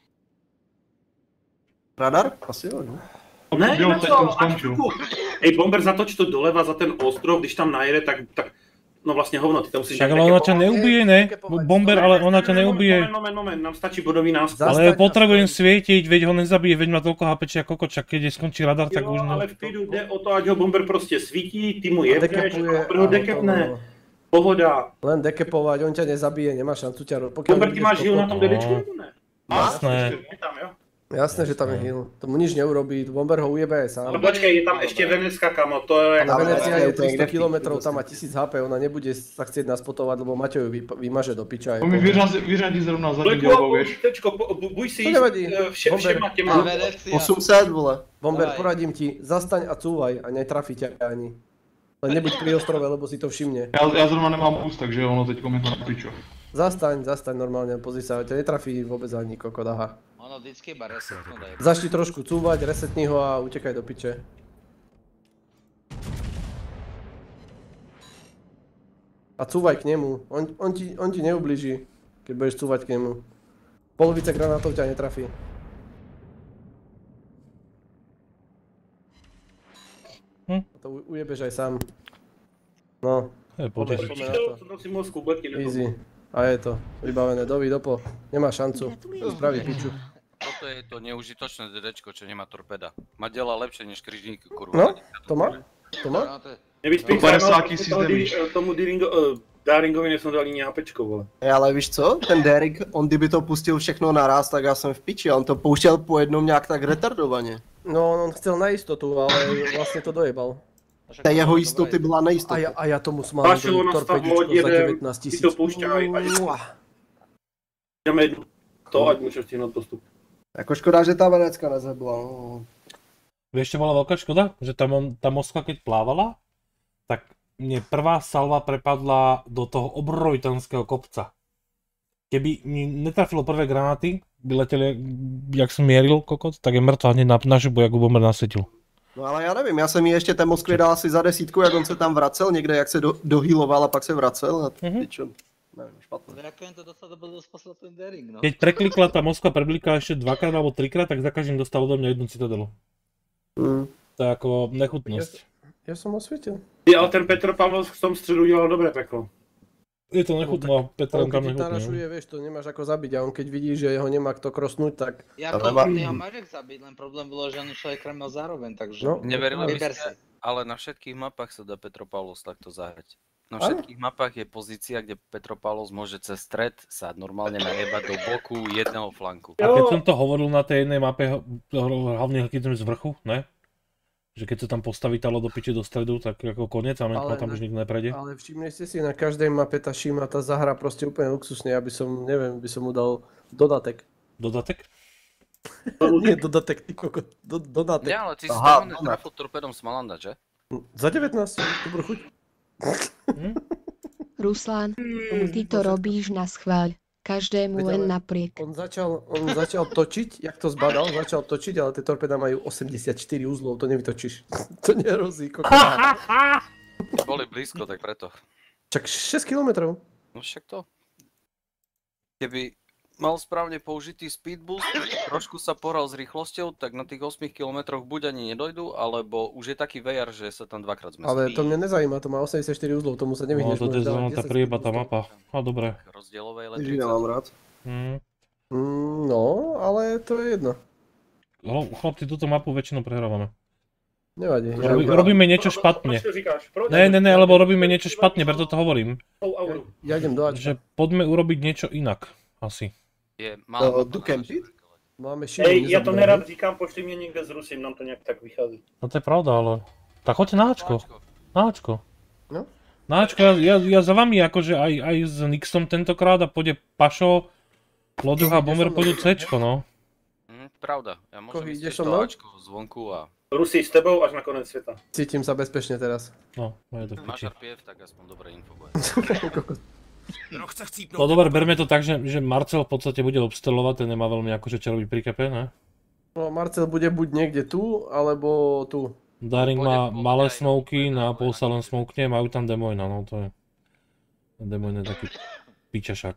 Radar? Asi jo, no. Ne, Jo, na teď co? tam Až skončil. chvilku. Ej, Bomber, zatoč to doleva za ten ostrov, když tam najede, tak, tak no vlastně hovno, ty to musíš... Však ale ona ťa neubije, ne? Bomber, ale ona ťa neubije. Moment, moment, moment, nám stačí bodový náskok. Ale potrebujem svietiť, veď ho nezabije, veď má toľko hápečia ako kočak, keď je skončí radar, tak už Jo, no. ale v klidu jde o to, ať ho Bomber prostě svítí, ty mu jebneš, dekepuje, a ho dekepne. áno, Pohoda. Len dekepovať, on ťa nezabije, nemá šancu ťa... Pokiaľ Bomber, ty nebudeš máš heal na kopnúť. tom dedečku, nebo ne? Jasné. Je tam, jo? Jasné, že tam je heal. Tomu nič neurobí, Bomber ho ujebe aj sám. No počkej, je tam ešte Veneska, kamo, to je... Ale Venecia je tristo kilometrov, tam má tisíc há pé, ona nebude sa chcieť nás spotovať, lebo Maťo ju vyp- vymaže do piča. To mi vyřadí, vyřadí zrovna za Bleku, dělbou, vieš. tečko, buď si To nevadí. vše, Bomber. všema těma... osm set, vole. Bomber, poradím ti, zastaň a cúvaj a netrafí ťa ani. Len nebuď pri ostrove, lebo si to všimne. Já, já zrovna nemám boost, takže ono teďko mi to na pičo. Zastaň, zastaň normálne, pozri sa, ťa netrafí vôbec ani kokot, aha. Ono vždycky iba resetnú dajú. Začni trošku cúvať, resetni ho a utekaj do piče. A cúvaj k nemu, on, on, ti, on ti neublíži, keď budeš cúvať k nemu. Polovica granátov ťa netrafí. Hm? To u- ujebeš aj sám. No. Je poďme. Easy. A je to, vybavené, dovi, dopo. Nemá šancu, spraví piču. Toto je to neužitočné DDčko, čo nemá torpeda. Má dela lepšie než križník, kurva. No, to má? To má? Nebezpečné, padesát no, tisíc tomu damage. Di- tomu Diringo, uh, Daringovi nesmou dali ani hápečko, vole. Ej, ale víš co, ten Derek, on kdyby to pustil všechno naraz, tak já jsem v piči, on to pouštěl po jednom nějak tak retardovaně. No, on chcel na istotu, ale vlastne to dojebal. Ta jeho jistoty byla A nejistota. ja, a ja tomu smal Pašu, doliť nastav torpedičko loď, za jedem, devätnásť ty tisíc. to púšťaj a jdeme jednu. To, ať můžeš stihnout postup. Jako škoda, že ta Venecka nezabila, no. Vieš, čo bola veľká škoda? Že tá, mon- tá Moskva, keď plávala, tak mne prvá salva prepadla do toho obrovitanského kopca. Keby mi netrafilo prvé granáty, by leteli, jak som mieril kokot, tak je mŕtva hneď na, na žubu, jak ho Bomber nasvetil. No ale já nevím, já jsem jí ještě té Moskvě dal asi za desítku, jak on se tam vracel někde, jak se do, dohýloval a pak se vracel a ty čo, nevím, špatné. Ako im to dostal do bodu, poslal ten Daring, no. Keď preklikla tá Moskva, preblikla ešte dvakrát alebo trikrát, tak za každým dostal odo mňa jednu citadelu. Mm. To je ako nechutnosť. Ja som osvietil. Ty, ale ten Petr Pavel v tom středu dělal dobré peklo. Je to nechutno, Petr On tam keď ti nechutno. narašuje, vieš, to nemáš ako zabiť a on keď vidí, že ho nemá kto krosnúť, tak... Ja to ty ho máš jak zabiť, len problém bolo, že on išiel aj kremel zároveň, takže... No, Neverili by vyber ste, si. ale na všetkých mapách sa dá Petropavlos takto zahrať. Na Áno. všetkých mapách je pozícia, kde Petropavlos môže cez stred sa normálne najebať do boku jedného flanku. A keď som to hovoril na tej jednej mape, ho- hlavne keď sme z vrchu, ne? Že keď sa tam postaví talo do piče do stredu, tak ako koniec a Ale tam ne- už nikto neprejde. Ale všimli ste si, na každej mape tá šíma, tá zahra proste úplne luxusne, aby som, neviem, by som mu dal dodatek. Dodatek? Nie, dodatek, ty kokot, do, dodatek. Nie, ale ty si Aha, tam trafil torpedom Smalanda, že? Za devätnásť, dobrú chuť. Ruslán, ty to robíš na schváľ. Každému Veď len ale napriek. On začal, on začal točiť, jak to zbadal, začal točiť, ale tie torpeda majú osemdesiatštyri uzlov, to nevytočíš. To nerozí, kokot. Boli blízko, tak preto. Čak šesť kilometrov. No však to. Keby mal správne použitý speed boost, trošku sa pohral s rýchlosťou, tak na tých osemich kilometroch buď ani nedojdu, alebo už je taký vejar, že sa tam dvakrát zmestí. Ale to mňa nezajíma, to má osemdesiatštyri uzlov, tomu sa No nevyhneš. to je môžeš dávať zrovna tá desať priebatá speed mapa. A dobre. Rozdielovej Ježiš, elektrice. ja mám rád. Mm. Mm, no, ale to je jedno. Hlo- Chlapci, túto mapu väčšinou prehrávame. Nevadí. Robi, robíme niečo špatne. Ne, ne, ne, lebo robíme niečo špatne, preto to hovorím. Ja idem do Ačka. Že poďme urobiť niečo inak, asi. Je To do campit? Máme šíru, Ej, já to nezabudeme. nerad říkám, pošli mě někde s Rusím, nám to nějak tak vychází. No to je pravda, ale... Tak choďte na Ačko. Na Ačko. No. Na Ačko, ja, ja, ja za vami akože aj, aj s Nixom tentokrát a pôjde Pašo, Loduch a Bomber pôjdu Cčko, no. Hm, pravda, ja môžem Kohy, ísť ideš tiež so do mnou? Ačko zvonku a... Rusí s tebou až na konec světa. Cítim sa bezpečne teraz. No, je to v Máš piči. er pé ef, tak aspoň dobré info bude. No dobre, berme to tak, že, že Marcel v podstate bude obstelovať, ten nemá veľmi akože čo robiť pri kepe, ne? No, Marcel bude buď niekde tu, alebo tu. Daring má malé smoky, na pol sa len smokne, majú tam Demojna, no to je... Demojn je taký pičašák.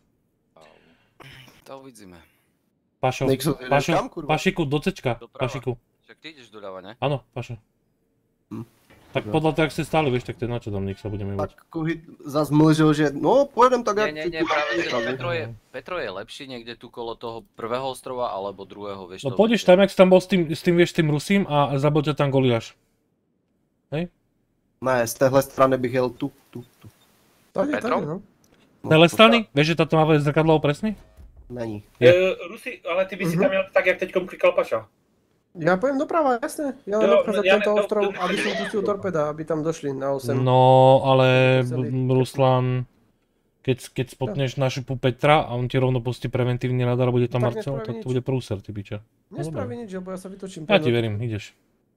To uvidíme. Pašo, Pašo, Pašiku, do cečka, Pašiku. Však ty ideš doľava, ne? Áno, Pašo. Tak podľa toho, jak ste stáli, vieš, tak to je na čo tam, nech sa budeme mať. Tak Kuhy zas mlžil, že no, pojedem tak, jak... Nie, nie, nie, práve, že Petro je, Petro je lepší niekde tu kolo toho prvého ostrova, alebo druhého, vieš No pôjdeš tam, jak si tam bol s tým, s tým, vieš, tým Rusím a zabil ťa tam Goliáš. Hej? Ne, z téhle strany bych jel tu, tu, tu. Tady, Petro? tady, no. Z téhle strany? Vieš, že táto má zrkadlo presný? Není. Rusi, ale ty by si tam měl tak, jak teďkom klikal Paša. Ja pojem doprava, jasne. Ja len obchádzam tento ostrov, aby som pustil torpeda, aby tam došli na osem. No, ale Ruslan, keď, keď spotneš našu Petra a on ti rovno pustí preventívny radar a bude tam Marcel, tak to bude prúser, ty piča. Nespraví nič, lebo ja sa vytočím. Ja ti verím, ideš.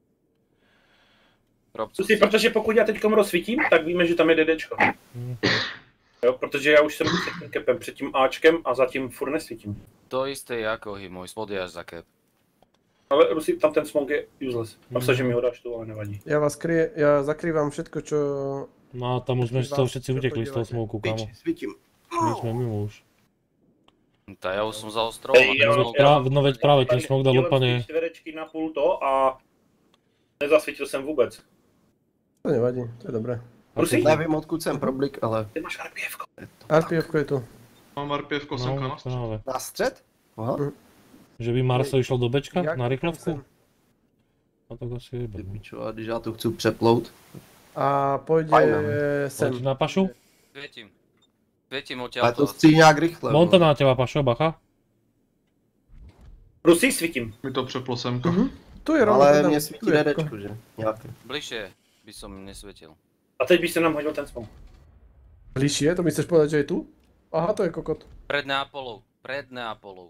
Rusi, protože pokud já teďkom rozsvítím, tak víme, že tam je DDčko. Jo, protože já už jsem před tím kepem, před tím Ačkem a zatím furt nesvítím. To isté jako hy, môj spod je až za kep. Ale Rusi, tam ten smog je useless. Mám sa, že mi ho dáš tu, ale nevadí. Ja vás kryje, ja zakrývam všetko, čo... No a tam už sme z toho všetci utekli z toho smoku, kámo. Svítím. My sme mimo už. To ja už som za ostrovom. No veď práve, ten smog dal úplne... čtverečky na půl to a nezasvítil jsem vůbec. To nevadí, to je dobré. Rusi? Nevím, odkud jsem problik, ale... Ty máš RPFko. RPFko je tu. Mám RPFko semka na střed. Na střed? Aha. Že by Marcel išel do Bčka na rychlovku? No tak asi je blbý. Čo, a když já tu chci přeplout? A pôjde sem. Poď na Pašu? Svietím. Svietím odtiaľ. Ale to chci nějak rychle. Montana na teba, Pašo, bacha. Rusi, svítím. Mi to přeplo semka. Tu je rovno. Ale mě svítí DDčko, že? Nějaké. Bližšie by som nesvietil. A teď by se nám hodil ten smog. Bližšie? To mi chceš povedať, že je tu? Aha, to je kokot. Pred Neapolou. Pred Neapolou.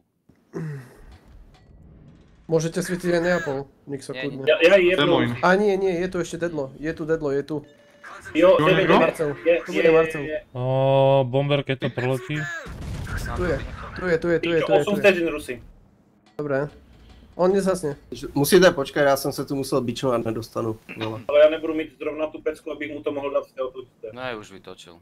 Môžete svietiť aj Neapol, nech sa kľudne. Ja, ja jednou. A nie, nie, je tu ešte Dedlo. Je tu Dedlo, je tu. Jo, tu bude Marcel. Tu bude Marcel. O, bomber, keď to preletí. Tu je, tu je, tu je, tu je, tu je. osm vteřin Rusy. Dobré. On nezasne. Musíte počkat, já jsem se tu musel bičovat, nedostanu. Vole. Ale já nebudu mít zrovna tu pecku, abych mu to mohl dát z toho. No ja už vytočil.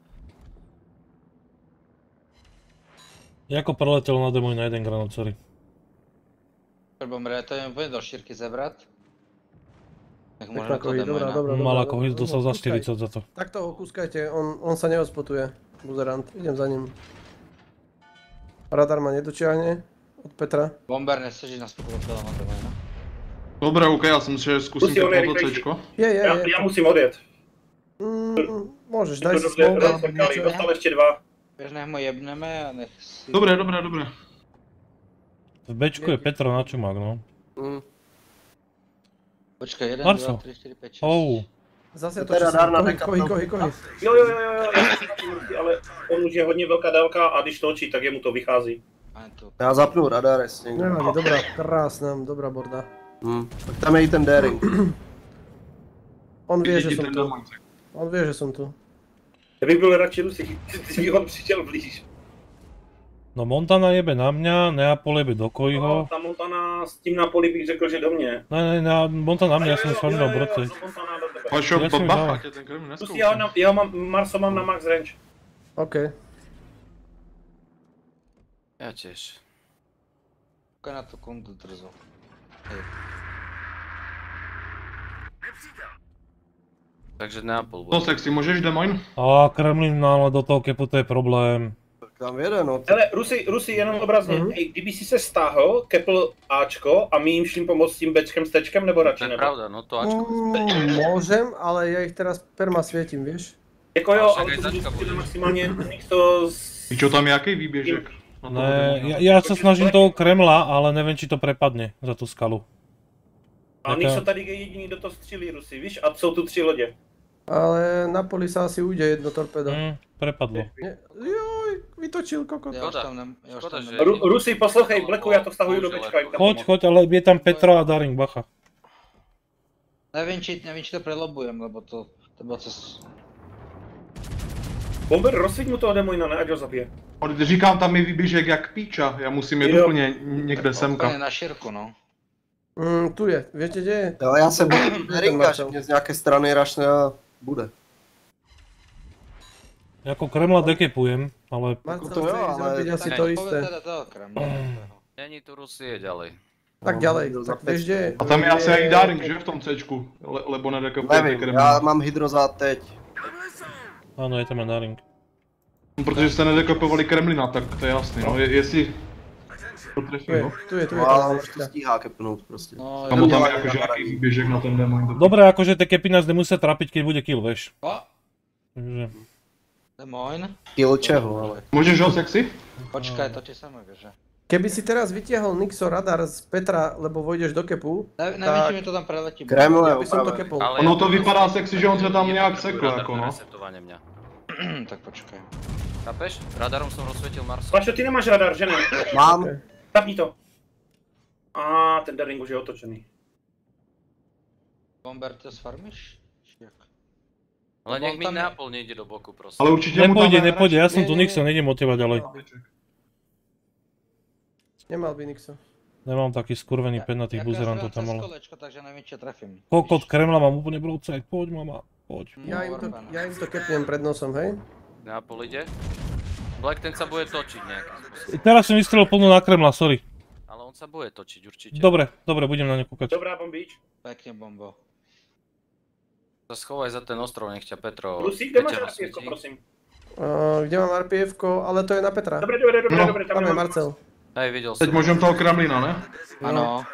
Jako preletel nade môj na jeden granát, sorry. Bomber, to je úplne do šírky zebrať. Tak možno to dobrá, dobrá, Mal ako hit dostal za štyridsať za to. Takto ho kúskajte, on, on sa neospotuje. Buzerant, idem za ním. Radar ma nedočiahne. Od Petra. Bomber neseží na spokoju celá na tebe, no? Dobré, OK, já jsem si zkusím teplat do Cčko. Je, je, je. Já, já musím odjet. Mm, môžeš, daj si smog. Dostal ještě dva. Vieš, nech mu jebneme a nech si... Dobré, dobré, dobré. V Bčku je Petro na čumák, no. Mm. Počkaj, jeden, Marcel. dva, tri, štyri, päť, šesť. Oh. Zase to, čo si... Kohy, kohy, kohy, kohy. Jo, jo, jo, jo, jo, ale on už je hodně velká délka a když točí, tak jemu to vychází. Já zapnu radar, jestli někdo. Nevadí, dobrá, krásná, dobrá borda. Hmm. Tak tam je i ten daring. On vie, že som tu. On vie, že som tu. Já bych byl radši Rusy, kdyby on přišel blíž. No Montana jebe na mňa, Neapol jebe do Koiho. No, ta Montana s tím na poli bych řekl, že do mě. Ne, ne, ne, Montana na mňa, ja som s vami dal brocej. Pašo, bacha, tě ten krm neskouším. Já, na, já mám, Marso mám na max range. OK. Ja tiež. Kúkaj na tú kundu drzo. Hej. Takže Neapol No sexy, můžeš Demoin? A Kremlin, no ale do toho kepu to je problém. Tam jede, no. Hele, Rusy, Rusy, jenom obrazně, mm-hmm. Hej, kdyby si se stáhl, kepl Ačko a my jim šli pomoct s tím Bčkem s Tčkem, nebo radši To je nebo? pravda, no to Ačko. Mm, môžem, ale ja ich teraz perma svietím, vieš? Jako jo, ale to bude maximálně místo z... Čo tam jaký výběžek? Ne, ja, ja sa snažím toho Kremla, ale neviem, či to prepadne za tú skalu. A Nixo tady je jediný, kdo to střílí, Rusy, víš? A jsou tu tři lodě. Ale na poli sa asi ujde jedno torpedo. Mm, prepadlo. Nie, joj, vytočil kokot. Ja už tam nem... Ja už tam nem... Ru, Rusy, poslouchej, Blacku, já to stahuju do Bčka. Choď, choď, ale je tam Petra a Daring, bacha. Neviem, či, neviem, či to prelobujem, lebo to... To bolo cez... Bomber, rozsvíť mu toho demojna, ne, ať ho zabije. Říkám, tam mi vybížek jak píča, já musím jít úplně někde semka. Úplně na širku, no. Mm, tu je, viete, kde je? Jo, já se bojím Ringa, že mě z nějaké strany rašne a bude. Jako Kremla dekepujem, ale... Marcel chce ísť robiť asi to isté. Není tu Rusie ďalej. Tak ďalej, tak vieš, kde je? A tam je asi i Daring, že v tom Cčku, Le, lebo nedekapujete Nevím, Kremla. já mám hydrozát teď. Áno, je tam aj Daring. Protože jste nedekapovali Kremlina, tak to je jasný, no, je, jestli... To trefí, no. Tu je, tu je, No, ale už to stíhá kepnout prostě. Tam tam je jakože jaký výběžek na ten demon. Dobre, akože tie kepy nás nemusia trapiť, keď bude kill, vieš. Takže... Demon. Kill čeho, ale... Môžeš ho sexy? Počkaj, to ti samé, že? Keby si teraz vytiahol Nixo radar z Petra, lebo vojdeš do kepu, ne, nevím, či mi to tam preletí. Kreml je by som to kepol. Ono to vypadá sexy, že on se tam nějak sekl, jako no. Mňa. Tak počkaj. Chápeš? Radarom som rozsvietil Marso. Pašo, ty nemáš radar, že ne? Mám. Tapni to. A ten Daring už je otočený. Bomber, to sfarmíš? Ale nech mi nápol nejde do boku, prosím. Ale určite mu Nepôjde, tam nepôjde, ja som tu Nixo, nejdem od teba ďalej. Nemal by Nixo. Nemám taký skurvený pen na tých buzerantov tam mal. Takže neviem, čo trafím. Kokot Kremla mám úplne broadside, poď mama, poď. Ja im to, ja im to kepnem pred nosom, hej? Nápol ide. Black ten sa bude točiť nejakým spôsobom. Teraz som vystrelil plno na Kremla, sorry. Ale on sa bude točiť určite. Dobre, dobre, budem na ne kúkať. Dobrá, bombíč. Pekne bombo. Sa schovaj za ten ostrov, nech ťa Petro... Rusík, kde máš er pé efko, prosím? Uh, kde mám er pé efko, ale to je na Petra. Dobre, dobre, dobre, No. dobre, tam Tam je nemám. Marcel. Hej, videl Teď som. môžem toho Kremlina, ne? Áno.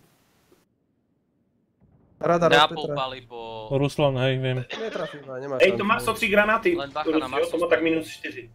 Radar od Nápol Petra. palí po... Ruslan, hej, viem. Netrafím, ale nemá Ej, šancu. to Marso tři granáty. Len bacha Rusy, na jo, Marso. to má tak minus čtyři.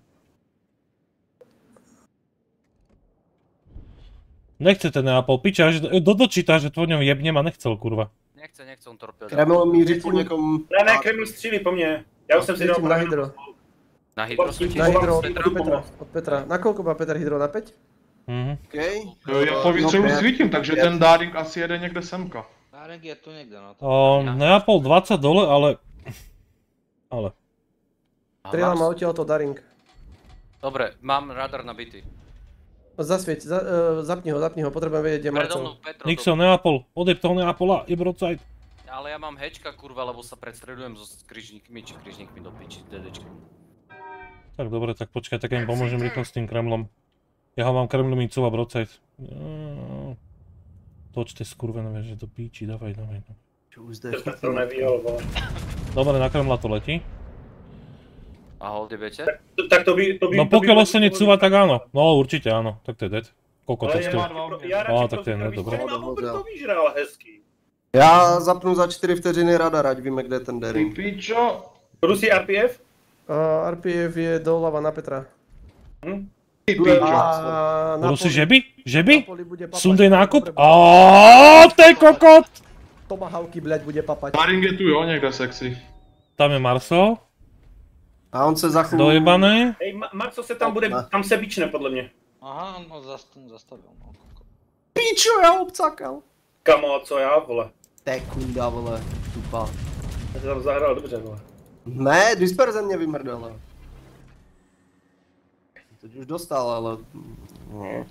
Nechce ten Neapol, piča, že do dočíta, že to ňom jebnem a nechcel, kurva. Nechce, nechce on torpedo. Kreml míří po někom... Ne, ne, Kreml střílí po mně. Já už jsem si dal... Svietím na hydro. Na hydro som Na hydro od Petra. Petra. Od Petra. Na koľko má Petr hydro? Na päť? Mhm. Okay. Jo, já po výstřelu svítím, takže ten Daring asi jede někde semka. Daring je tu niekde, no. O, Neapol dvadsať dole, ale... Ale... Strieľa ma odtiaľ to Daring. Dobre, mám radar nabitý. Zasvieť, za, uh, zapni ho, zapni ho, potrebujem vedieť, kde je Predo Marcel. mnou Petro. Nixo, Neapol, odjeb toho Neapola, je broadside. Ale ja mám hečka, kurva, lebo sa predstredujem so križníkmi, či križníkmi do piči, dedečky. Tak dobre, tak počkaj, tak ja im pomôžem rýchlo s tým Kremlom. Ja ho mám Kremlomícu a broadside. No. Točte skurvenové, že do píči, dávaj, dávaj. To nevíjel, vole. Dobre, na Kremla to letí. A hold jebete? Tak to by... To by No to by- pokiaľ ostane cúva, tak áno. No určite áno, tak to je dead. Koľko to Ale stojí? já Á, radši tak to je prosím, ne, dobre. Kreml, Bomber to vyžral hezky. Já zapnu za čtyři vteřiny radar, ať víme, kde je ten Daring. Pičo. Rusy er pé ef? Uh, er pé ef je doľava na Petra. Hm? Ty pičo. A na Rusy, poli- že by? Že by? na poli bude papať. Sundej nákup? Dobre, Aaaa, ty kokot! Tomahawky, bľaď, bude papať. Daring je tu, jo, někde sexy. Tam je Marso. A on se za chvíli... Dojebané. Ej, Ma- Marco se tam bude... Tam se bične, podle mě. Aha, no zast- zastavil, no. Pičo, já obcakal. Kamo, co já, vole? Tekunda, vole, tupá. Já jsem tam zahrál dobře, vole. Ne, disperze mě vymrdala. Teď už dostal, ale... No.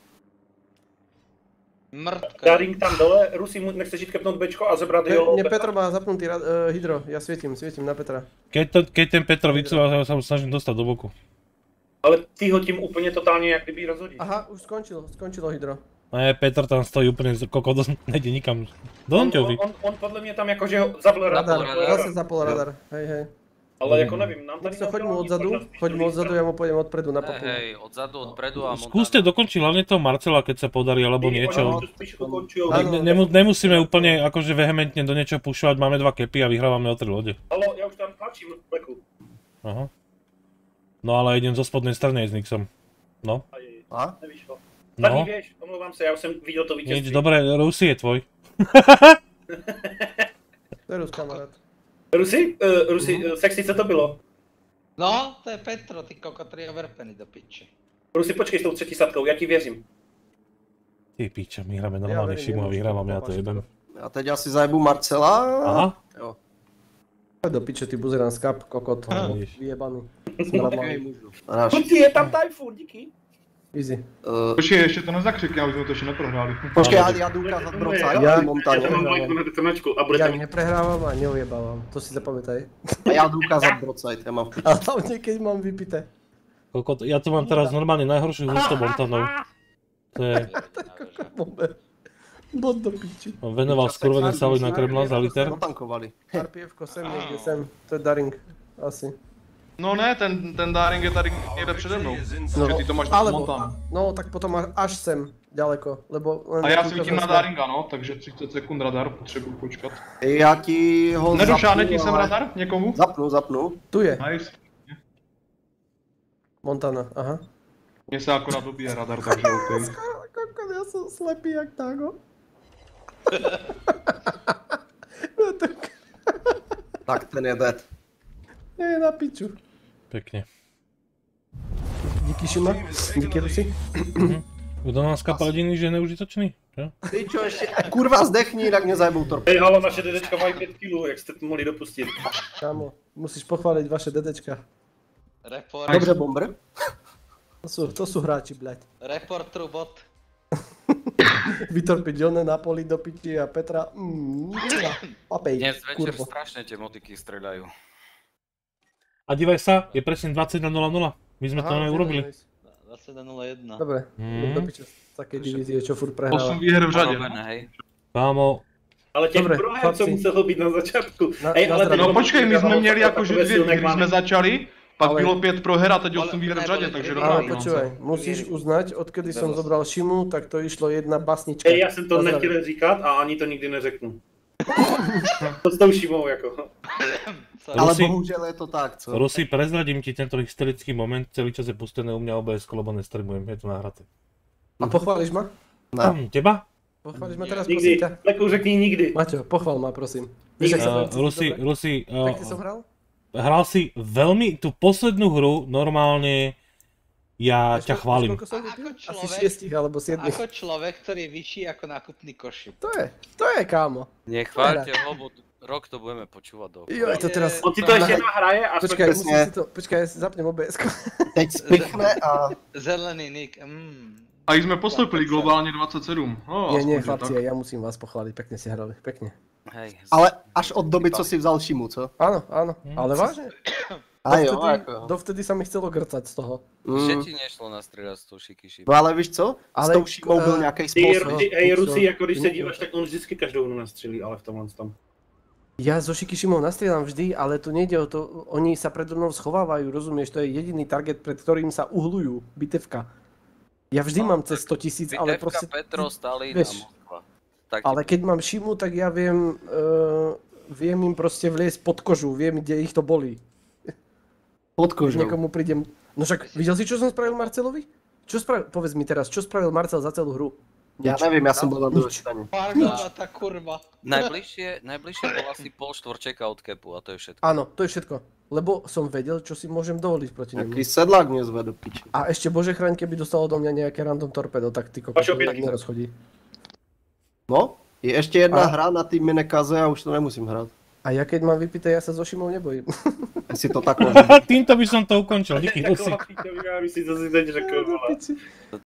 Mrtka. Daring tam dole, Rusy mu nechce žít kepnout bečko a zebrat Ne, jo. mne Petro má zapnutý ra- uh, hydro, ja svietim, svietim na Petra. Keď, to, keď ten Petro vycúva, ja sa ho snažím dostať do boku. Ale ty ho tím úplně totálně jak kdyby rozhodíš. Aha, už skončilo, skončilo hydro. Ne, Petr tam stojí úplne kokot, nejde nikam. Do On, Donťovi. on, on, podle mě tam jakože ho zapl Radar, radar. zase zapol radar, hej, hej. Ale jako nevím, nám tady... Nixo, choď mu odzadu, choď mu odzadu, ja mu pôjdem odpredu na Hej, papu. hej, odzadu, odpredu a Skúste dokončiť hlavne toho Marcela, keď sa podarí, alebo niečo. Spíš ukončujú. Ne, ne, nemu- nemusíme úplne akože vehementne do niečoho pušovať, máme dva kepy a vyhrávame o tri lode. Halo, já už tam tlačím v pleku. Aha. No ale idem zo spodnej strany s Nixom. No. A? Nevyšlo. No. Tady vieš, omlouvám se, já už jsem viděl to vítězství. Nič, dobre, Rusy je tvoj. To je Rus, kamarát. Rusy? Uh, Rusy, uh, sexy, co to bylo? No, to je Petro, ty kokotry overpeny do piči. Rusy, počkej s tou třetí sadkou, já ti věřím. Ty piča, my hráme normálne šimu a vyhrávame, ja to jebem. Já teď asi zajebu Marcela. Aha. Jo. Do piče, ty buzerán skap, kokot, Aha, vidíš. vyjebaný. Kluci, je tam Typhoon, díky. Easy. Uh, Počkej, ještě to nezakřikni, aby jsme to ještě neprohráli. Počkej, já, já jdu ukázat Brodside, já momentálně. Já neprehrávám a neujebávam, to si zapamätaj. A já jdu ukázat Brodside, já mám v piči. A hlavne keď mám vypité. Kokot, ja tu mám teraz normálne najhoršiu hustou Montanou. To je... Bod do piči. On venoval skurvený Saloy na Kremla za liter. Dotankovali. er pé ef-ko sem, niekde sem, to je Daring, asi. No ne, ten, ten Daring je tady někde přede mnou. No, že ty to máš alebo, Montana. no tak potom až sem, ďaleko, lebo... A já svítím na Daringa, no, takže třicet sekund radar, potřebuji počkat. Já ti ho Nedošáhne ti zapnu, sem ale- radar někomu? Zapnu, zapnu. Tu je. Nice. Montana, aha. Mně se akorát dobije radar, takže OK. Kokot, ja som slepý jak tágo. Tak ten je dead. Je na piču. Pekne. Díky Šima, díky Rusi. Kdo nás kapal jediný, že je neužitočný? Čo? Ty čo ešte, kurva zdechni, tak mě zajebou torped. Hej, halo, naše dedečka mají pět kilů, jak jste to mohli dopustit? Kámo, musíš pochváliť vaše dedečka. Report. Dobře, Bomber. To sú, to sú hráči, blať. Report true bot. Vitor Pidžone, Napoli do piči a Petra... Mmm, papej, Dnes večer kurvo. strašne tie motiky streľajú. A divaj sa, je presne dvadsať na nula nula. My sme to Aha, aj urobili. dvadsať nula jedna. Dobre, Mm. do piče, z takej divízie, čo furt prehráva. osm výher v řadě. Kámo, Ale těch Dobre, proher, co chlapci. muselo být na začátku. Na- Ej, na ale zdraví. teď- No počkej, my jsme měli jakože takové dvě, silné když jsme máme. začali, pak Ale- bylo pět proher a teď osm výher v řadě, takže Ale dobrá. počúvaj, musíš uznať, odkedy som zobral Šimu, tak to išlo jedna basnička. Ej, já jsem to Na zdraví. nechtěl říkat a ani to nikdy neřeknu. To s tou Šimou jako. Ale Rusi, bohužel je to tak, co? Rusi, prezradím ti tento hysterický moment, celý čas je pustené u mňa ó bé es, lebo nestreamujem, je to nahraté. A pochváliš ma? Tam, teba? Pochváliš ma teraz, Nikdy, prosím ťa? Lekou řekni nikdy. Maťo, pochvál ma, prosím. Vieš, jak sa Uh, budem cítiť Rusi, dobre? Rusi, uh, Pekne som hral? hral si veľmi, tú poslednú hru, normálne, ja ťa chválim. Koľko som vypil? Asi človek- šiestich alebo siedmich. Ako človek, ktorý je vyšší ako nákupný košík. To je, to je kámo. Nechváľte ho, bo rok to budeme počúvať do. Jo, je to teraz... On si to ještě nahraje a Počkaj, pak- musím si to, počkaj, ja si zapnem ó bé esko. Teď spichne a... Zelený nick, mm. A jsme postoupili globálně dvacet sedm. No, Nie, nie, aspoň, že chlapci, tak. ja musím vás pochváliť, pekne si hrali, pekne. Hej, Ale až od doby, co si vzal Šimu, co? Áno, áno, ale vážne. A jo, Dovtedy, ako. dovtedy sa mi chcelo grcať z toho. že Mm. ti nešlo nastrieľať z toho šiky šiky. No ale víš co? S Ale- tou Šimou byl eh, nějaký Ty, způsob. Rusi, hej, Kuco. Rusi, jako když se Kuco. díváš, tak on vždycky každou hru nastřelí, ale v tomhle tam. Ja zo Shikishimou nastrieľam vždy, ale tu nejde o to, oni sa predo mnou schovávajú, rozumieš, to je jediný target, pred ktorým sa uhlujú, bitevka. Ja vždy mám cez sto tisíc, ale Bitevka, proste... Petro, Stalin a vieš, Moskva. Tak ale keď mám Šimu, tak ja viem, uh, viem im proste vliesť pod kožu, viem, kde ich to bolí. Pod Už kožou. niekomu prídem... No však, videl si, čo som spravil Marcelovi? Čo spravil, povedz mi teraz, čo spravil Marcel za celú hru? Já nevím, já jsem byl na druhé straně. Parda, tá kurva. najbližšie, najbližšie bol asi pol štvorčeka od kepu a to je všetko. Áno, to je všetko. Lebo som vedel, čo si môžem dovoliť proti nemu. Jaký sedlák mě zve do piči. A ešte bože chraň, keby dostalo do mňa nejaké random torpedo, tak ty kokos, Pačo, to tak pětky. nerozchodí. No, je ještě jedna A- hra na tým nekaze a už to nemusím hrát. A ja keď mám vypité, ja sa so Šimou nebojím. Jestli to takhle. Týmto by som to ukončil, díky Rusi. Taková píčovina, aby si to si teď řekl, vole.